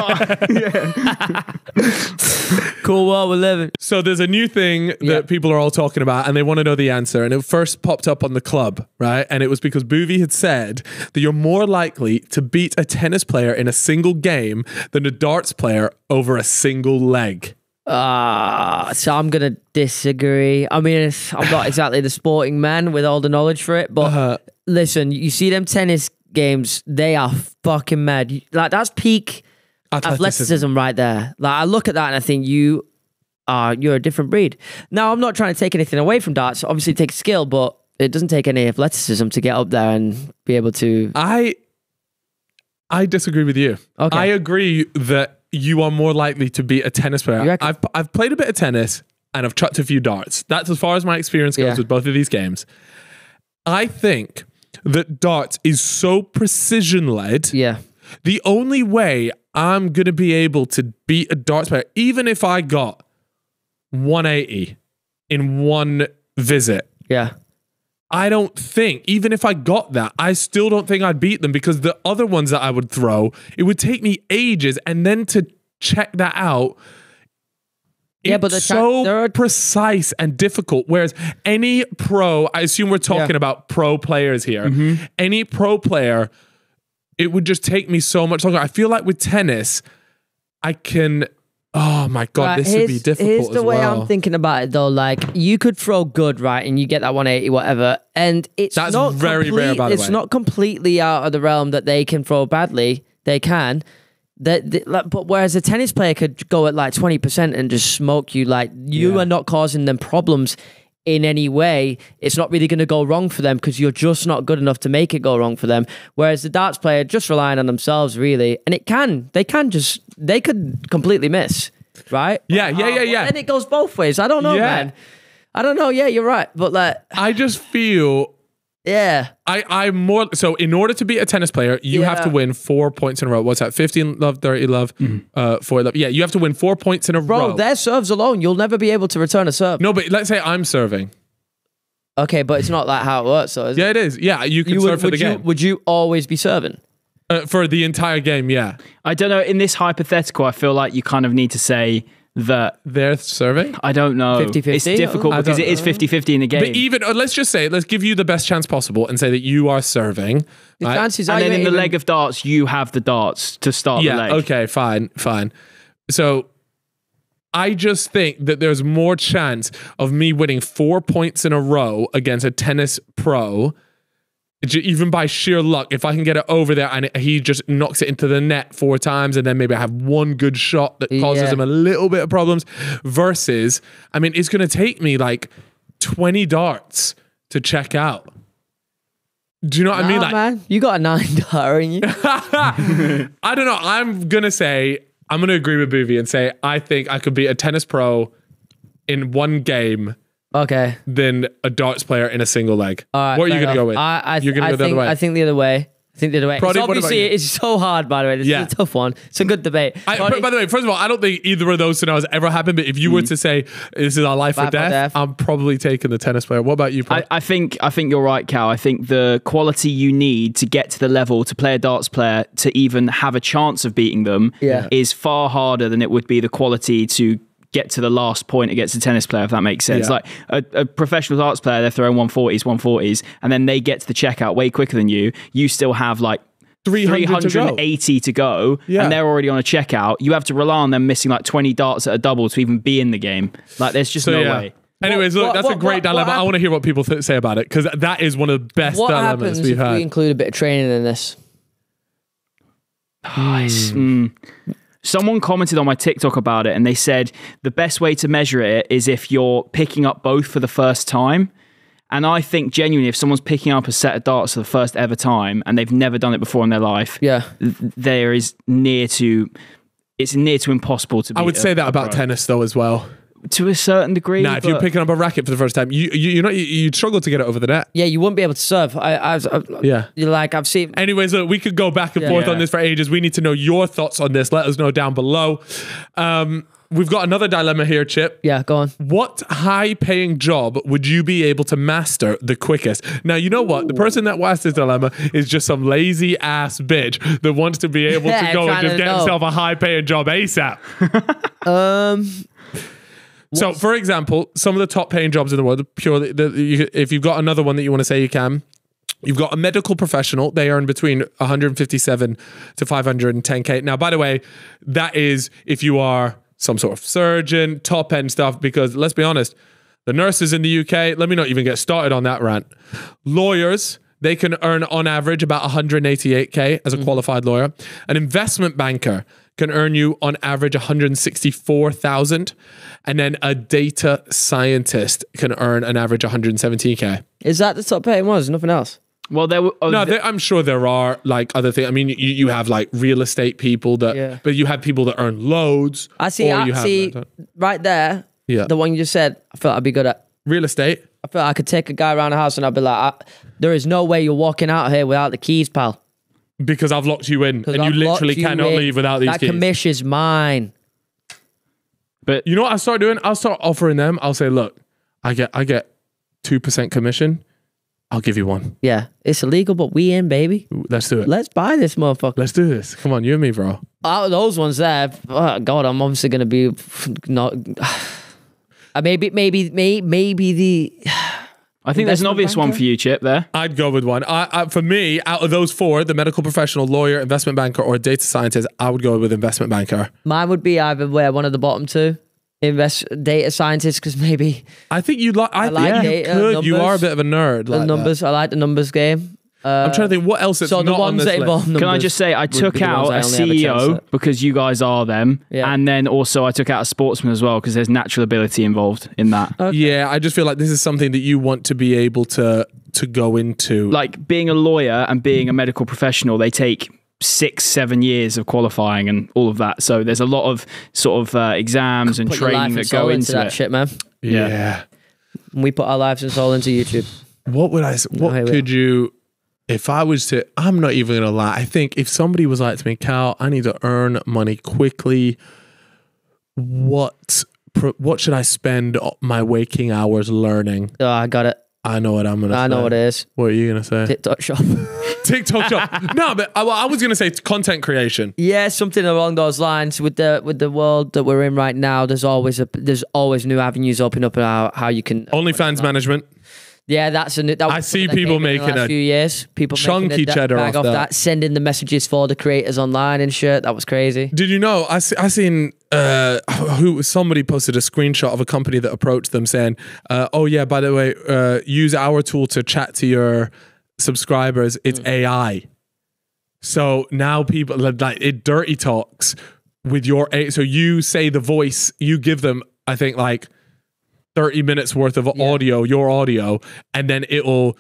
Cool world we're living. So there's a new thing that Yeah. people are all talking about, and they want to know the answer. And it first popped up on the club, right? And it was because Boovie had said that you're more likely to beat a tennis player in a single game than a darts player over a single leg. Ah, so I'm gonna disagree. I mean, it's- I'm not exactly the sporting man with all the knowledge for it, but Uh-huh. listen, you see them tennis games, they are fucking mad. You- Like that's peak athleticism right there. Like I look at that and I think you are you're a different breed. Now I'm not trying to take anything away from darts. Obviously, it takes skill, but it doesn't take any athleticism to get up there and be able to. I I disagree with you. Okay. I agree that you are more likely to beat a tennis player. You reckon? I've I've played a bit of tennis and I've chucked a few darts. That's as far as my experience goes Yeah. with both of these games. I think that darts is so precision led. Yeah, The only way I'm going to be able to beat a darts player, even if I got one eighty in one visit, yeah. I don't think, even if I got that, I still don't think I'd beat them because the other ones that I would throw, it would take me ages. And then to check that out, Yeah, it's but the tra- so there are- precise and difficult. Whereas any pro, I assume we're talking Yeah. about pro players here, any pro player, it would just take me so much longer. I feel like with tennis, I can, oh my God, Right, this would be here's- difficult Here's the as way well. I'm thinking about it though. Like you could throw good, right, and you get that one eighty, whatever, and it's That's not very complete, rare, by the It's way. not completely out of the realm that they can throw badly. They can. That, that- like, but whereas a tennis player could go at like twenty percent and just smoke you, like you Yeah. are not causing them problems in any way. It's not really going to go wrong for them because you're just not good enough to make it go wrong for them. Whereas the darts player just relying on themselves really, and it can, they can just, they could completely miss, right? Yeah, yeah, yeah, yeah. And it goes both ways. I don't know, Yeah. man. I don't know. Yeah, you're right. But like, I just feel Yeah. I, I'm more so. In order to be a tennis player, you Yeah. have to win four points in a row. What's that? fifteen love, thirty love, uh, four love. Yeah, you have to win four points in a Bro, row. their serves alone, you'll never be able to return a serve. No, but let's say I'm serving. Okay, but it's not like how it works, though, is Yeah, it? it is. Yeah, you can You serve would, for would the you, game would you always be serving? uh, for the entire game. Yeah, I don't know. In this hypothetical, I feel like you kind of need to say that. they're serving. I don't know. fifty-fifty? It's difficult I because don't it is fifty-fifty in the game. But even uh, let's just say, let's give you the best chance possible and say that you are serving. The right? chances are and then you in ain't the even- leg of darts, you have the darts to start Yeah. the leg. Okay. Fine. Fine. So. I just think that there's more chance of me winning four points in a row against a tennis pro, j- even by sheer luck. If I can get it over there and it, he just knocks it into the net four times, and then maybe I have one good shot that causes Yeah. him a little bit of problems, versus, I mean, it's going to take me like twenty darts to check out. Do you know what I mean? Nah, Like, man, you got a nine dar in you. I don't know. I'm going to say, I'm going to agree with Boovie and say, I think I could be a tennis pro in one game Okay. than a darts player in a single leg. All right, what are you fair going to go enough. with? I, I, You're going I to go the think, other way. I think the other way. I think the other way. Proddy, It's what about obviously, you? it's so hard, by the way. This Yeah. is a tough one. It's a good debate. I, Proddy- by the way, first of all, I don't think either of those scenarios ever happened. But if you were to say this is our life, or Life or death, death. I'm probably taking the tennis player. What about you, Prod? I, I think I think you're right, Cal. I think the quality you need to get to the level to play a darts player to even have a chance of beating them Yeah. is far harder than it would be the quality to get to the last point against a tennis player, if that makes sense. Yeah. Like a, a professional darts player, they're throwing one forties, one forties, and then they get to the checkout way quicker than you. You still have like three hundred to go. eighty to go, Yeah. and they're already on a checkout. You have to rely on them missing like twenty darts at a double to even be in the game. Like, there's just So, no yeah. way. Anyways, What- look, what- that's a what- great what- dilemma. what I want to hear what people th- say about it, because that is one of the best what dilemmas happens we've if had. we include a bit of training in this? Nice. Mm. Someone commented on my TikTok about it, and they said the best way to measure it is if you're picking up both for the first time. And I think genuinely, if someone's picking up a set of darts for the first ever time and they've never done it before in their life, Yeah. th- there is near to it's near to impossible to. Be I would a- say that a about pro. tennis though as well. to a certain degree. Now, if you're but- picking up a racket for the first time, you you you know you, you'd struggle to get it over the net. Yeah, you wouldn't be able to serve. I, I, was- I Yeah. you're like I've seen. Anyways, look, we could go back and Yeah. forth Yeah. on this for ages. We need to know your thoughts on this. Let us know down below. Um, we've got another dilemma here, Chip. Yeah, go on. What high-paying job would you be able to master the quickest? Now, you know what? The person that asked this dilemma is just some lazy ass bitch that wants to be able Yeah, to go and trying just to get know. himself a high-paying job ASAP. Um, So, for example, some of the top-paying jobs in the world, purely, the, you, if you've got another one that you want to say, you can. You've got a medical professional. They earn between one hundred fifty-seven to five hundred ten K. Now, by the way, that is if you are some sort of surgeon, top-end stuff, because let's be honest, the nurses in the U K, let me not even get started on that rant. Lawyers, they can earn on average about one hundred eighty-eight K as a qualified lawyer. An investment banker can earn you on average one hundred sixty-four thousand, and then a data scientist can earn an average one hundred seventeen K. is that the top paying one? There's nothing else. well, there were. oh, No, th- there, I'm sure there are like other things. I mean, you, you have like real estate people that, Yeah. but you have people that earn loads. I see. or I you have see. Right there. Yeah. The one you just said. I felt I'd be good at. real estate. I feel I could take a guy around the house and I'd be like, I, there is no way you're walking out here without the keys, pal. Because I've locked you in, 'Cause and you I've literally locked you cannot in. leave without these that keys. That commission is mine. but You know what I start doing? I'll start offering them. I'll say, look, I get I get two percent commission. I'll give you one. Yeah, it's illegal, but we in, baby. Let's do it. Let's buy this motherfucker. Let's do this. Come on, you and me, bro. Out of those ones there, oh God, I'm obviously gonna be f- not. Uh, maybe, maybe, maybe, maybe the. I think there's an investment obvious one banker? for you, Chip. There. I'd go with one. I, I, for me, out of those four, the medical professional, lawyer, investment banker, or data scientist, I would go with investment banker. Mine would be either where one of the bottom two, invest data scientist, because maybe I think you like. I, like think you data, could. You numbers. are a bit of a nerd. the Like that. numbers. I like the numbers game. Uh, I'm trying to think what else. It's so the not on ones this that list. involve numbers. Can I just say I would took be the ones out I a only have a C chance E O at. because you guys are them, Yeah. and then also I took out a sportsman as well because there's natural ability involved in that. Yeah, I just feel like this is something that you want to be able to to go into. Like being a lawyer and being a medical professional, they take six, seven years of qualifying and all of that. So there's a lot of sort of uh, exams and Put your life training and that go soul into that it. shit, man. yeah. We put our lives and soul into YouTube. what would I? s- What here we could you? If I was to, I'm not even gonna lie. I think if somebody was like to me, Cal, I need to earn money quickly. What? pro- What should I spend my waking hours learning? Oh, I got it. I know what I'm gonna. I say. know what it is. What are you gonna say? TikTok shop. TikTok shop. No, but I, well, I was gonna say content creation. Yeah, something along those lines. With the with the world that we're in right now, there's always a there's always new avenues opening up how how you can. OnlyFans management. Yeah, that's a new. That was I see something that people came in the making last a few years. People chunky making a da- cheddar bag off off that. sending the messages for the creators online and shit. That was crazy. Did you know? I see, I seen uh, who somebody posted a screenshot of a company that approached them saying, uh, "Oh yeah, by the way, uh, use our tool to chat to your subscribers. It's Mm. A I." So now people like it dirty talks with your A. So you say the voice, you give them, I think like thirty minutes worth of audio, your audio, and then it'll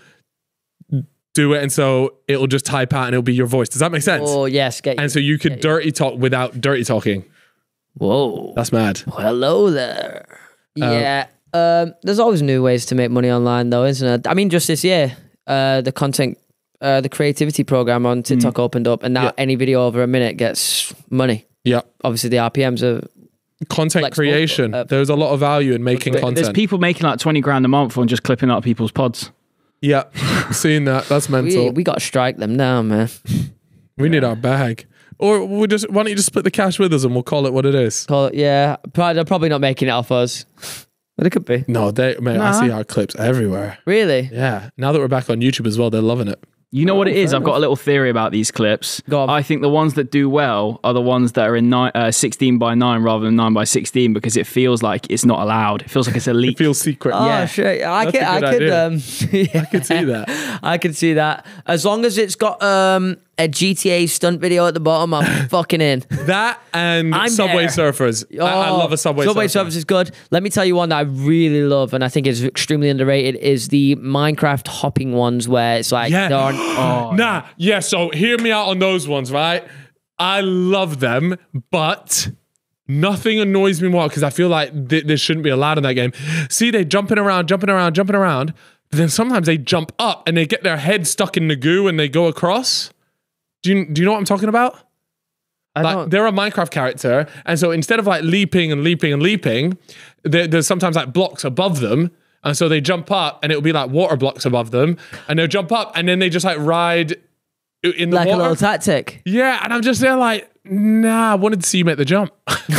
do it, and so it'll just type out and it'll be your voice. Does that make sense? Oh yes, get you. And so you could dirty talk without dirty talking. Whoa. That's mad. Hello there. Yeah. Um, there's always new ways to make money online, though, isn't it? I mean, just this year, uh, the content, uh, the creativity program on TikTok opened up, and now Yeah. any video over a minute gets money. Yeah. Obviously, the R P Ms are. Content Flexible, creation. uh, There's a lot of value in making There's content. people making like twenty grand a month on just clipping up people's pods. Yeah. Seeing that. That's mental. We, We, we got to strike them now, man. need our bag. Or we just why don't you just split the cash with us and we'll call it what it is? Call it, yeah. Probably, they're probably not making it off us. But it could be. No, they mate, I Nah. see our clips everywhere. Really? Yeah. Now that we're back on YouTube as well, they're loving it. You know what it Oh, is? fair I've got a little theory about these clips. Go on. I think the ones that do well are the ones that are in nine, uh, sixteen by nine rather than nine by sixteen because it feels like it's not allowed. It feels like it's a It leak. feels secret. Oh, Yeah. shit. I That's could, a I good could, idea. um, yeah. I could see that. I could see that. As long as it's got um, a G T A stunt video at the bottom, I'm fucking in. That and I'm Subway there. Surfers. I, I Oh, love a Subway, Subway Surfer. Surfers is good. Let me tell you one that I really love and I think is extremely underrated is the Minecraft hopping ones where it's like Yeah. they're on, oh, Nah, yeah, so hear me out on those ones, right? I love them, but nothing annoys me more because I feel like th- this shouldn't be allowed in that game. See, they jumping around, jumping around, jumping around, but then sometimes they jump up and they get their head stuck in the goo and they go across. Do you, do you know what I'm talking about? I Like don't, they're a Minecraft character, and so instead of like leaping and leaping and leaping, there, there's sometimes like blocks above them, and so they jump up, and it'll be like water blocks above them, and they'll jump up, and then they just like ride in the like a water. little tactic. Yeah, and I'm just there like, nah, I wanted to see you make the jump.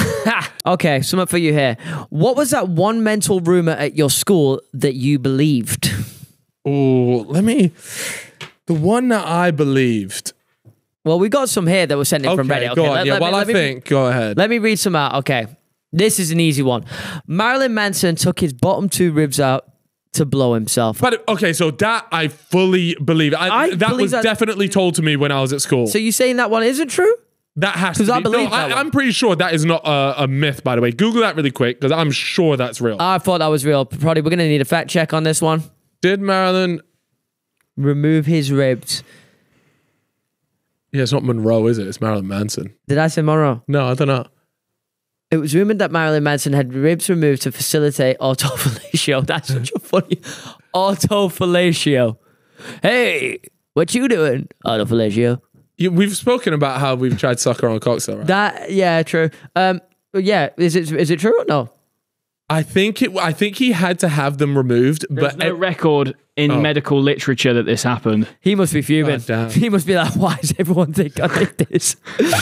Okay, something for you here. What was that one mental rumor at your school that you believed? Oh, let me. The one that I believed. Well, we got some here that were sent in Okay, from Reddit. Okay, go on. let- yeah, let me- while I let me- think, go ahead. Let me read some out. Okay. This is an easy one. Marilyn Manson took his bottom two ribs out to blow himself. But okay, so that I fully believe. I, I that believe was that- definitely told to me when I was at school. So you saying that one isn't true? That has to 'Cause be. I believe no, that I, one. I'm pretty sure that is not a, a myth, by the way. Google that really quick because I'm sure that's real. I thought that was real. Probably we're going to need a fact check on this one. Did Marilyn... Remove his ribs. Yeah, it's not Monroe, is it? It's Marilyn Manson. Did I say Monroe? No, I don't know. It was rumored that Marilyn Manson had ribs removed to facilitate autofellatio. That's such a funny autofellatio. Hey, what you doing? Autofellatio. You, we've spoken about how we've tried sucker on cocktail, right? That yeah, true. Um, yeah, is it is it true or no? I think it. I think he had to have them removed, There's but no ev- record in Oh. medical literature that this happened. He must be fuming. God damn. He must be like, why does everyone think I did this?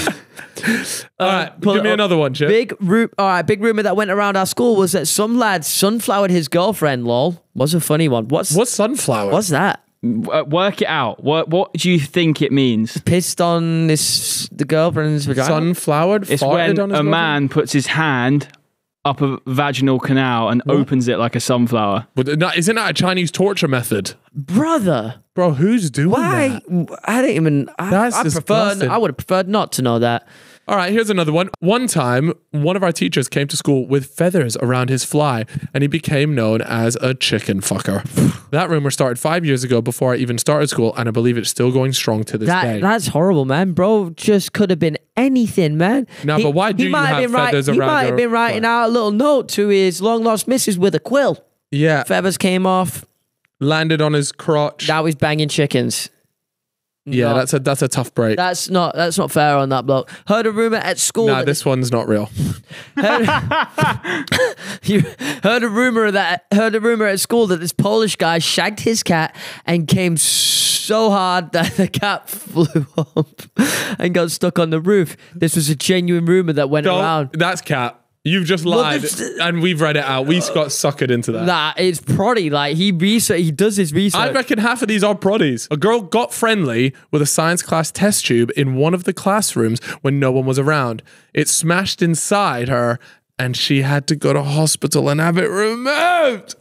all right, pull give it me up. another one, Chip. Big ru- all right, big rumor that went around our school was that some lad sunflowered his girlfriend. Lol, was a funny one. What's What's sunflower? what's that? Uh, work it out. What What do you think it means? Pissed on this the girlfriend's vagina. sunflowered? It's farted when on his a girlfriend? man puts his hand up a vaginal canal and opens it like a sunflower. But no, isn't that a Chinese torture method, Brother, bro? Who's doing why? that? I didn't even. I, That's I preferred. disgusting. I would have preferred not to know that. All right, here's another one. One time, one of our teachers came to school with feathers around his fly, and he became known as a chicken fucker. That rumor started five years ago before I even started school, and I believe it's still going strong to this That day. that's horrible, man. Bro, just could have been anything, man. No, but why do you might have been write- feathers He around might your have been writing fly? out a little note to his long lost missus with a quill. yeah, Feathers came off. landed on his crotch. Now he's banging chickens. yeah, No. that's a that's a tough break. That's not that's not fair on that bloke. Heard a rumor at school. Nah, that this one's not real. heard, you heard a rumor that heard a rumor at school that this Polish guy shagged his cat and came so hard that the cat flew up and got stuck on the roof. This was a genuine rumor that went Don't, around. that's cat. You've just lied, this- and we've read it out. We got suckered into that. That it's proddy. Like he research, he does his research. I reckon half of these are proddies. A girl got friendly with a science class test tube in one of the classrooms when no one was around. It smashed inside her, and she had to go to hospital and have it removed.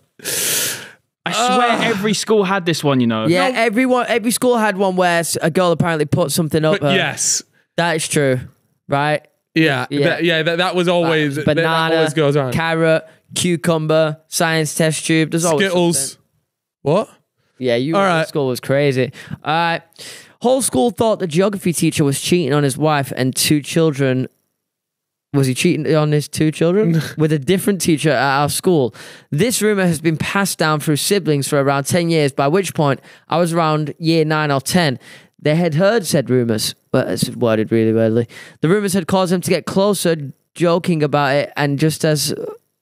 I swear every school had this one, you know. yeah, everyone, every school had one where a girl apparently put something up. But her. yes, That is true, right? yeah, Yeah. that, yeah. That, that was always that, that Banana, always goes on. carrot, cucumber, science test tube. There's always Skittles. something. What? Yeah, you All All right. school was crazy. All right. Whole school thought the geography teacher was cheating on his wife and two children. Was he cheating on his two children? With a different teacher at our school. This rumor has been passed down through siblings for around ten years, by which point I was around year nine or ten. They had heard said rumors, but it's worded really weirdly. The rumors had caused them to get closer, joking about it, and just as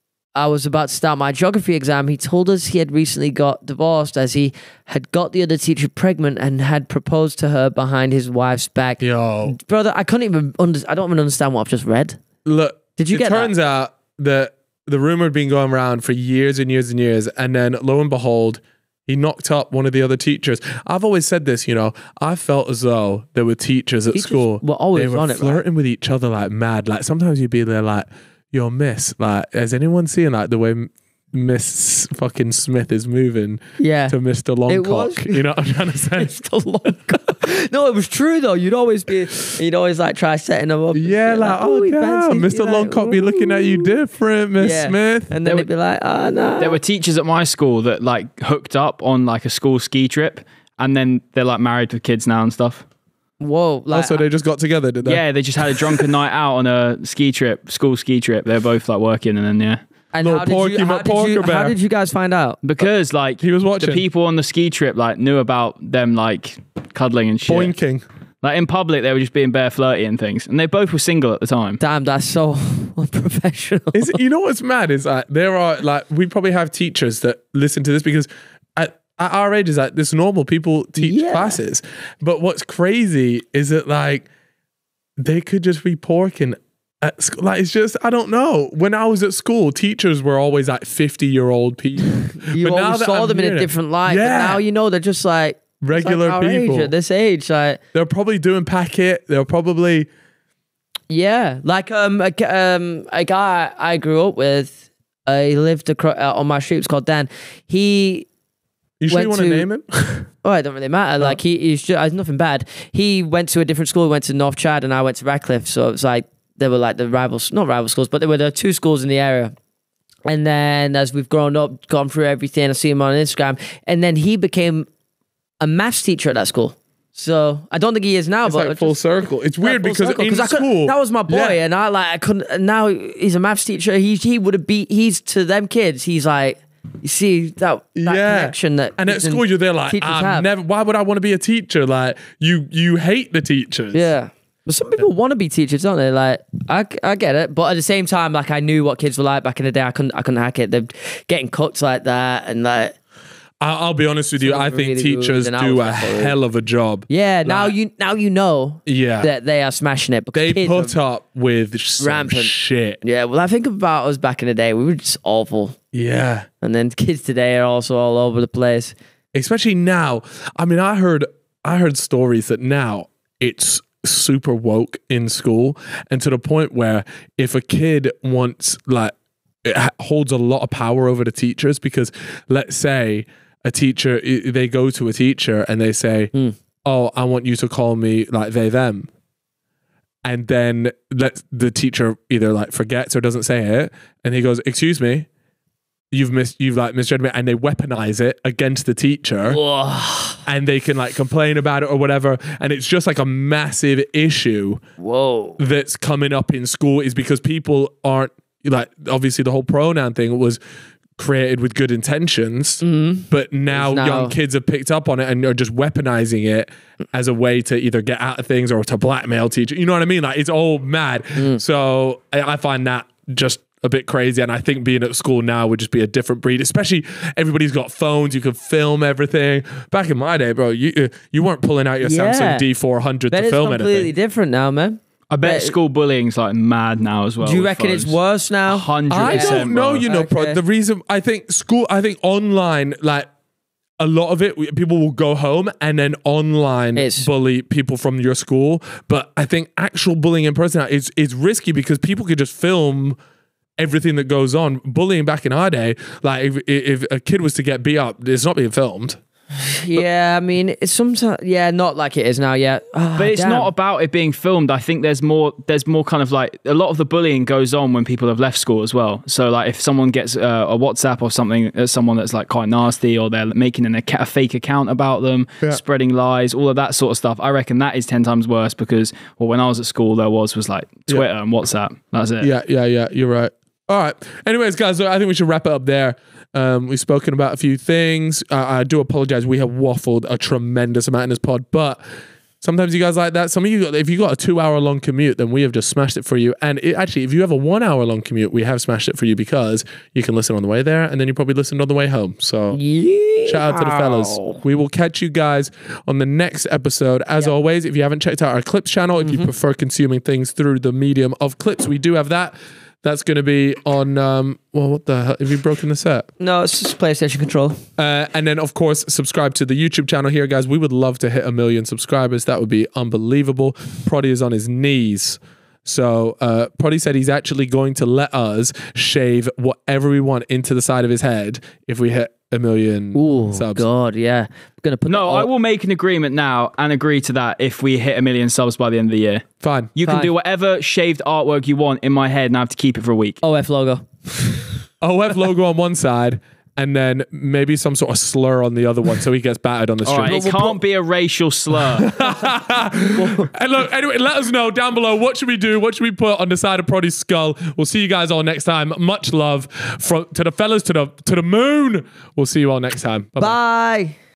I was about to start my geography exam, he told us he had recently got divorced as he had got the other teacher pregnant and had proposed to her behind his wife's back. Yo, Brother, I couldn't even under- I don't even understand what I've just read. look. Did you it get that? turns out that the rumor had been going around for years and years and years, and then lo and behold, he knocked up one of the other teachers. I've always said this, you know. I felt as though there were teachers at Teachers school. were always they were on it, flirting with each other like mad. Like sometimes you'd be there, like, "Yo, Miss, like, has anyone seen like the way M- Miss fucking Smith is moving Yeah. to Mister was. Longcock?" You know what I'm trying to say? It's the long No, it was true though. You'd always be, you'd always like try setting them up. and Yeah, shit, like, oh he damn, fancies Mister you, like, Longcock be looking at you ooh. different, Miss Yeah. Smith. And then it'd be like, oh no. There were teachers at my school that like hooked up on like a school ski trip, and then they're like married with kids now and stuff. Whoa. Like, Also, they just got together, did they? Yeah, they just had a drunken night out on a ski trip, school ski trip. They're both like working, and then yeah, and Little how did, you, Porky how, did you, McPorker Bear. how did you guys find out? because like He was watching. the people on the ski trip like knew about them like cuddling and shit. Boinking. Like in public, they were just being bare flirty and things, and they both were single at the time. Damn, that's so unprofessional. Is it, you know what's mad is like there are like we probably have teachers that listen to this because at, at our age is like this normal people teach Yeah. classes, but what's crazy is that like they could just be porking at school. Like it's just I don't know. When I was at school, teachers were always like fifty year old people. You But now always that saw I'm them in a hearing it- different light. But Yeah. now you know they're just like Regular it's like our age, people. at this age. Like They're probably doing packet. They're probably yeah, like um a, g- um a guy I grew up with. Uh, he lived across, uh, on my street. It's called Dan. He you sure you Went want to to- name him? Oh, it don't really matter. Like he, he's just, uh, nothing bad. He went to a different school. He went to North Chad, and I went to Radcliffe. So it was like they were like the rivals, not rival schools, but they were the two schools in the area. And then as we've grown up, gone through everything, I see him on Instagram, and then he became a maths teacher at that school. So I don't think he is now, It's but like it's full just- circle. It's weird full because circle, in I couldn't- school that was my boy, Yeah. and I like I couldn't. and Now he's a maths teacher. He he would have beat. He's to them kids. He's like, you see that, that yeah. connection that. and at kids and school you're there like teachers I'm have. never why would I want to be a teacher? Like you you hate the teachers. Yeah. But some people want to be teachers, don't they? Like, I, I get it. But at the same time, like, I knew what kids were like back in the day. I couldn't I couldn't hack it. They're getting cooked like that. And, like, I- I'll be honest with you. Some I of them think really rude, teachers and I do was a like, oh. hell of a job. yeah, now Like, you now you know Yeah. that they are smashing it. Because They kids put are- up with some rampant. shit. Yeah, well, I think about us back in the day. We were just awful. Yeah. And then kids today are also all over the place. Especially now. I mean, I heard I heard stories that now it's super woke in school, and to the point where if a kid wants like it ha- holds a lot of power over the teachers, because let's say a teacher i- they go to a teacher and they say, Mm. oh, I want you to call me like they them, and then let the teacher either like forgets or doesn't say it, and he goes, excuse me, you've mis you've like misjudged me, and they weaponize it against the teacher, and they can like complain about it or whatever, and it's just like a massive issue Whoa. that's coming up in school is because people aren't like, obviously the whole pronoun thing was created with good intentions, but now, Now- young kids have picked up on it and are just weaponizing it as a way to either get out of things or to blackmail teachers. You know what I mean? Like, it's all mad. So I, I find that just a bit crazy, and I think being at school now would just be a different breed. Especially everybody's got phones; you can film everything. Back in my day, bro, you you weren't pulling out your Yeah. Samsung D four hundred That to is film completely anything. different now, man. I bet But- school bullying's like mad now as well. Do you with reckon it's phones. worse now? Hundred I percent. don't know, bro. you know, Okay. bro. The reason I think school, I think online, like a lot of it, we- people will go home and then online It's- bully people from your school. But I think actual bullying in person is is risky because people could just film everything that goes on. Bullying back in our day, like if, if a kid was to get beat up, it's not being filmed. Yeah, I mean, it's sometimes, yeah, not like it is now yet. Ah, But it's damn. not about it being filmed. I think there's more. There's more kind of like a lot of the bullying goes on when people have left school as well. So like if someone gets uh, a WhatsApp or something, uh, someone that's like quite nasty, or they're making an, a fake account about them, spreading lies, all of that sort of stuff. I reckon that is ten times worse because well, when I was at school, there was was like Twitter and WhatsApp. That's it. Yeah, yeah, yeah. You're right. All right. Anyways, guys, I think we should wrap it up there. Um, we've spoken about a few things. Uh, I do apologize. We have waffled a tremendous amount in this pod, but sometimes you guys like that. Some of you, if you got a two hour long commute, then we have just smashed it for you. And it, actually, if you have a one hour long commute, we have smashed it for you because you can listen on the way there and then you probably listened on the way home. So shout out to the fellas. We will catch you guys on the next episode. As always, if you haven't checked out our Clips channel, if you prefer consuming things through the medium of clips, we do have that. That's going to be on, um, well, what the hell? Have you broken the set? No, it's just PlayStation Control. Uh, and then, of course, subscribe to the YouTube channel here, guys. We would love to hit a million subscribers. That would be unbelievable. Proddy is on his knees. So uh, Proddy said he's actually going to let us shave whatever we want into the side of his head if we hit a million Oh, subs. God, yeah. I'm going to put No, the- I will make an agreement now and agree to that if we hit a million subs by the end of the year. Fine. You can Fine. do whatever shaved artwork you want in my head and I have to keep it for a week. O F logo. O F logo on one side and then maybe some sort of slur on the other one so he gets battered on the All street. right, it can't be a racial slur. And look, anyway, let us know down below what should we do, what should we put on the side of Proddy's skull. We'll see you guys all next time. Much love from to the fellas to the to the moon. We'll see you all next time. Bye-bye. Bye.